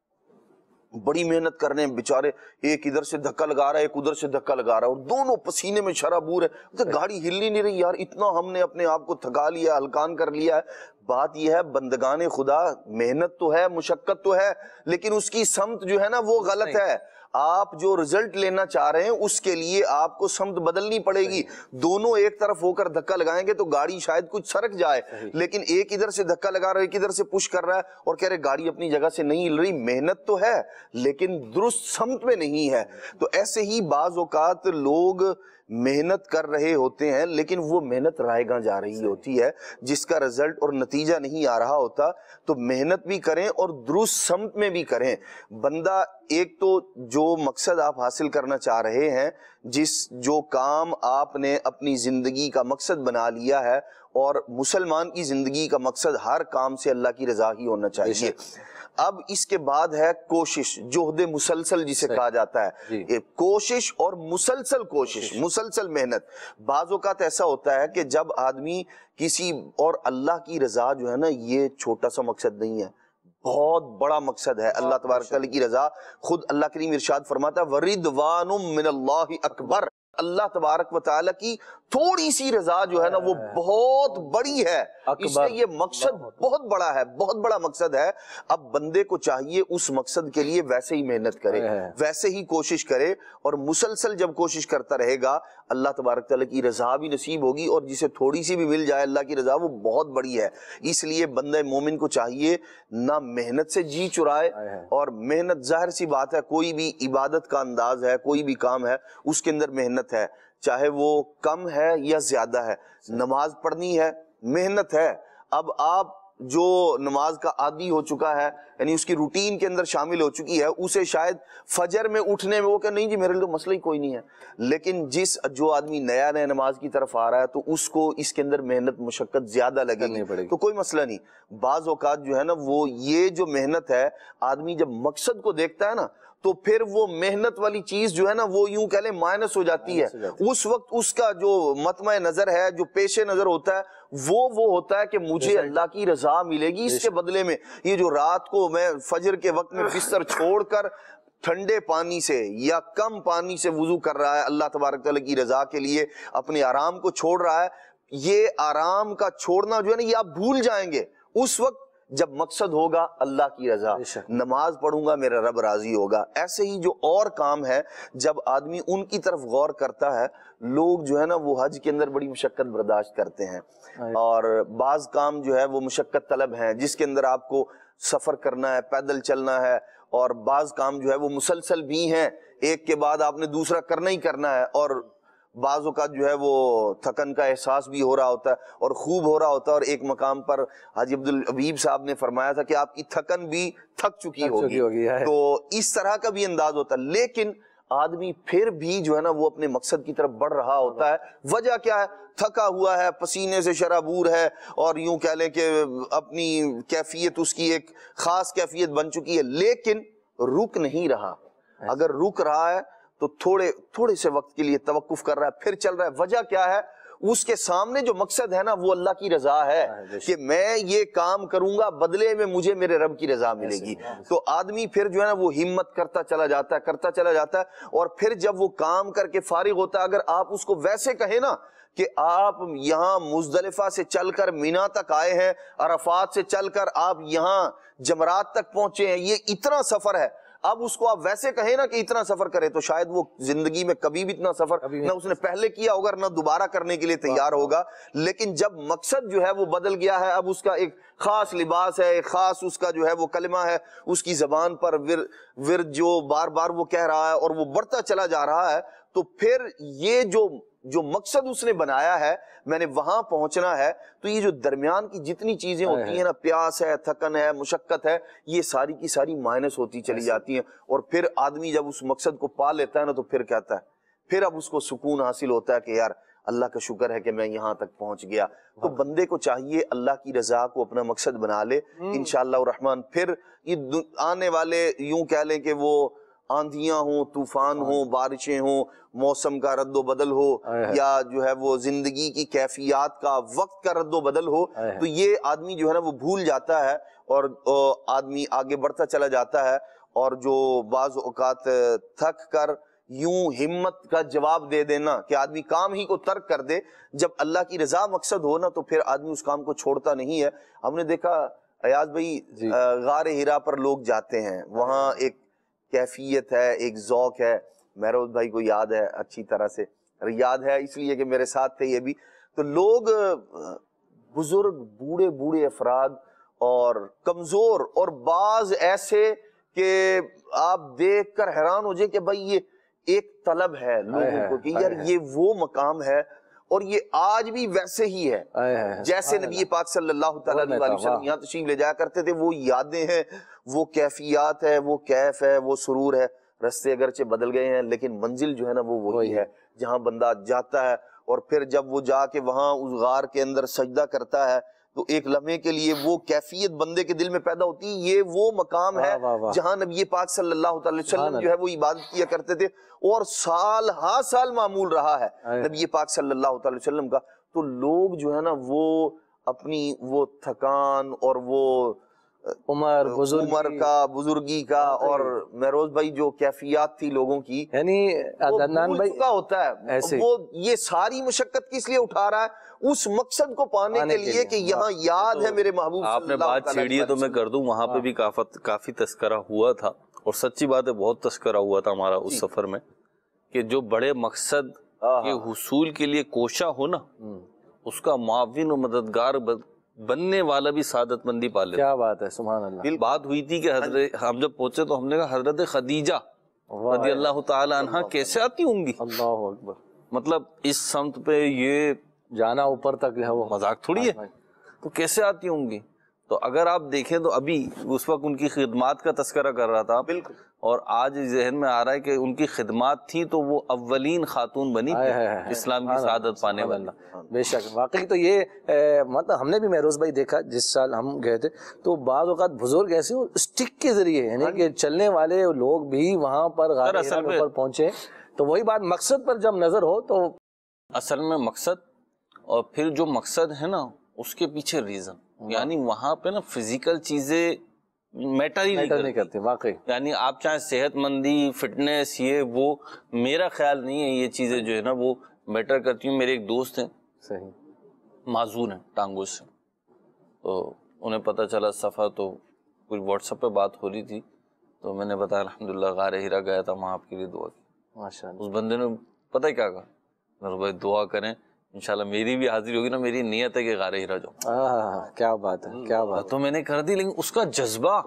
بڑی محنت کر رہے ہیں بیچارے, ایک ادھر سے دھکا لگا رہا ہے ایک ادھر سے دھکا لگا رہا ہے, اور دونوں پسینے میں شرابور ہے. گاڑی ہل نہیں رہی یار, اتنا ہم نے اپنے آپ کو تھکا لیا, ہلکان کر لیا ہے. بات یہ ہے بندگان خدا, محنت تو ہے مشقت تو ہے, لیکن اس کی سمت جو ہے نا وہ غلط ہے. آپ جو رزلٹ لینا چاہ رہے ہیں اس کے لیے آپ کو سمت بدلنی پڑے گی. دونوں ایک طرف ہو کر دھکا لگائیں گے تو گاڑی شاید کچھ سرک جائے, لیکن ایک ادھر سے دھکا لگا رہا ہے ایک ادھر سے پش کر رہا ہے اور کہہ رہے گاڑی اپنی جگہ سے نہیں ہل رہی. محنت تو ہے لیکن درست سمت میں نہیں ہے. تو ایسے ہی بعض اوقات لوگ محنت کر رہے ہوتے ہیں لیکن وہ محنت رائے گاں جا رہی ہوتی ہے, جس کا رزلٹ اور نتیجہ نہیں آ رہا ہوتا. تو محنت بھی کریں اور درست سمت میں بھی کریں. بندہ ایک تو جو مقصد آپ حاصل کرنا چاہ رہے ہیں, جس جو کام آپ نے اپنی زندگی کا مقصد بنا لیا ہے, اور مسلمان کی زندگی کا مقصد ہر کام سے اللہ کی رضا ہی ہونا چاہیے. اب اس کے بعد ہے کوشش, جہد مسلسل جسے کہا جاتا ہے. کوشش اور مسلسل کوشش, مسلسل محنت. بعض اوقات ایسا ہوتا ہے کہ جب آدمی کسی, اور اللہ کی رضا جو ہے نا یہ چھوٹا سا مقصد نہیں ہے, بہت بڑا مقصد ہے اللہ تبارک تعالیٰ کی رضا. خود اللہ کریم ارشاد فرماتا ہے وَرِضْوَانٌ مِّنَ اللَّهِ أَكْبَرُ. اللہ تبارک و تعالیٰ کی تھوڑی سی رضا جو ہے نا وہ بہت بڑی ہے، اس لیے یہ مقصد بہت بڑا ہے، بہت بڑا مقصد ہے. اب بندے کو چاہیے اس مقصد کے لیے ویسے ہی محنت کرے، ویسے ہی کوشش کرے، اور مسلسل جب کوشش کرتا رہے گا اللہ تبارک تعالیٰ کی رضا بھی نصیب ہوگی، اور جسے تھوڑی سی بھی مل جائے اللہ کی رضا وہ بہت بڑی ہے. اس لیے بندہ مومن کو چاہیے نہ محنت سے جی چرائے، اور محنت ظاہر سی بات ہے کوئی بھی عبادت کا انداز ہے، کوئی بھی کام ہے اس کے اندر محنت ہے، چاہے وہ کم ہے یا زیادہ ہے. نماز پڑھنی ہے محنت ہے. اب آپ جو نماز کا عادی ہو چکا ہے، یعنی اس کی روٹین کے اندر شامل ہو چکی ہے، اسے شاید فجر میں اٹھنے میں وہ کہ نہیں جی میرے لیے تو مسئلہ ہی کوئی نہیں ہے. لیکن جس جو آدمی نیا نیا نماز کی طرف آ رہا ہے تو اس کو اس کے اندر محنت مشقت زیادہ لگے گی، تو کوئی مسئلہ نہیں. بعض اوقات جو ہے نا وہ یہ جو محنت ہے، آدمی جب مقصد کو دیکھتا ہے نا تو پھر وہ محنت والی چیز جو ہے نا وہ یوں کہہ لیں مائنس ہو جاتی ہے. اس وقت اس کا جو مطمع نظر ہے، جو پیش نظر ہوتا ہے، وہ وہ ہوتا ہے کہ مجھے اللہ کی رضا ملے گی اس کے بدلے میں. یہ جو رات کو میں فجر کے وقت میں بستر چھوڑ کر ٹھنڈے پانی سے یا کم پانی سے وضو کر رہا ہے اللہ تبارک تعالیٰ کی رضا کے لیے، اپنے آرام کو چھوڑ رہا ہے، یہ آرام کا چھوڑنا جو ہے نا یہ آپ بھول جائیں گے اس وقت جب مقصد ہوگا اللہ کی رضا. نماز پڑھوں گا میرا رب راضی ہوگا. ایسے ہی جو اور کام ہے جب آدمی ان کی طرف غور کرتا ہے، لوگ جو ہے نا وہ حج کے اندر بڑی مشقت برداشت کرتے ہیں، اور بعض کام جو ہے وہ مشقت طلب ہیں جس کے اندر آپ کو سفر کرنا ہے، پیدل چلنا ہے، اور بعض کام جو ہے وہ مسلسل بھی ہیں، ایک کے بعد آپ نے دوسرا کرنا ہی کرنا ہے، اور بعض اوقات جو ہے وہ تھکن کا احساس بھی ہو رہا ہوتا ہے اور خوب ہو رہا ہوتا ہے. اور ایک مقام پر حاجی عبدالحبیب صاحب نے فرمایا تھا کہ آپ کی تھکن بھی تھک چکی ہوگی، تو اس طرح کا بھی انداز ہوتا ہے. لیکن آدمی پھر بھی جو ہے نا وہ اپنے مقصد کی طرف بڑھ رہا ہوتا ہے. وجہ کیا ہے؟ تھکا ہوا ہے، پسینے سے شرابور ہے، اور یوں کہہ لیں کہ اپنی کیفیت اس کی ایک خاص کیفیت بن چکی ہے، لیکن رک نہیں رہا. اگر رک رہا ہے تو تھوڑے تھوڑے سے وقت کے لیے توقف کر رہا ہے، پھر چل رہا ہے. وجہ کیا ہے؟ اس کے سامنے جو مقصد ہے نا وہ اللہ کی رضا ہے کہ میں یہ کام کروں گا بدلے میں مجھے میرے رب کی رضا ملے گی. تو آدمی پھر جو ہے نا وہ ہمت کرتا چلا جاتا ہے کرتا چلا جاتا ہے اور پھر جب وہ کام کر کے فارغ ہوتا ہے، اگر آپ اس کو ویسے کہیں نا کہ آپ یہاں مزدلفہ سے چل کر مینا تک آئے ہیں، عرفات سے چل کر آپ یہاں جمرات تک پہنچے ہیں، یہ اتنا سفر ہے، اب اس کو آپ ویسے کہیں نا کہ اتنا سفر کرے تو شاید وہ زندگی میں کبھی بھی اتنا سفر نہ اس نے پہلے کیا ہوگا نہ دوبارہ کرنے کے لیے تیار ہوگا. لیکن جب مقصد جو ہے وہ بدل گیا ہے، اب اس کا ایک خاص لباس ہے، ایک خاص اس کا جو ہے وہ کلمہ ہے، اس کی زبان پر ورد جو بار بار وہ کہہ رہا ہے اور وہ بڑھتا چلا جا رہا ہے، تو پھر یہ جو جو مقصد اس نے بنایا ہے میں نے وہاں پہنچنا ہے، تو یہ جو درمیان کی جتنی چیزیں ہوتی ہیں نا، پیاس ہے، تھکن ہے، مشقت ہے، یہ ساری کی ساری مائنس ہوتی چلی جاتی ہیں. اور پھر آدمی جب اس مقصد کو پا لیتا ہے نا تو پھر کہتا ہے، پھر اب اس کو سکون حاصل ہوتا ہے کہ یار اللہ کا شکر ہے کہ میں یہاں تک پہنچ گیا. تو بندے کو چاہیے اللہ کی رضا کو اپنا مقصد بنا لے انشاءاللہ الرحمن. پھر یہ آنے والے یوں کہہ لیں کہ وہ آندھیاں ہوں، طوفان ہوں، بارشیں ہوں، موسم کا رد و بدل ہو، یا جو ہے وہ زندگی کی کیفیات کا وقت کا رد و بدل ہو، تو یہ آدمی جو ہے نا وہ بھول جاتا ہے اور آدمی آگے بڑھتا چلا جاتا ہے. اور جو بعض اوقات تھک کر یوں ہمت کا جواب دے دینا کہ آدمی کام ہی کو ترک کر دے، جب اللہ کی رضا مقصد ہو نا تو پھر آدمی اس کام کو چھوڑتا نہیں ہے. ہم نے دیکھا ایاز بھائی غار ہرا پر لوگ جاتے ہیں، وہاں ایک کیفیت ہے، ایک ذوق ہے. مہروز بھائی کو یاد ہے اچھی طرح سے، یاد ہے اس لیے کہ میرے ساتھ تھے یہ بھی. تو لوگ بزرگ بوڑھے بوڑھے افراد اور کمزور اور بعض ایسے کہ آپ دیکھ کر حیران ہو جائے کہ بھائی یہ ایک طلب ہے لوگوں کو کہ یار یہ وہ مقام ہے، اور یہ آج بھی ویسے ہی ہے جیسے نبی پاک صلی اللہ تعالیٰ علیہ وسلم یہاں تشریف لے جایا کرتے تھے. وہ یادیں ہیں، وہ کیفیات ہے، وہ کیف ہے، وہ سرور ہے. رستے اگرچہ بدل گئے ہیں لیکن منزل جو ہے نا وہ وہی ہے جہاں بندہ جاتا ہے. اور پھر جب وہ جا کے وہاں اس غار کے اندر سجدہ کرتا ہے تو ایک لمحے کے لیے وہ کیفیت بندے کے دل میں پیدا ہوتی ہے، یہ وہ مقام ہے جہاں نبی پاک صلی اللہ تعالی وسلم جو ہے وہ عبادت کیا کرتے تھے، اور سال ہا سال معمول رہا ہے نبی پاک صلی اللہ تعالی وسلم کا. تو لوگ جو ہے نا وہ اپنی وہ تھکان اور وہ عمر عمر کا، بزرگی کا، اور مہروز بھائی جو کیفیات تھی لوگوں کی، یعنی عدنان بھائی چکا ہوتا ہے وہ یہ ساری مشقت کس لیے اٹھا رہا ہے؟ اس مقصد کو پانے کے لیے کہ یہاں یاد ہے میرے محبوب. آپ نے بات چھیڑی ہے تو میں کر دوں، وہاں پہ بھی کافی تذکرہ ہوا تھا، اور سچی بات ہے بہت تذکرہ ہوا تھا ہمارا اس سفر میں، کہ جو بڑے مقصد کے حصول کے لیے کوشاں ہو نا، اس کا معاون و مددگار بننے والا بھی سعادت مندی پا لیتا. کیا بات ہے، سبحان اللہ. بات ہوئی تھی کہ حضرت ہم جب پہنچے تو ہم نے کہا حضرت خدیجہ رضی اللہ تعالی عنہ کیسے آتی ہوں گی؟ اللہ اکبر. مطلب اس سمت پہ یہ جانا اوپر تک ہے، وہ مذاق تھوڑی ہے، تو کیسے آتی ہوں گی؟ تو اگر آپ دیکھیں تو ابھی اس وقت ان کی خدمات کا تذکرہ کر رہا تھا، بالکل، اور آج ذہن میں آ رہا ہے کہ ان کی خدمات تھی تو وہ اولین خاتون بنی اسلام کی سعادت پانے والا. بے شک واقعی. تو یہ مطلب ہم نے بھی مہروز بھائی دیکھا جس سال ہم گئے تھے، تو بعض اوقات بزرگ ایسے اسٹک کے ذریعے یعنی کہ چلنے والے لوگ بھی وہاں پر غار حرا پر پہنچے. تو وہی بات، مقصد پر جب نظر ہو تو اصل میں مقصد، اور پھر جو مقصد ہے نا اس کے پیچھے ریزن، یعنی وہاں پہ نا فزیکل چیزیں میٹر ہی نہیں کرتی واقعی. یعنی آپ چاہے صحت مندی، فٹنس، یہ وہ، میرا خیال نہیں ہے یہ چیزیں جو ہے نا وہ میٹر کرتی ہوں. میرے ایک دوست ہیں، صحیح معذور ہیں ٹانگوں سے، تو انہیں پتہ چلا سفر، تو کوئی واٹس ایپ پہ بات ہو رہی تھی، تو میں نے بتایا الحمدللہ غار ہرا گیا تھا، وہاں آپ کے لیے دعا کی. ماشاء اللہ. اس بندے نے پتہ کیا کہا، میرے بھائی دعا کریں انشاءاللہ میری بھی حاضری ہوگی نا، میری نیت ہے کہ غار ہرا جاؤں. کیا بات ہے، کیا بات. تو میں نے کر دی، لیکن اس کا جذبہ،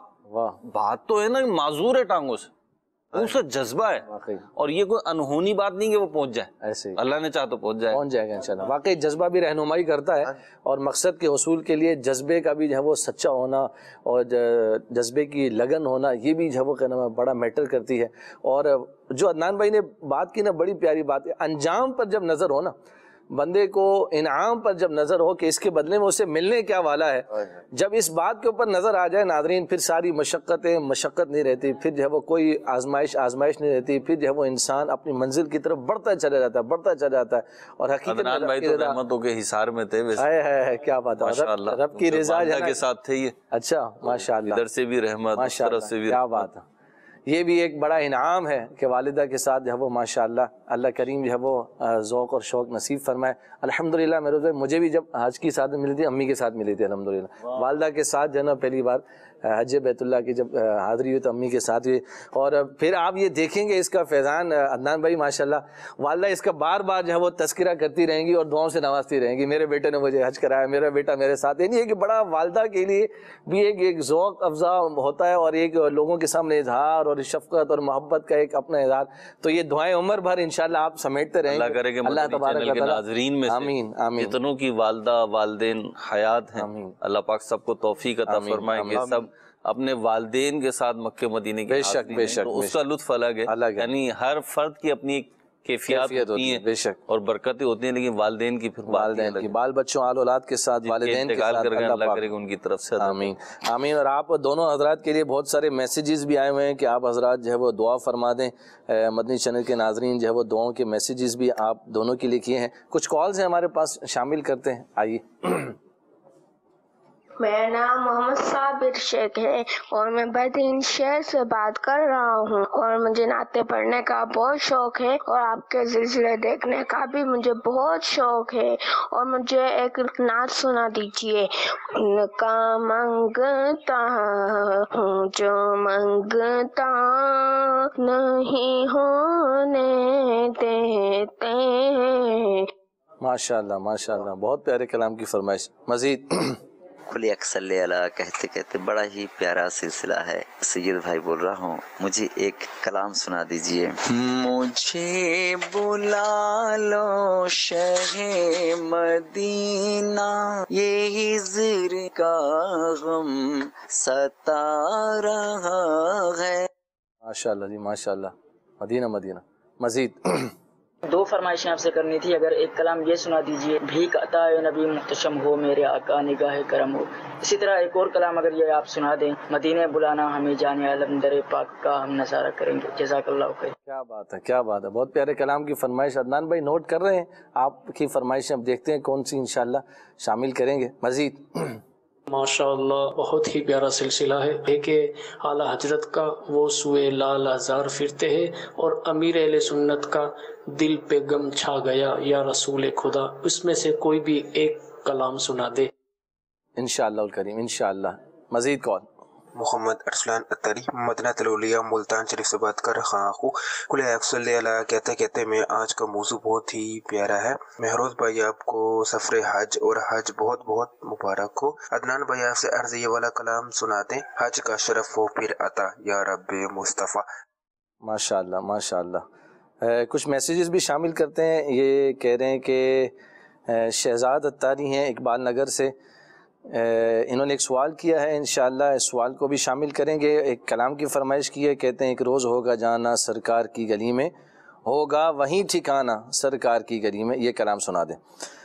بات تو ہے نا معذور ہے ٹانگوں سے، اس کا جذبہ ہے، اور یہ کوئی انہونی بات نہیں کہ وہ پہنچ جائے، ایسے اللہ نے چاہا تو پہنچ جائے پہنچ جائے گا انشاءاللہ. واقعی جذبہ بھی رہنمائی کرتا ہے، اور مقصد کے حصول کے لیے جذبے کا بھی جو ہے وہ سچا ہونا اور جذبے کی لگن ہونا، یہ بھی جو ہے وہ کہنا بڑا میٹر کرتی ہے. اور جو عدنان بھائی نے بات کی نا، بڑی پیاری بات ہے. انجام پر جب نظر ہو نا، بندے کو انعام پر جب نظر ہو کہ اس کے بدلے میں اسے ملنے کیا والا ہے، جب اس بات کے اوپر نظر آ جائے ناظرین، پھر ساری مشقتیں مشقت نہیں رہتی، پھر جو ہے وہ کوئی آزمائش آزمائش نہیں رہتی، پھر جو ہے وہ انسان اپنی منزل کی طرف بڑھتا چلا جاتا ہے بڑھتا چلا جاتا ہے. اور حقیقت عدنان بھائی تو رحمتوں کے حصار میں تھے، ہے کیا بات ہے، رب کی رضا کے ساتھ تھے یہ. اچھا ماشاءاللہ، ادھر سے بھی رحمت، ماشاءاللہ، کیا بات ہے. یہ بھی ایک بڑا انعام ہے کہ والدہ کے ساتھ جو ہے وہ ماشاءاللہ اللہ کریم جو ہے وہ ذوق اور شوق نصیب فرمائے. الحمدللہ میرے مجھے بھی جب حج کی ساتھ ملی تھی، امی کے ساتھ ملی تھی الحمدللہ. والدہ کے ساتھ جو ہے نا پہلی بار حج بیت اللہ کی جب حاضری ہوئی تو امی کے ساتھ ہوئی. اور پھر آپ یہ دیکھیں گے اس کا فیضان عدنان بھائی ماشاءاللہ، والدہ اس کا بار بار جو ہے وہ تذکرہ کرتی رہیں گی اور دعاؤں سے نوازتی رہیں گی، میرے بیٹے نے مجھے حج کرایا، میرا بیٹا میرے ساتھ. یعنی کہ بڑا والدہ کے لیے بھی ایک ایک ذوق افزا ہوتا ہے، اور ایک لوگوں کے سامنے اظہار اور شفقت اور محبت کا ایک اپنا اظہار. تو یہ دعائیں عمر بھر انشاءاللہ آپ سمیٹتے رہیں گے. اللہ کرے کہ مدنی چینل کے ناظرین میں آمین آمین جتنوں کی والدہ والدین حیات ہیں، اللہ پاک سب کو توفیق عطا فرمائے کہ سب اپنے والدین کے ساتھ مکہ مدینے کی بے شک بے شک تو اس کا لطف الگ ہے. یعنی ہر فرد کی اپنی کیفیات ہوتی ہیں بے شک اور برکتیں ہوتی ہیں، لیکن والدین کی پھر والدین کی، بال بچوں آل اولاد کے ساتھ والدین کے ساتھ اللہ کرے گا ان کی طرف سے. آمین آمین. اور آپ دونوں حضرات کے لیے بہت سارے میسیجز بھی آئے ہوئے ہیں کہ آپ حضرات جو ہے وہ دعا فرما دیں. مدنی چینل کے ناظرین جو ہے وہ دعاؤں کے میسیجز بھی آپ دونوں کے لیے کیے ہیں. کچھ کالز ہیں ہمارے پاس، شامل کرتے ہیں. آئیے. میرا نام محمد صابر شیخ ہے اور میں بدین شہر سے بات کر رہا ہوں، اور مجھے نعتیں پڑھنے کا بہت شوق ہے، اور آپ کے سلسلے دیکھنے کا بھی مجھے بہت شوق ہے. اور مجھے ایک نعت سنا دیجیے. ان کا منگتا ہوں جو منگتا نہیں ہونے دیتے. ماشاءاللہ ماشاءاللہ، بہت پیارے کلام کی فرمائش. مزید. کھلے اکثر اللہ کہتے کہتے بڑا ہی پیارا سلسلہ ہے. سید بھائی بول رہا ہوں، مجھے ایک کلام سنا دیجئے. مجھے بلا لو شہر مدینہ، یہ ہجر کا غم ستا رہا ہے. ماشاءاللہ جی ماشاءاللہ، مدینہ مدینہ. مزید. دو فرمائشیں آپ سے کرنی تھی. اگر ایک کلام یہ سنا دیجئے، بھیک عطا نبی محتشم ہو میرے آقا نگاہ کرم ہو. اسی طرح ایک اور کلام اگر یہ آپ سنا دیں، مدینہ بلانا ہمیں جانے عالم در پاک کا ہم نظارہ کریں گے. جزاک اللہ خیر. کیا بات ہے کیا بات ہے، بہت پیارے کلام کی فرمائش. عدنان بھائی نوٹ کر رہے ہیں آپ کی فرمائشیں، اب دیکھتے ہیں کون سی انشاءاللہ شامل کریں گے. مزید. ماشاء اللہ بہت ہی پیارا سلسلہ ہے کہ اعلیٰ حضرت کا وہ سوئے لال ہزار پھرتے ہیں اور امیر اہل سنت کا دل پہ غم چھا گیا یا رسول خدا، اس میں سے کوئی بھی ایک کلام سنا دے۔ انشاءاللہ الکریم انشاءاللہ۔ مزید کون؟ محمد ارسلان اتری مدینہ الاولیاء ملتان شریف سے بات کر رہا ہوں۔ کھلے آنکھ صلی اللہ علیہ کہتے کہتے میں آج کا موضوع بہت ہی پیارا ہے۔ مہروز بھائی آپ کو سفر حج اور حج بہت بہت مبارک ہو۔ عدنان بھائی آپ سے عرض یہ والا کلام سنا دیں، حج کا شرف ہو پھر عطا یا رب مصطفیٰ۔ ماشاءاللہ ماشاءاللہ۔ کچھ میسیجز بھی شامل کرتے ہیں، یہ کہہ رہے ہیں کہ شہزاد اتاری ہیں اقبال نگر سے، انہوں نے ایک سوال کیا ہے، انشاءاللہ اس سوال کو بھی شامل کریں گے۔ ایک کلام کی فرمائش کی ہے، کہتے ہیں ایک روز ہوگا جانا سرکار کی گلی میں، ہوگا وہیں ٹھکانا سرکار کی گلی میں، یہ کلام سنا دیں۔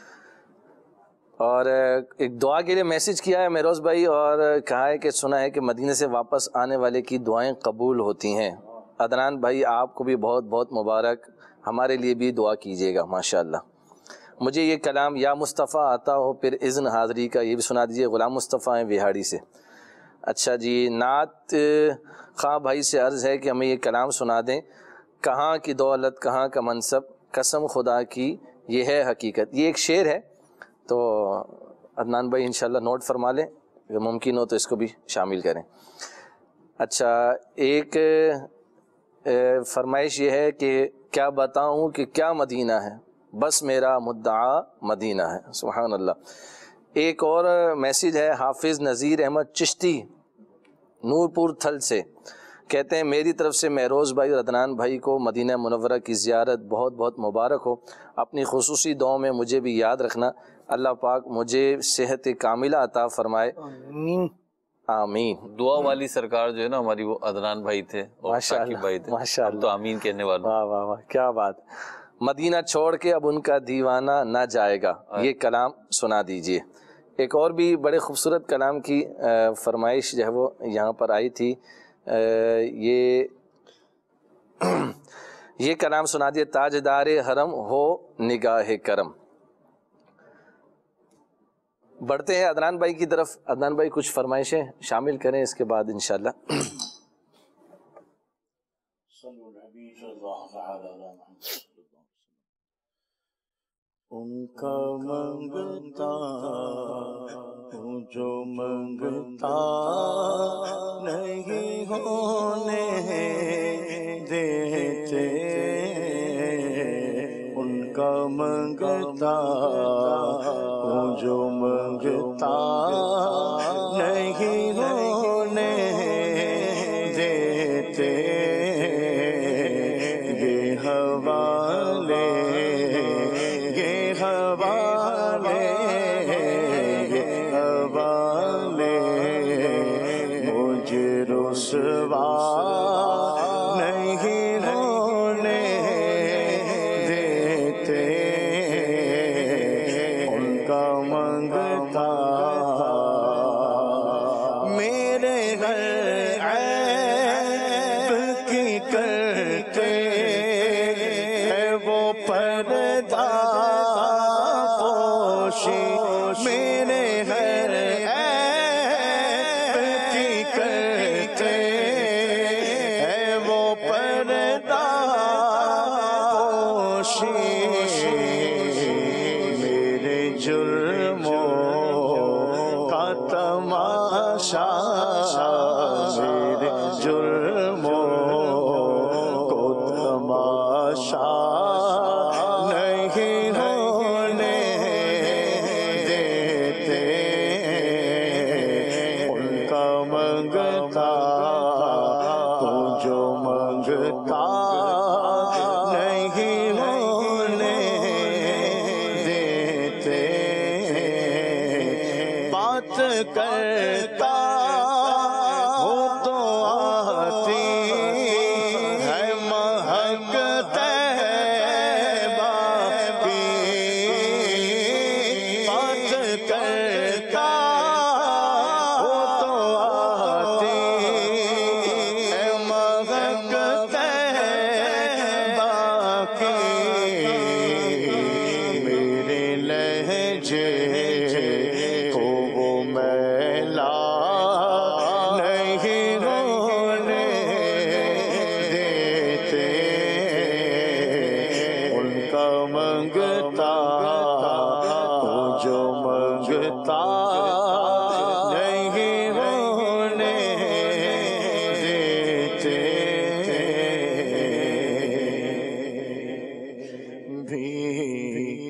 اور ایک دعا کے لیے میسیج کیا ہے مہروز بھائی، اور کہا ہے کہ سنا ہے کہ مدینے سے واپس آنے والے کی دعائیں قبول ہوتی ہیں۔ عدنان بھائی آپ کو بھی بہت بہت مبارک، ہمارے لیے بھی دعا کیجیے گا ماشاءاللہ۔ مجھے یہ کلام یا مصطفیٰ آتا ہو پھر اذن حاضری کا یہ بھی سنا دیجیے، غلام مصطفیٰ ہیں وہاڑی سے۔ اچھا جی، نعت خواہ بھائی سے عرض ہے کہ ہمیں یہ کلام سنا دیں، کہاں کی دولت کہاں کا منصب، قسم خدا کی یہ ہے حقیقت۔ یہ ایک شعر ہے، تو عدنان بھائی انشاءاللہ نوٹ فرما لیں، اگر ممکن ہو تو اس کو بھی شامل کریں۔ اچھا، ایک فرمائش یہ ہے کہ کیا بتاؤں کہ کیا مدینہ ہے، بس میرا مدعا مدینہ ہے، سبحان اللہ۔ ایک اور میسیج ہے حافظ نذیر احمد چشتی نور پور تھل سے، کہتے ہیں میری طرف سے مہروز بھائی اور عدنان بھائی کو مدینہ منورہ کی زیارت بہت بہت مبارک ہو۔ اپنی خصوصی دعاؤں میں مجھے بھی یاد رکھنا، اللہ پاک مجھے صحت کاملہ عطا فرمائے، آمین آمین۔ دعا والی سرکار جو ہے نا ہماری، وہ عدنان بھائی تھے اور ثاقب بھائی تھے، ماشاءاللہ تو آمین کہنے والے۔ واہ واہ واہ، کیا بات۔ مدینہ چھوڑ کے اب ان کا دیوانہ نہ جائے گا، یہ کلام سنا دیجئے۔ ایک اور بھی بڑے خوبصورت کلام کی فرمائش جو ہے وہ یہاں پر آئی تھی، یہ یہ کلام سنا دیے، تاجدار حرم ہو نگاہ کرم۔ بڑھتے ہیں عدنان بھائی کی طرف، عدنان بھائی کچھ فرمائشیں شامل کریں، اس کے بعد انشاءاللہ۔ ان کا منگتا ہوں جو منگتا نہیں ہونے دیتے، ان کا منگتا ہوں جو منگتا نہیں ہونے دیتے، یہ حوالے رسوا نہیں ہونے دیتے، ان کا منگتا میرے گھر عیب کی کرتے ہے وہ پردہ پوشی، میرے گھر میرے جرموں کا تماشا، میرے جرموں کو تماشا نہیں ہونے دیتے، ان کا منگتا تو جو منگتا کرتا ہو تو آتی ہے مہک طیبہ کی، بات کرتا ہو تو آتی ہے مہک طیبہ کی، میرے لہجے کو وہ میں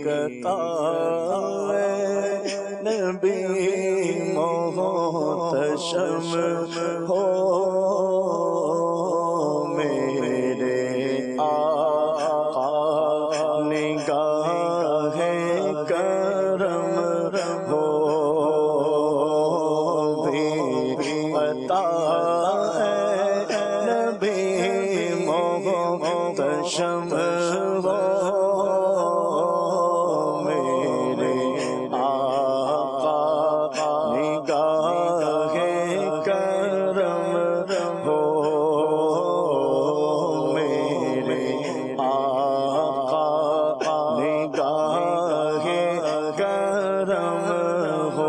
कता नबी मोहतशम हो मेरे आका निगाह करम हो भी अता नबी मोहतशम हो मेरे आका निगाह करम हो मेरे आका निगाह करम हो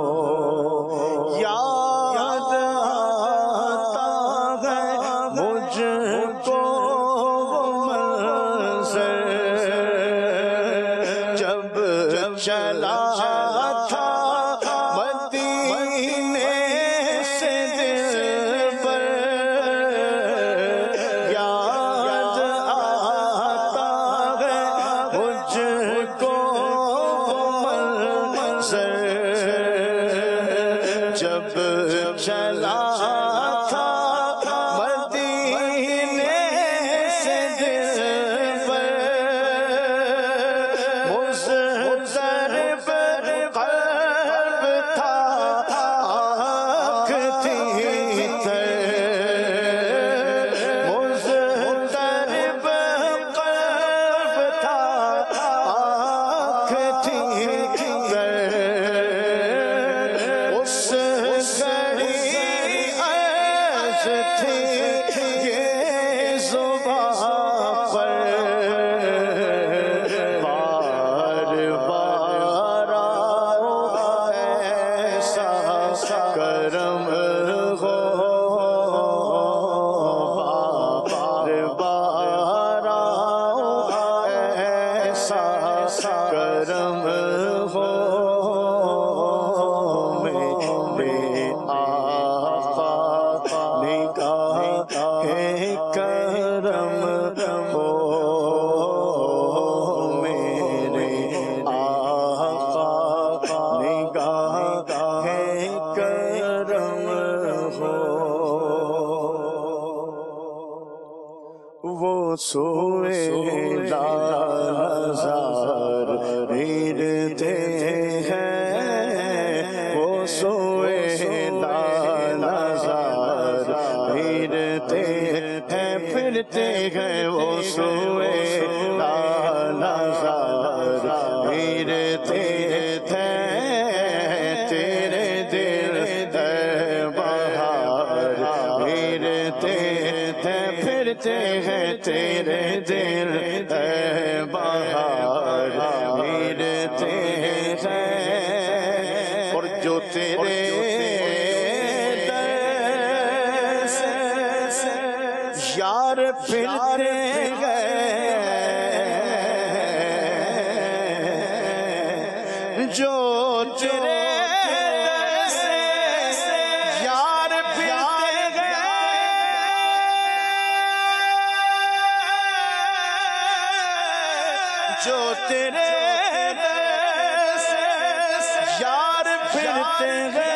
याद आता है मुझको जब चला था मदीने से दिल पर याद आता है मुझको मंज़र जब चला था मदीने से दिल पर मुज़्तरब क़ल्ब था आँख थी तर मुज़्तरब क़ल्ब था आँख थी तर उस घड़ी अर्ज़ थी ये ज़ुबां पर बार बार आओ ऐसा करम हो बार बार आओ ऐसा करम हो मेरे आका निगाह करम हो मेरे आका निगाह करम हो वो सोए लाज़ार फिरते हैं वो सोए लाज़ार फिरते हैं फिरते हैं वो सोए लाज़ार फिरते हैं तेरे दिल बहार फिरते हैं फिरते हैं तेरे दिल बहार फिरते हैं और जो तेरे दर से यार फिरते हैं जो तेरे दर से यार फिरते हैं जो तेरे दर से यार फिरते हैं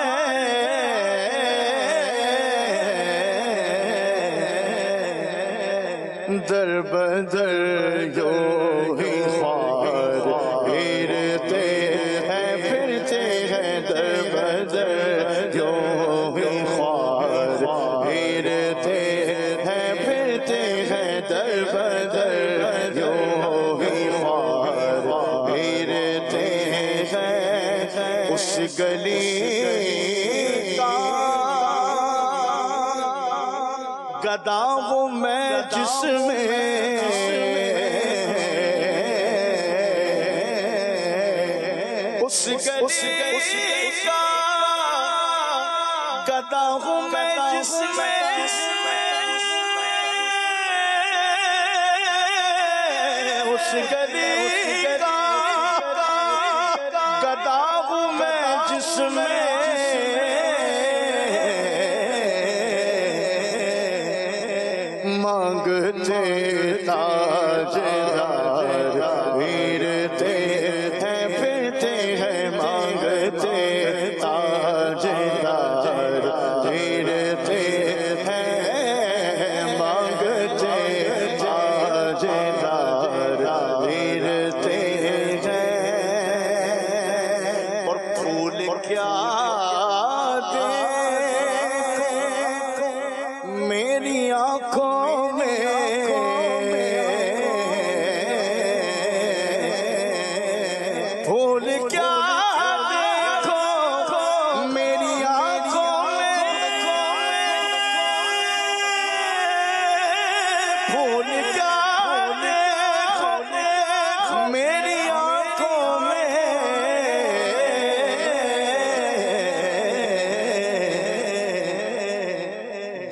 दर बदर जो ही ख्वार फिरते हैं फिरते हैं दर बदर जो ही ख्वार फिरते हैं फिरते हैं दर बदर जो ही ख्वार फिरते हैं उस गली का गदा हूँ मैं जिसमें उस गली का गदा हूँ मैं जिसमें उस गली का गदा हूँ मैं जिसमें मांगते ताजदार फिरते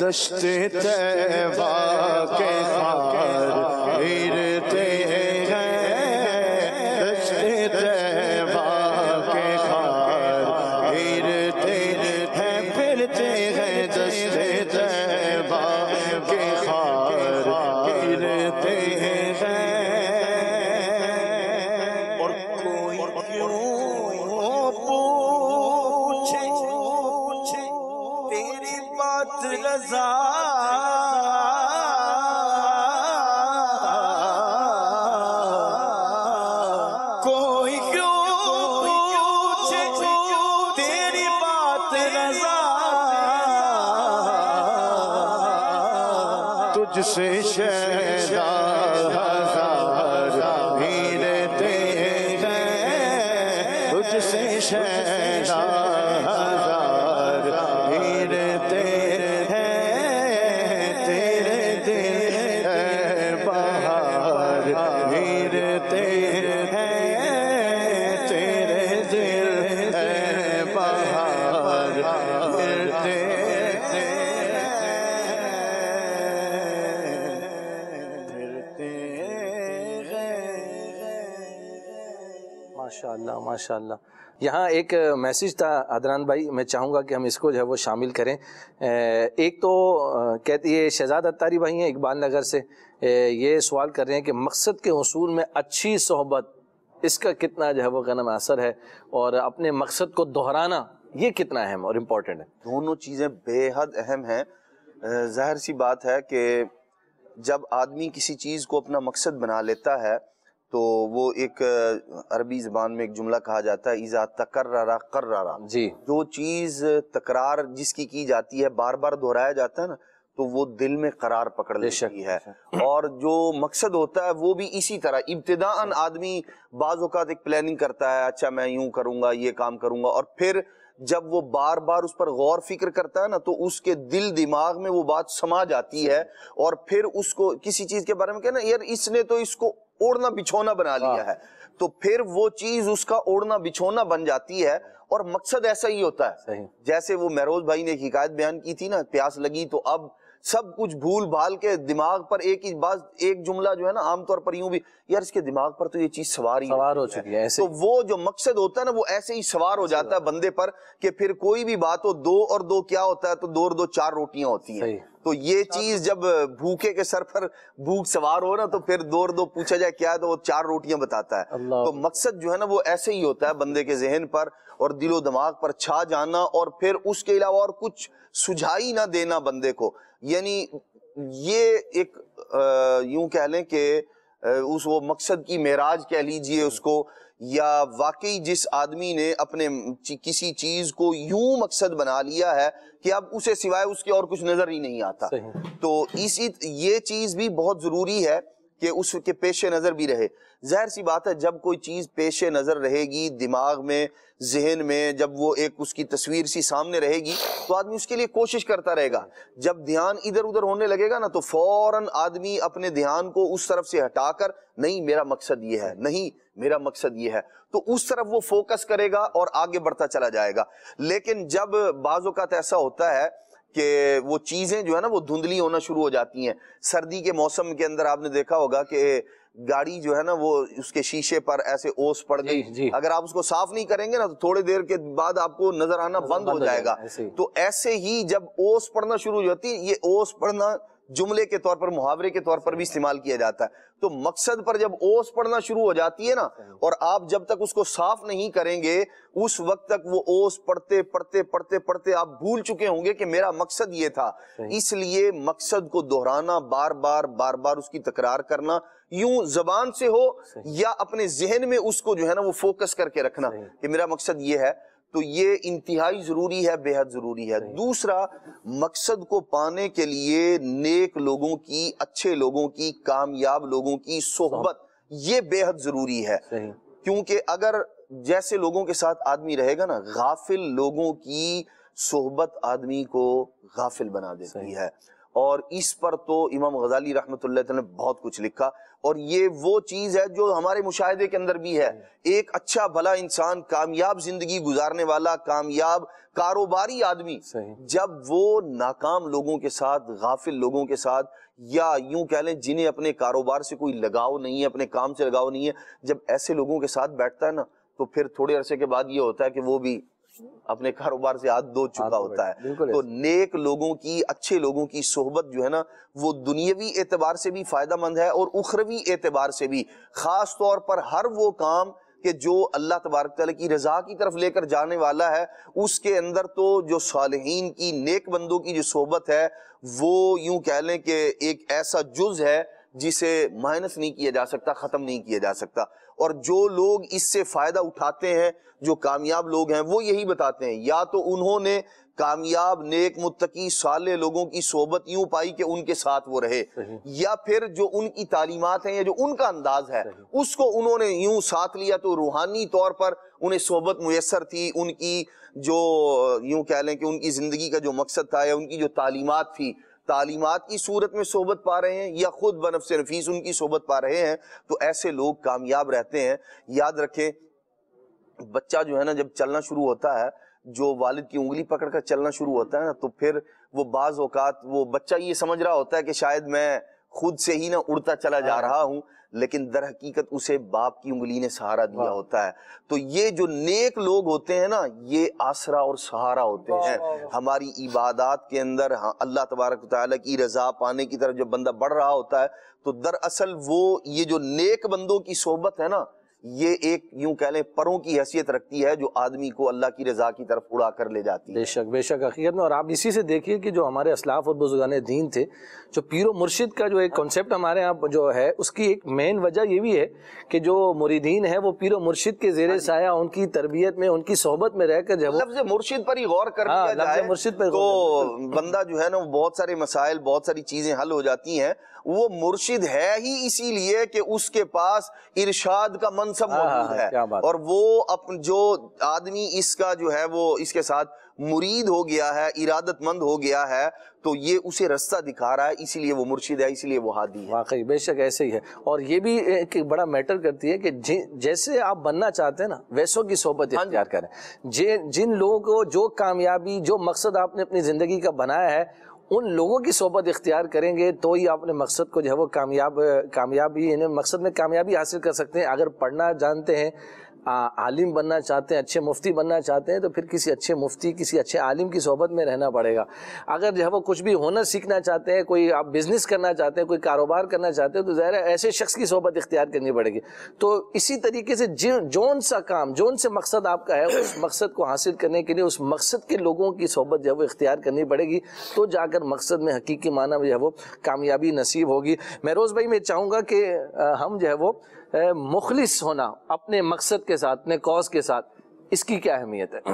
دشت طیبہ کے خار گرتے ہیں، دشت طیبہ کے خار گرتے ہیں، پھرتے ہیں دشت طیبہ کے خار گرتے ہیں، اور کوئی کیوں پوچھے تیری بات رضا کوئی کیوں پوچھے تیری بات رضا تجھ سے شیدا ہزار گرتے ہیں، تجھ سے شیدا ہزار گرتے ہیں، تیرے دل ہے بہار گرتے ہیں، تیرے دل ہے بہار گرتے ماشاء اللہ ماشاء اللہ۔ یہاں ایک میسیج تھا عدنان بھائی، میں چاہوں گا کہ ہم اس کو جو ہے وہ شامل کریں۔ ایک تو کہتی ہے شہزاد اتاری بھائی ہیں اقبال نگر سے، یہ سوال کر رہے ہیں کہ مقصد کے حصول میں اچھی صحبت، اس کا کتنا جو ہے وہ کہنا اثر ہے، اور اپنے مقصد کو دہرانا یہ کتنا اہم اور امپورٹنٹ ہے؟ دونوں چیزیں بے حد اہم ہیں۔ ظاہر سی بات ہے کہ جب آدمی کسی چیز کو اپنا مقصد بنا لیتا ہے تو وہ ایک عربی زبان میں ایک جملہ کہا جاتا ہے اذا تکرر قرر، جی، جو چیز تکرار جس کی کی جاتی ہے، بار بار دہرایا جاتا ہے نا، تو وہ دل میں قرار پکڑ لیتی ہے۔ اور جو مقصد ہوتا ہے وہ بھی اسی طرح ابتداءً آدمی بعض اوقات ایک پلاننگ کرتا ہے، اچھا میں یوں کروں گا، یہ کام کروں گا، اور پھر جب وہ بار بار اس پر غور فکر کرتا ہے نا تو اس کے دل دماغ میں وہ بات سما جاتی ہے، اور پھر اس کو کسی چیز کے بارے میں کہنا یار اس نے تو اس کو اوڑھنا بچھونا بنا لیا ہے، تو پھر وہ چیز اس کا اوڑھنا بچھونا بن جاتی ہے۔ اور مقصد ایسا ہی ہوتا ہے، جیسے وہ مہروز بھائی نے ایک حکایت بیان کی تھی نا، پیاس لگی تو اب سب کچھ بھول بھال کے دماغ پر ایک ہی بات، ایک جملہ جو ہے نا عام طور پر یوں بھی، یار اس کے دماغ پر تو یہ چیز سوار ہی سوار ہو چکی ہے، تو وہ جو مقصد ہوتا ہے نا وہ ایسے ہی سوار ہو جاتا ہے بندے پر کہ پھر کوئی بھی بات ہو، دو اور دو کیا ہوتا ہے، تو دو اور دو چار روٹیاں ہوتی ہیں۔ تو یہ چیز جب بھوکے کے سر پر بھوک سوار ہو نا تو پھر دو اور دو پوچھا جائے کیا ہے تو وہ چار روٹیاں بتاتا ہے۔ تو مقصد جو ہے نا وہ ایسے ہی ہوتا ہے بندے کے ذہن پر اور دل و دماغ پر چھا جانا، اور پھر اس کے علاوہ اور کچھ سجھائی نہ دینا بندے کو۔ یعنی یہ ایک یوں کہہ لیں کہ اس وہ مقصد کی معراج کہہ لیجئے اس کو، یا واقعی جس آدمی نے اپنے کسی چیز کو یوں مقصد بنا لیا ہے کہ اب اسے سوائے اس کے اور کچھ نظر ہی نہیں آتا، تو اسی یہ چیز بھی بہت ضروری ہے کہ اس کے پیش نظر بھی رہے۔ ظاہر سی بات ہے جب کوئی چیز پیش نظر رہے گی، دماغ میں، ذہن میں، جب وہ ایک اس کی تصویر سی سامنے رہے گی تو آدمی اس کے لیے کوشش کرتا رہے گا۔ جب دھیان ادھر ادھر ہونے لگے گا نا تو فوراً آدمی اپنے دھیان کو اس طرف سے ہٹا کر نہیں میرا مقصد یہ ہے، نہیں میرا مقصد یہ ہے، تو اس طرف وہ فوکس کرے گا اور آگے بڑھتا چلا جائے گا۔ لیکن جب بعض اوقات ایسا ہوتا ہے کہ وہ چیزیں جو ہے نا وہ دھندلی ہونا شروع ہو جاتی ہیں، سردی کے موسم کے اندر آپ نے دیکھا ہوگا کہ گاڑی جو ہے نا وہ اس کے شیشے پر ایسے اوس پڑ گئی، جی جی. اگر آپ اس کو صاف نہیں کریں گے نا تو تھوڑے دیر کے بعد آپ کو نظر آنا بند ہو جائے گا۔ تو ایسے ہی جب اوس پڑنا شروع ہو جاتی ہے، یہ اوس پڑنا جملے کے طور پر، محاورے کے طور پر بھی استعمال کیا جاتا ہے، تو مقصد پر جب اوس پڑنا شروع ہو جاتی ہے نا اور آپ جب تک اس کو صاف نہیں کریں گے اس وقت تک وہ اوس پڑھتے پڑھتے پڑھتے پڑھتے آپ بھول چکے ہوں گے کہ میرا مقصد یہ تھا۔ اس لیے مقصد کو دہرانا، بار بار بار بار اس کی تکرار کرنا، یوں زبان سے ہو یا اپنے ذہن میں اس کو جو ہے نا وہ فوکس کر کے رکھنا کہ میرا مقصد یہ ہے، تو یہ انتہائی ضروری ہے، بے حد ضروری ہے۔ دوسرا، مقصد کو پانے کے لیے نیک لوگوں کی، اچھے لوگوں کی، کامیاب لوگوں کی صحبت یہ بے حد ضروری ہے، کیونکہ اگر جیسے لوگوں کے ساتھ آدمی رہے گا نا، غافل لوگوں کی صحبت آدمی کو غافل بنا دیتی ہے، اور اس پر تو امام غزالی رحمۃ اللہ تعالی نے بہت کچھ لکھا، اور یہ وہ چیز ہے جو ہمارے مشاہدے کے اندر بھی ہے۔ ایک اچھا بھلا انسان، کامیاب زندگی گزارنے والا، کامیاب کاروباری آدمی، جب وہ ناکام لوگوں کے ساتھ، غافل لوگوں کے ساتھ، یا یوں کہہ لیں جنہیں اپنے کاروبار سے کوئی لگاؤ نہیں ہے، اپنے کام سے لگاؤ نہیں ہے، جب ایسے لوگوں کے ساتھ بیٹھتا ہے نا، تو پھر تھوڑے عرصے کے بعد یہ ہوتا ہے کہ وہ بھی اپنے کاروبار سے ہاتھ دھو چکا ہوتا ہے۔ تو نیک لوگوں کی، اچھے لوگوں کی صحبت جو ہے نا، وہ دنیاوی اعتبار سے بھی فائدہ مند ہے اور اخروی اعتبار سے بھی، خاص طور پر ہر وہ کام کہ جو اللہ تبارک تعالیٰ کی رضا کی طرف لے کر جانے والا ہے، اس کے اندر تو جو صالحین کی، نیک بندوں کی جو صحبت ہے، وہ یوں کہہ لیں کہ ایک ایسا جز ہے جسے مائنس نہیں کیا جا سکتا، ختم نہیں کیا جا سکتا۔ اور جو لوگ اس سے فائدہ اٹھاتے ہیں، جو کامیاب لوگ ہیں، وہ یہی بتاتے ہیں، یا تو انہوں نے کامیاب، نیک، متقی، صالح لوگوں کی صحبت یوں پائی کہ ان کے ساتھ وہ رہے، یا پھر جو ان کی تعلیمات ہیں یا جو ان کا انداز ہے اس کو انہوں نے یوں ساتھ لیا، تو روحانی طور پر انہیں صحبت میسر تھی، ان کی جو یوں کہہ لیں کہ ان کی زندگی کا جو مقصد تھا یا ان کی جو تعلیمات تھی، تعلیمات کی صورت میں صحبت پا رہے ہیں یا خود بنفس نفیس ان کی صحبت پا رہے ہیں، تو ایسے لوگ کامیاب رہتے ہیں۔ یاد رکھیں، بچہ جو ہے نا جب چلنا شروع ہوتا ہے، جو والد کی انگلی پکڑ کر چلنا شروع ہوتا ہے نا، تو پھر وہ بعض اوقات وہ بچہ یہ سمجھ رہا ہوتا ہے کہ شاید میں خود سے ہی نہ اڑتا چلا جا رہا ہوں، لیکن در حقیقت اسے باپ کی انگلی نے سہارا دیا ہوتا ہے۔ تو یہ جو نیک لوگ ہوتے ہیں نا، یہ آسرا اور سہارا ہوتے ہیں ہماری عبادات کے اندر۔ اللہ تبارک و تعالیٰ کی رضا پانے کی طرف جب بندہ بڑھ رہا ہوتا ہے، تو دراصل وہ یہ جو نیک بندوں کی صحبت ہے نا، یہ ایک یوں کہہ لیں پروں کی حیثیت رکھتی ہے جو آدمی کو اللہ کی رضا کی طرف اڑا کر لے جاتی ہے۔ بے شک بے شک حقیقت میں، اور آپ اسی سے دیکھیے کہ جو ہمارے اسلاف اور بزرگان دین تھے، جو پیر و مرشد کا جو ایک کنسیپٹ ہمارے یہاں جو ہے، اس کی ایک مین وجہ یہ بھی ہے کہ جو مریدین ہیں وہ پیر و مرشد کے زیر سایہ، ان کی تربیت میں، ان کی صحبت میں رہ کر جب لفظ مرشد پر ہی غور کر لیا جائے تو بندہ جو ہے نا، وہ بہت سارے مسائل، بہت ساری چیزیں حل ہو جاتی ہیں۔ وہ مرشد ہے ہی اسی لیے کہ اس کے پاس ارشاد کا منصب موجود ہے، اور وہ جو آدمی اس کا جو ہے وہ اس کے ساتھ مرید ہو گیا ہے، ارادت مند ہو گیا ہے، تو یہ اسے رستہ دکھا رہا ہے، اسی لیے وہ مرشد ہے، اسی لیے وہ ہادی ہے۔ واقعی بے شک ایسے ہی ہے، اور یہ بھی ایک بڑا میٹر کرتی ہے کہ جیسے آپ بننا چاہتے ہیں نا، ویسوں کی صحبت اختیار کریں۔ جن لوگوں کو جو کامیابی، جو مقصد آپ نے اپنی زندگی کا بنایا ہے، ان لوگوں کی صحبت اختیار کریں گے تو ہی آپ اپنے مقصد کو جو ہے وہ کامیاب کامیابی یعنی مقصد میں کامیابی حاصل کر سکتے ہیں۔ اگر پڑھنا جانتے ہیں، عالم بننا چاہتے ہیں، اچھے مفتی بننا چاہتے ہیں، تو پھر کسی اچھے مفتی، کسی اچھے عالم کی صحبت میں رہنا پڑے گا۔ اگر جو ہے وہ کچھ بھی ہنر سیکھنا چاہتے ہیں، کوئی آپ بزنس کرنا چاہتے ہیں، کوئی کاروبار کرنا چاہتے ہیں، تو ظاہر ہے ایسے شخص کی صحبت اختیار کرنی پڑے گی۔ تو اسی طریقے سے جون سا کام، جون سے مقصد آپ کا ہے، اس مقصد کو حاصل کرنے کے لیے اس مقصد کے لوگوں کی صحبت جو ہے وہ اختیار کرنی پڑے گی، تو جا کر مقصد میں حقیقی معنی میں جو ہے وہ کامیابی نصیب ہوگی۔ مہروز بھائی، میں چاہوں گا کہ ہم جو ہے وہ مخلص ہونا اپنے مقصد کے ساتھ، اپنے کاز کے ساتھ، اس کی کیا اہمیت ہے؟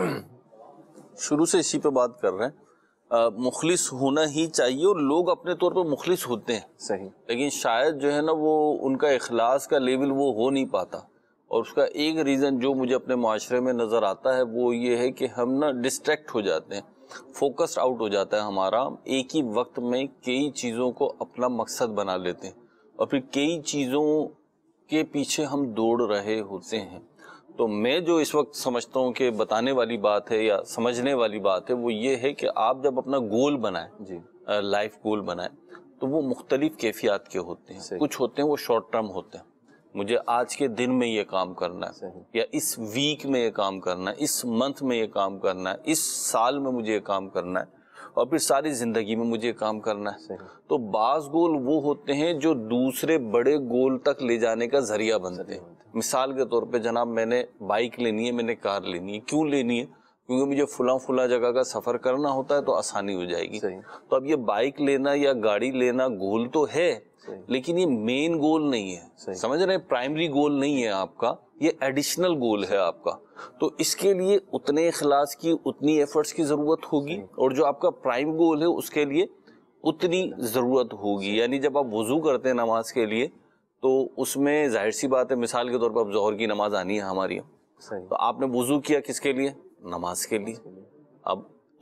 شروع سے اسی پہ بات کر رہے ہیں، مخلص ہونا ہی چاہیے، اور لوگ اپنے طور پہ مخلص ہوتے ہیں، صحیح، لیکن شاید جو ہے نا وہ ان کا اخلاص کا لیول وہ ہو نہیں پاتا۔ اور اس کا ایک ریزن جو مجھے اپنے معاشرے میں نظر آتا ہے وہ یہ ہے کہ ہم نا ڈسٹریکٹ ہو جاتے ہیں، فوکسڈ آؤٹ ہو جاتا ہے ہمارا، ایک ہی وقت میں کئی چیزوں کو اپنا مقصد بنا لیتے ہیں، اور پھر کئی چیزوں کے پیچھے ہم دوڑ رہے ہوتے ہیں۔ تو میں جو اس وقت سمجھتا ہوں کہ بتانے والی بات ہے یا سمجھنے والی بات ہے، وہ یہ ہے کہ آپ جب اپنا گول بنائیں، جی لائف گول بنائیں، تو وہ مختلف کیفیات کے ہوتے ہیں۔ کچھ ہوتے ہیں وہ شارٹ ٹرم ہوتے ہیں، مجھے آج کے دن میں یہ کام کرنا ہے، یا اس ویک میں یہ کام کرنا ہے، اس منتھ میں یہ کام کرنا ہے، اس سال میں مجھے یہ کام کرنا ہے، اور پھر ساری زندگی میں مجھے کام کرنا ہے۔ تو بعض گول وہ ہوتے ہیں جو دوسرے بڑے گول تک لے جانے کا ذریعہ بنتے ہیں۔ مثال کے طور پہ جناب، میں نے بائک لینی ہے، میں نے کار لینی ہے، کیوں لینی ہے؟ کیونکہ مجھے فلاں فلاں جگہ کا سفر کرنا ہوتا ہے تو آسانی ہو جائے گی۔ تو اب یہ بائک لینا یا گاڑی لینا گول تو ہے، لیکن یہ مین گول نہیں ہے، سمجھ رہے ہیں؟ پرائمری گول نہیں ہے آپ کا، یہ ایڈیشنل گول ہے آپ کا۔ تو اس کے لیے اتنے اخلاص کی، اتنی ایفرٹس کی ضرورت ہوگی، اور جو آپ کا پرائم گول ہے اس کے لیے اتنی ضرورت ہوگی۔ یعنی جب آپ وضو کرتے ہیں نماز کے لیے، تو اس میں ظاہر سی بات ہے، مثال کے طور پر اب ظہر کی نماز آنی ہے ہماری، تو آپ نے وضو کیا کس کے لیے؟ نماز کے لیے۔ اب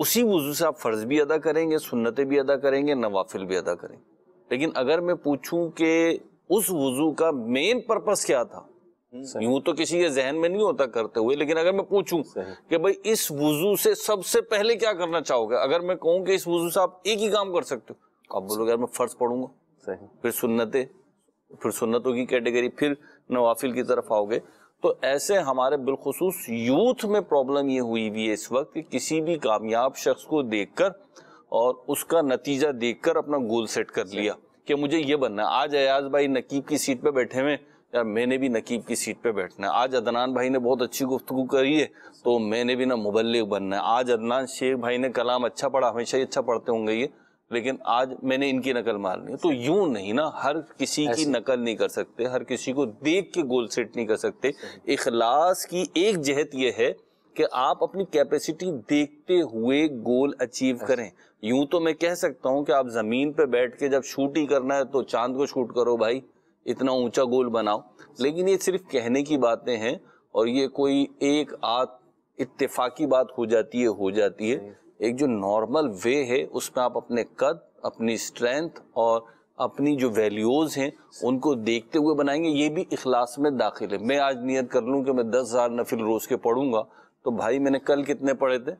اسی وضو سے آپ فرض بھی ادا کریں گے، سنتیں بھی ادا کریں گے، نوافل بھی ادا کریں گے. لیکن اگر میں پوچھوں کہ اس وضو کا مین پرپس کیا تھا، یوں تو کسی کے ذہن میں نہیں ہوتا کرتے ہوئے، لیکن اگر میں پوچھوں کہ بھائی اس وضو سے سب سے پہلے کیا کرنا چاہو گے، اگر میں کہوں کہ اس وضو سے آپ ایک ہی کام کر سکتے ہو، آپ بولو گے یار میں فرض پڑھوں گا، پھر سنتیں، پھر سنتوں کی کیٹیگری، پھر نوافل کی طرف آؤ گے. تو ایسے ہمارے بالخصوص یوتھ میں پرابلم یہ ہوئی ہوئی ہے اس وقت کہ کسی بھی کامیاب شخص کو دیکھ کر اور اس کا نتیجہ دیکھ کر اپنا گول سیٹ کر لیا کہ مجھے یہ بننا ہے. آج ایاز بھائی نقیب کی سیٹ پہ بیٹھے ہوئے، یار میں نے بھی نقیب کی سیٹ پہ بیٹھنا ہے. آج عدنان بھائی نے بہت اچھی گفتگو کری ہے تو میں نے بھی نا مبلغ بننا ہے. آج عدنان شیخ بھائی نے کلام اچھا پڑھا، ہمیشہ ہی اچھا پڑھتے ہوں گے یہ، لیکن آج میں نے ان کی نقل مارنی ہے. تو یوں نہیں نا، ہر کسی کی نقل نہیں کر سکتے، ہر کسی کو دیکھ کے گول سیٹ نہیں کر سکتے. اخلاص کی ایک جہت یہ ہے کہ آپ اپنی کیپیسٹی دیکھتے ہوئے گول اچیو کریں. یوں تو میں کہہ سکتا ہوں کہ آپ زمین پہ بیٹھ کے جب شوٹ ہی کرنا ہے تو چاند کو شوٹ کرو بھائی، اتنا اونچا گول بناؤ. لیکن یہ صرف کہنے کی باتیں ہیں اور یہ کوئی ایک آدھ اتفاقی بات ہو جاتی ہے ہو جاتی ہے ایک جو نارمل وے ہے اس میں آپ اپنے قد، اپنی اسٹرینتھ اور اپنی جو ویلیوز ہیں ان کو دیکھتے ہوئے بنائیں گے. یہ بھی اخلاص میں داخل ہے. میں آج نیت کر لوں کہ میں دس ہزار نفل روز کے پڑھوں گا، تو بھائی میں نے کل کتنے پڑھے تھے؟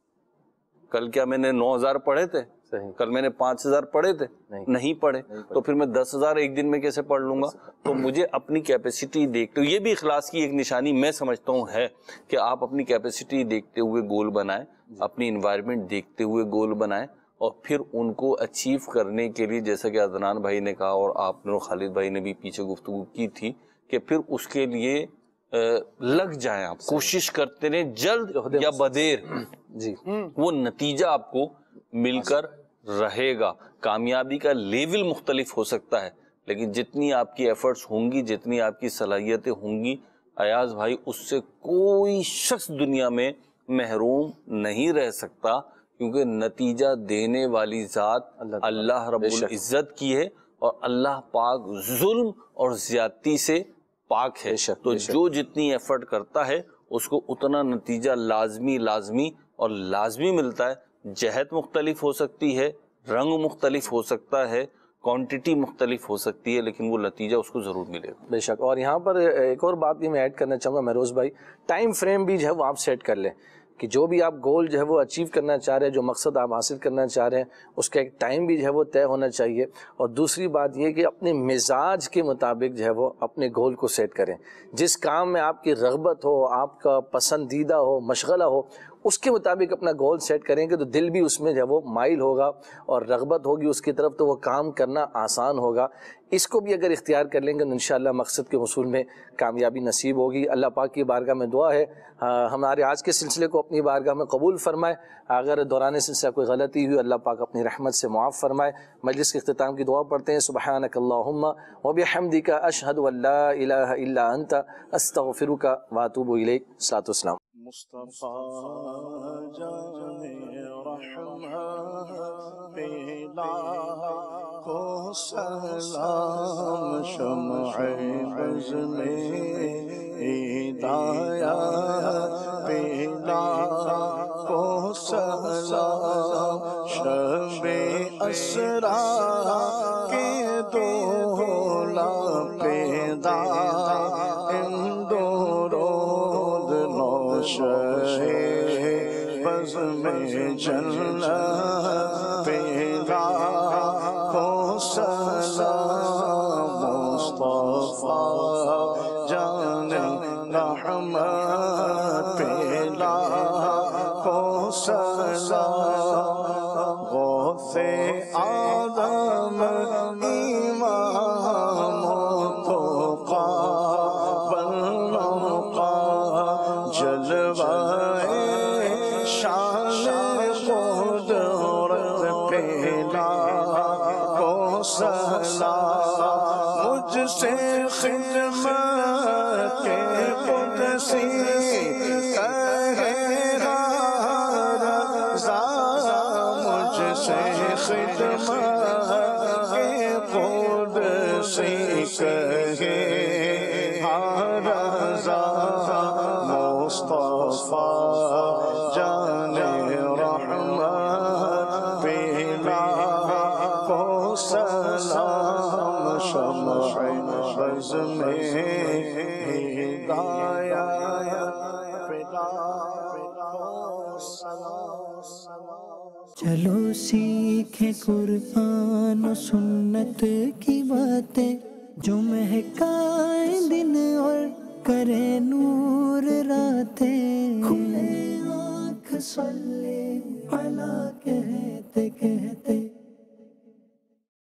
کل کیا میں نے نو ہزار پڑھے تھے؟ کل میں نے پانچ ہزار پڑھے تھے؟ نہیں پڑھے. تو پھر میں دس ہزار ایک دن میں کیسے پڑھ لوں گا؟ تو مجھے اپنی کیپیسٹی دیکھتے ہوئے، یہ بھی اخلاص کی ایک نشانی میں سمجھتا ہوں ہے کہ آپ اپنی کیپیسٹی دیکھتے ہوئے گول بنائیں، اپنی انوائرمنٹ دیکھتے ہوئے گول بنائیں، اور پھر ان کو اچیو کرنے کے لیے جیسا کہ عدنان بھائی نے کہا اور آپ نے خالد بھائی نے بھی پیچھے گفتگو کی تھی کہ پھر اس کے لیے لگ جائیں، آپ کوشش کرتے رہیں، جلد یا بدیر جی وہ نتیجہ آپ کو مل کر رہے گا. کامیابی کا لیول مختلف ہو سکتا ہے، لیکن جتنی آپ کی ایفرٹس ہوں گی، جتنی آپ کی صلاحیتیں ہوں گی، ایاز بھائی اس سے کوئی شخص دنیا میں محروم نہیں رہ سکتا، کیونکہ نتیجہ دینے والی ذات اللہ رب العزت کی ہے اور اللہ پاک ظلم اور زیادتی سے پاک ہے. تو جو جتنی ایفرٹ کرتا ہے اس کو اتنا نتیجہ لازمی لازمی اور لازمی ملتا ہے. جہت مختلف ہو سکتی ہے، رنگ مختلف ہو سکتا ہے، کوانٹٹی مختلف ہو سکتی ہے، لیکن وہ نتیجہ اس کو ضرور ملے گا. بے شک. اور یہاں پر ایک اور بات بھی میں ایڈ کرنا چاہوں گا مہروز بھائی، ٹائم فریم بھی جو ہے وہ آپ سیٹ کر لیں کہ جو بھی آپ گول جو ہے وہ اچیو کرنا چاہ رہے ہیں، جو مقصد آپ حاصل کرنا چاہ رہے ہیں، اس کا ایک ٹائم بھی جو ہے وہ طے ہونا چاہیے. اور دوسری بات یہ کہ اپنے مزاج کے مطابق جو ہے وہ اپنے گول کو سیٹ کریں. جس کام میں آپ کی رغبت ہو، آپ کا پسندیدہ ہو، مشغلہ ہو، اس کے مطابق اپنا گول سیٹ کریں گے تو دل بھی اس میں جو ہے وہ مائل ہوگا اور رغبت ہوگی اس کی طرف، تو وہ کام کرنا آسان ہوگا. اس کو بھی اگر اختیار کر لیں گے تو انشاءاللہ مقصد کے حصول میں کامیابی نصیب ہوگی. اللہ پاک کی بارگاہ میں دعا ہے ہمارے آج کے سلسلے کو اپنی بارگاہ میں قبول فرمائے. اگر دوران سلسلہ کوئی غلطی ہوئی اللہ پاک اپنی رحمت سے معاف فرمائے. مجلس کے اختتام کی دعا پڑھتے ہیں. سبحانک اللہم وبحمدک اشہد ان لا الہ الا انت استغفرک واتوب الیک. صلاۃ والسلام. مصطفیٰ جان رحمت پیلا کو سلام، شمع بز میں ہدایت پیلا کو سلام، شب اسرا کے دولا پیدا شے بز میں جنت پیدا کو سلام، مصطفیٰ جان رحمت پیلا کو سلام، غوث آدم امام تو قابل جلوائے شان قدرت پیلا کو سلام، مجھ سے خدمت کے قدسی کہے رضا، مجھ سے خدمت کے قدسی کہے رضا، مصطفیٰ جان رحمت शमअ बज़ में चलो सीखे कुरान और सुन्नत की बातें जो महकाए दिन और करे नूर रातें। खुले आँख सल्ले अला कहते कहते